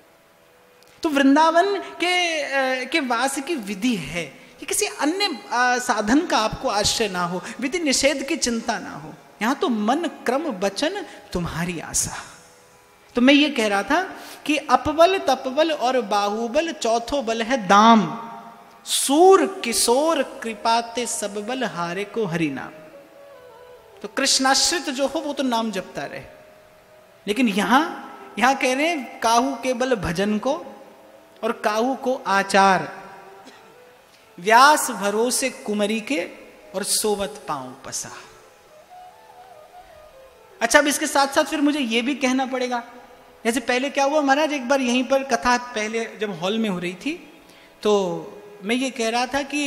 तो वृंदावन के के वास की विधि है कि किसी अन्य साधन का आपको आश्रय ना हो, विधि निषेध की चिंता ना हो। यहां तो मन क्रम वचन तुम्हारी आशा। तो मैं ये कह रहा था कि अपबल तपबल और बाहुबल, चौथो बल है दाम। सूर किशोर कृपाते सब बल, हारे को हरि नाम। तो कृष्णाश्रित जो हो वो तो नाम जपता रहे, लेकिन यहां यहां कह रहे हैं काहू के बल भजन को और काहू को आचार, व्यास भरोसे कुमरी के और सोवत पांव पसा। अच्छा, अब इसके साथ साथ फिर मुझे यह भी कहना पड़ेगा, जैसे पहले क्या हुआ महाराज, एक बार यहीं पर कथा पहले जब हॉल में हो रही थी तो मैं ये कह रहा था कि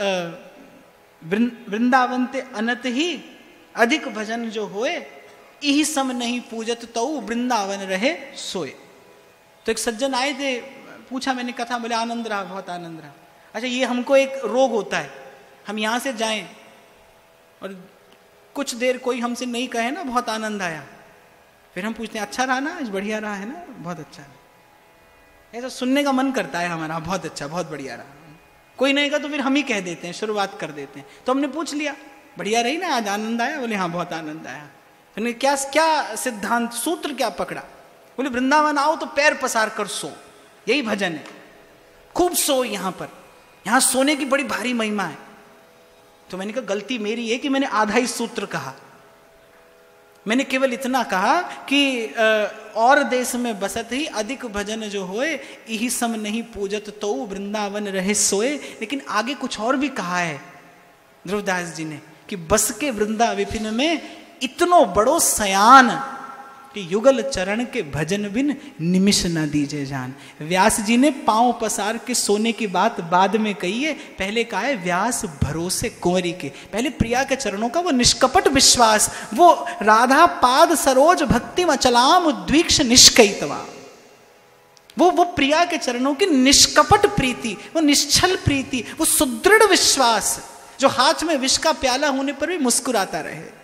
वृंदावन ते अनत ही अधिक भजन जो होए, यही सम नहीं पूजत तो वृंदावन रहे सोए। तो एक सज्जन आए थे, पूछा मैंने कथा, बोले आनंद रहा, बहुत आनंद रहा। अच्छा, ये हमको एक रोग होता है, हम यहाँ से जाएं और कुछ देर कोई हमसे नहीं कहे ना बहुत आनंद आया, फिर हम पूछते हैं अच्छा रहा ना, आज बढ़िया रहा है ना, बहुत अच्छा रहा। ऐसा सुनने का मन करता है हमारा, बहुत अच्छा, बहुत बढ़िया रहा। कोई नहीं कहा तो फिर हम ही कह देते हैं, शुरुआत कर देते हैं। तो हमने पूछ लिया बढ़िया रही ना, आज आनंद आया? बोले हाँ बहुत आनंद आया। हमने क्या क्या सिद्धांत सूत्र क्या पकड़ा? बोले वृंदावन आओ तो पैर पसार कर सो, यही भजन है, खूब सो। यहाँ पर यहाँ सोने की बड़ी भारी महिमा है। तो मैंने कहा गलती मेरी है कि मैंने आधा ही सूत्र कहा। मैंने केवल इतना कहा कि और देश में बसत ही अधिक भजन जो होए, यही सम नहीं पूजत तो वृंदावन रहे सोए। लेकिन आगे कुछ और भी कहा है ध्रुवदास जी ने कि बस के वृंदा विपिन में इतनो बड़ो सयान कि युगल चरण के भजन बिन निमिष न दीजे जान। व्यास जी ने पांव पसार के सोने की बात बाद में कही है, पहले कहा है व्यास भरोसे कुंवरी के। पहले प्रिया के चरणों का वो निष्कपट विश्वास, वो राधा पाद सरोज भक्ति मचलाम उद्वीक्ष निष्कैतवा, वो वो प्रिया के चरणों की निष्कपट प्रीति, वो निश्चल प्रीति, वो सुदृढ़ विश्वास जो हाथ में विष का प्याला होने पर भी मुस्कुराता रहे।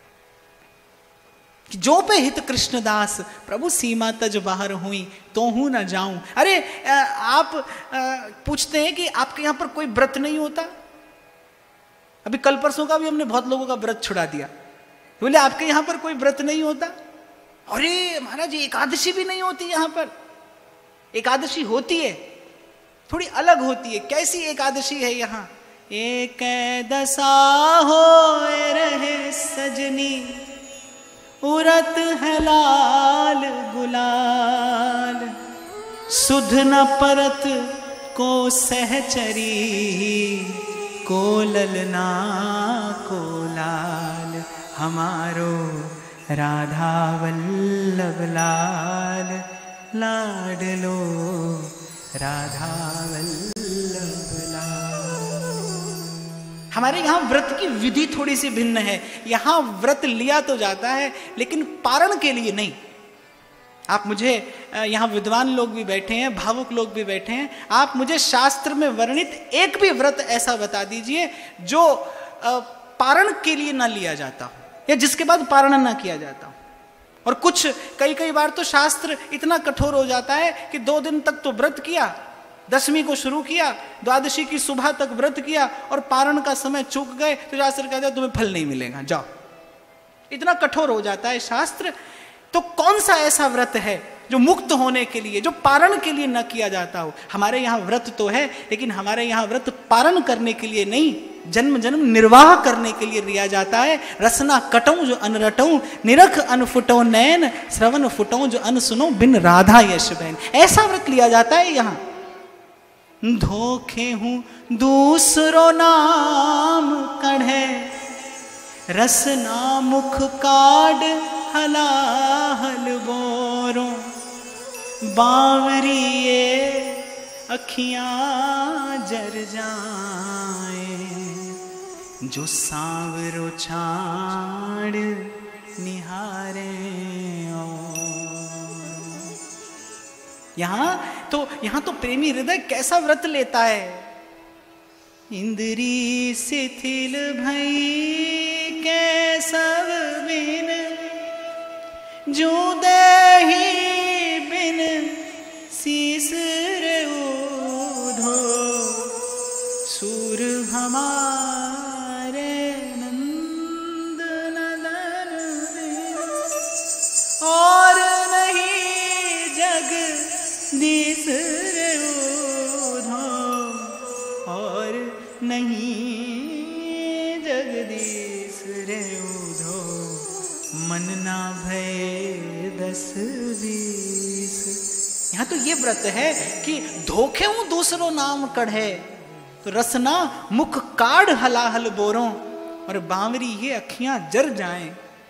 जो पे हित कृष्णदास प्रभु सीमा तज बाहर हुई तो हूं न जाऊं। अरे आप पूछते हैं कि आपके यहां पर कोई व्रत नहीं होता? अभी कल परसों का भी हमने बहुत लोगों का व्रत छुड़ा दिया। बोले आपके यहां पर कोई व्रत नहीं होता? अरे महाराज एकादशी भी नहीं होती यहां पर। एकादशी होती है, थोड़ी अलग होती है। कैसी एकादशी है यहाँ? एक दशा हो रहे सजनी उरत है लाल गुलाल, सुध न परत को सहचरी, को ललना को लाल, हमारो राधा वल्लभ लाल, लाडलो राधा वल्लभ लाल। हमारे यहाँ व्रत की विधि थोड़ी सी भिन्न है। यहाँ व्रत लिया तो जाता है लेकिन पारण के लिए नहीं। आप मुझे, यहाँ विद्वान लोग भी बैठे हैं, भावुक लोग भी बैठे हैं, आप मुझे शास्त्र में वर्णित एक भी व्रत ऐसा बता दीजिए जो पारण के लिए ना लिया जाता हो या जिसके बाद पारण ना किया जाता हो। और कुछ कई कई बार तो शास्त्र इतना कठोर हो जाता है कि दो दिन तक तो व्रत किया, दसवीं को शुरू किया, द्वादशी की सुबह तक व्रत किया और पारण का समय चूक गए तो शास्त्र कहता है तुम्हें फल नहीं मिलेगा, जाओ। इतना कठोर हो जाता है शास्त्र। तो कौन सा ऐसा व्रत है जो मुक्त होने के लिए, जो पारण के लिए न किया जाता हो? हमारे यहाँ व्रत तो है लेकिन हमारे यहाँ व्रत पारण करने के लिए नहीं, जन्म जन्म निर्वाह करने के लिए लिया जाता है। रसना कटऊं जो अन रटऊं, निरख अन फुटो नैन, श्रवण फुटऊं जो अन सुनो, बिन राधा यश बहन। ऐसा व्रत लिया जाता है यहाँ। धोखे हूं दूसरो नाम कढ़े, रसना मुख काड हलाहल बोरो, बावरिए अखियां जर जाए, जो सांवरो छाड़ निहारे। यहाँ तो यहाँ तो प्रेमी हृदय कैसा व्रत लेता है। इंद्री शिथिल भई के सब बिन, जो देही बिन शीस रे उधो, सूर हमारे नंद नदन और नहीं जगदीश रे उधो, और नहीं जगदीश रे उधो, मन ना भय दस बीस। यहाँ तो ये व्रत है कि धोखे हूं दूसरो नाम कढ़े, तो रसना मुख काढ़ हलाहल बोरों, और बावरी ये अखियां जर जाएं।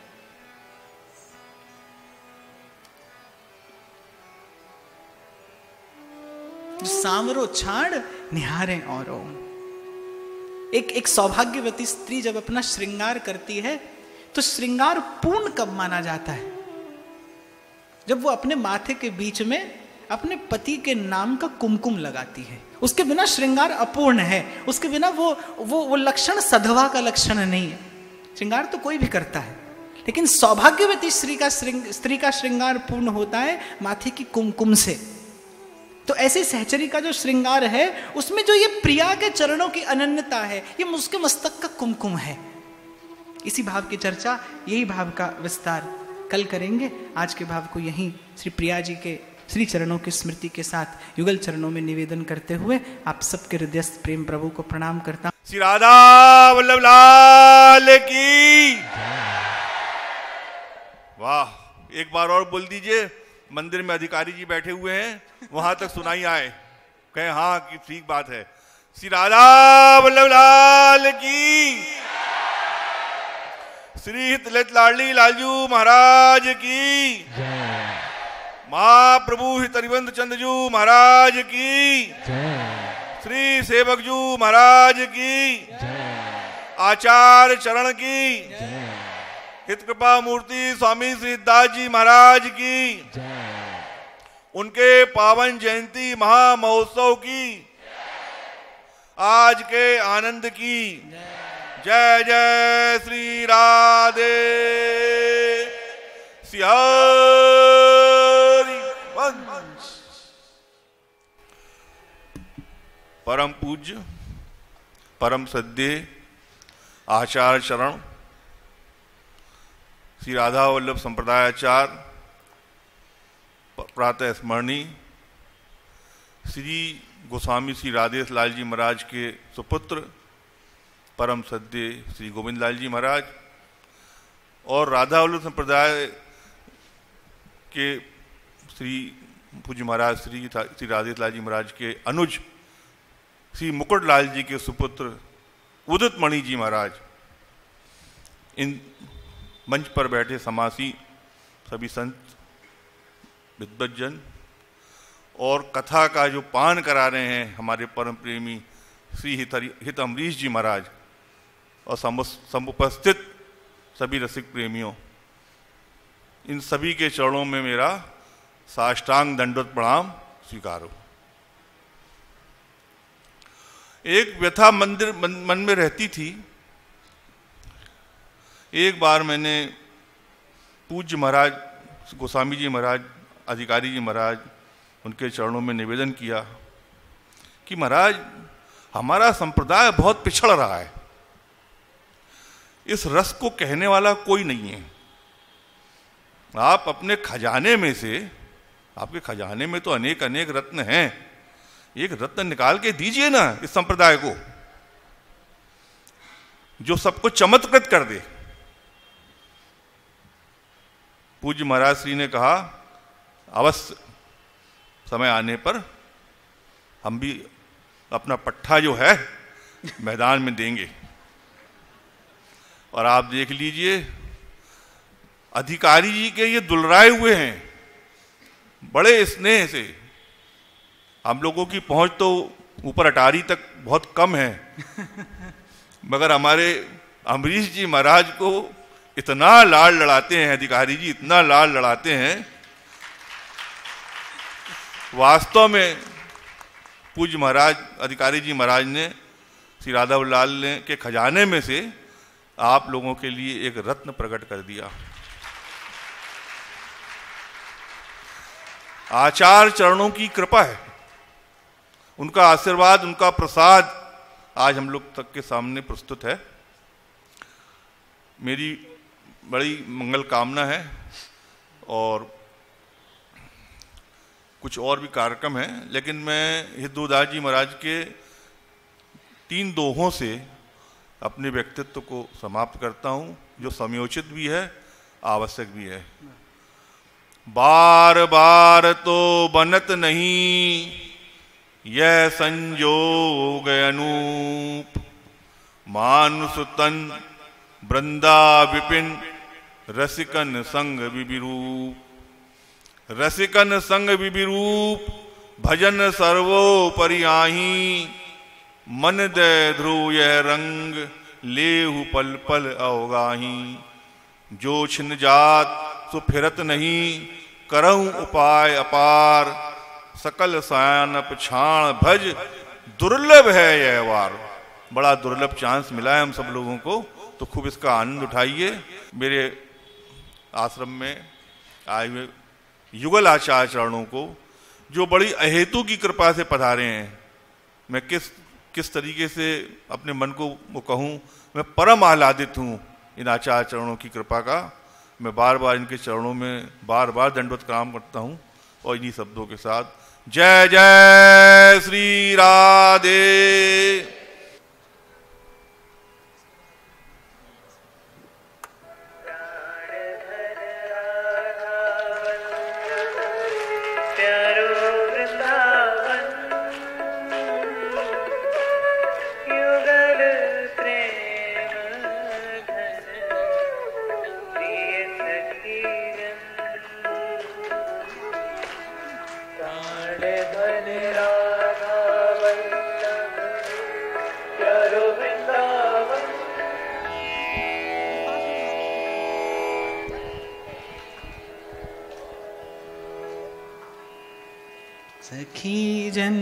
सांवरो छाड़ निहारे औरों। एक एक सौभाग्यवती स्त्री जब अपना श्रृंगार करती है तो श्रृंगार पूर्ण कब माना जाता है? जब वो अपने माथे के बीच में अपने पति के नाम का कुमकुम लगाती है। उसके बिना श्रृंगार अपूर्ण है, उसके बिना वो वो वो लक्षण सधवा का लक्षण नहीं है। श्रृंगार तो कोई भी करता है लेकिन सौभाग्यवती स्त्री का स्त्री का श्रृंगार पूर्ण होता है माथे की कुमकुम से। तो ऐसे सहचरी का जो श्रृंगार है उसमें जो ये प्रिया के चरणों की अनन्यता है, ये उसके मस्तक का कुमकुम है। इसी भाव की चर्चा, यही भाव का विस्तार कल करेंगे। आज के भाव को यहीं श्री प्रिया जी के श्री चरणों की स्मृति के साथ युगल चरणों में निवेदन करते हुए आप सबके हृदयस्थ प्रेम प्रभु को प्रणाम करता हूं। श्री राधा वल्लभ लाल की वाह। एक बार और बोल दीजिए, मंदिर में अधिकारी जी बैठे हुए हैं, वहां तक सुनाई आए, कहे हाँ कि ठीक बात है। श्री राधा वल्लभ लाल की, श्री हित लाडली लालजू महाराज की, महाप्रभु हित हरिवंत चंद्रजू महाराज की, श्री सेवकजू महाराज की, आचार्य चरण की, हित कृपा मूर्ति स्वामी श्री दास जी महाराज की, उनके पावन जयंती महामहोत्सव की, आज के आनंद की जय जय श्री राधे सियारी वंश। परम पूज्य परम सद्य आचार्य चरण श्री राधा वल्लभ संप्रदायाचार्य प्रातः स्मरणी श्री गोस्वामी श्री राधेश लाल जी महाराज के सुपुत्र परम सद्य श्री गोविंद लाल जी महाराज और राधा वल्लभ संप्रदाय के श्री पूज्य महाराज श्री श्री राधेलाल जी महाराज के अनुज श्री मुकुटलाल जी के सुपुत्र उदित मणि जी महाराज, इन मंच पर बैठे समासी सभी संत विद्वज्जन और कथा का जो पान करा रहे हैं हमारे परम प्रेमी श्री हित हित अमरीश जी महाराज और समुपस्थित सभी रसिक प्रेमियों, इन सभी के चरणों में मेरा साष्टांग दंडवत प्रणाम स्वीकारो। एक व्यथा मंदिर मन, मन में रहती थी। एक बार मैंने पूज्य महाराज गोस्वामी जी महाराज, अधिकारी जी महाराज, उनके चरणों में निवेदन किया कि महाराज हमारा संप्रदाय बहुत पिछड़ रहा है, इस रस को कहने वाला कोई नहीं है। आप अपने खजाने में से, आपके खजाने में तो अनेक अनेक रत्न हैं, एक रत्न निकाल के दीजिए ना इस संप्रदाय को, जो सबको चमत्कृत कर दे। पूज्य महाराज श्री ने कहा अवश्य समय आने पर हम भी अपना पट्टा जो है मैदान में देंगे। और आप देख लीजिए अधिकारी जी के ये दुलराए हुए हैं, बड़े स्नेह से। हम लोगों की पहुंच तो ऊपर अटारी तक बहुत कम है, मगर हमारे अमरीश जी महाराज को इतना लाड़ लड़ाते हैं, अधिकारी जी इतना लाड़ लड़ाते हैं। वास्तव में पूज्य महाराज अधिकारी जी महाराज ने श्री राधालाल ने के खजाने में से आप लोगों के लिए एक रत्न प्रकट कर दिया। आचार्य चरणों की कृपा है, उनका आशीर्वाद, उनका प्रसाद आज हम लोग तक के सामने प्रस्तुत है। मेरी बड़ी मंगल कामना है और कुछ और भी कार्यक्रम हैं, लेकिन मैं हितदोदास जी महाराज के तीन दोहों से अपने व्यक्तित्व को समाप्त करता हूँ, जो समयोचित भी है, आवश्यक भी है। बार बार तो बनत नहीं यह संजोग अनूप, मानुष तन वृंदा विपिन रसिकन संग विभिरूप। रसिकन संग विभिरूप भजन सर्वोपरि आही, मन दे ध्रुव यह रंग लेहु पल पल अवगाही। जो छिन जात सो फिरत नहीं करऊं उपाय अपार, सकल सायनप छाण भज दुर्लभ है यह वार। बड़ा दुर्लभ चांस मिला है हम सब लोगों को, तो खूब इसका आनंद उठाइए। मेरे आश्रम में आए हुए युगल आचार्य चरणों को, जो बड़ी अहेतु की कृपा से पधारे हैं, मैं किस किस तरीके से अपने मन को वो कहूँ, मैं परम आह्लादित हूँ इन आचार्य चरणों की कृपा का। मैं बार बार इनके चरणों में बार बार दंडवत प्रणाम करता हूँ और इन्हीं शब्दों के साथ जय जय श्री राधे। सखी जन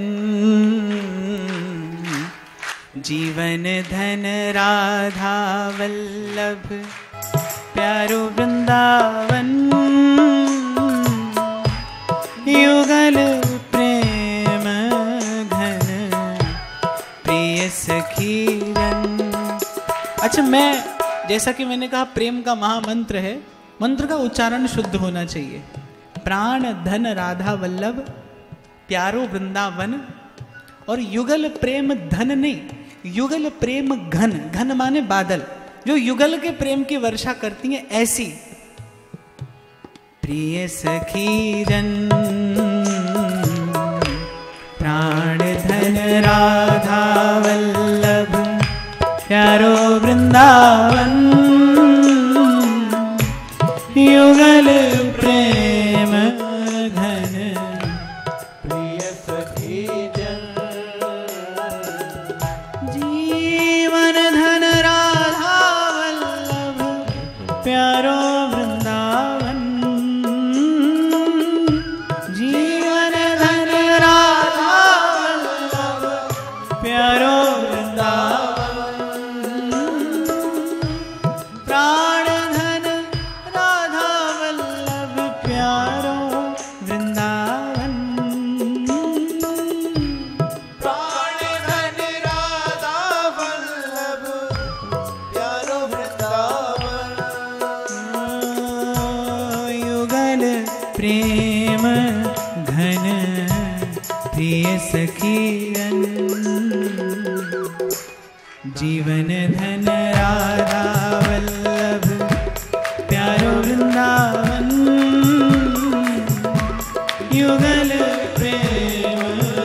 जीवन धन राधा वल्लभ, प्यारो वृंदावन युगल प्रेम घन प्रिय सखी जन। अच्छा, मैं जैसा कि मैंने कहा प्रेम का महामंत्र है, मंत्र का उच्चारण शुद्ध होना चाहिए। प्राण धन राधा वल्लभ प्यारो वृंदावन, और युगल प्रेम धन नहीं, युगल प्रेम घन, घन माने बादल, जो युगल के प्रेम की वर्षा करती हैं ऐसी। प्रिय सखी जन धन राधा वल्लभ प्यारो वृंदावन, युगल प्रेम घन प्रिय सखी जन। जीवन धन राधा वल्लभ प्यारो वृंदावन, जीवन धन राधा वल्लभ प्यारो वृंदावन, प्राण धन राधा वल्लभ प्यारो वृंदावन, प्राण धन राधा वल्लभ प्यारो वृंदावन, युगल प्रेम घन प्रिय सखी जन। जीवन धन राधा वल्लभ प्यारो वृंदावन, युगल प्रेम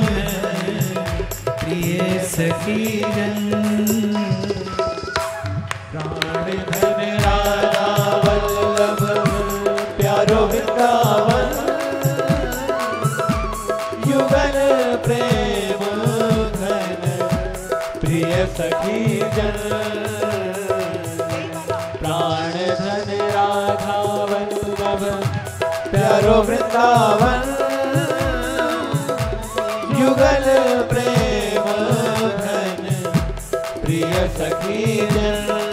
प्रिय सखी जन। प्राण धन राधा वल्लभ प्यारो वृंदावन, युगल प्रेम घन प्रिय सखी जन। प्राण धन राधा वल्लभ प्यारो वृंदावन, युगल प्रेम घन प्रिय सखी जन।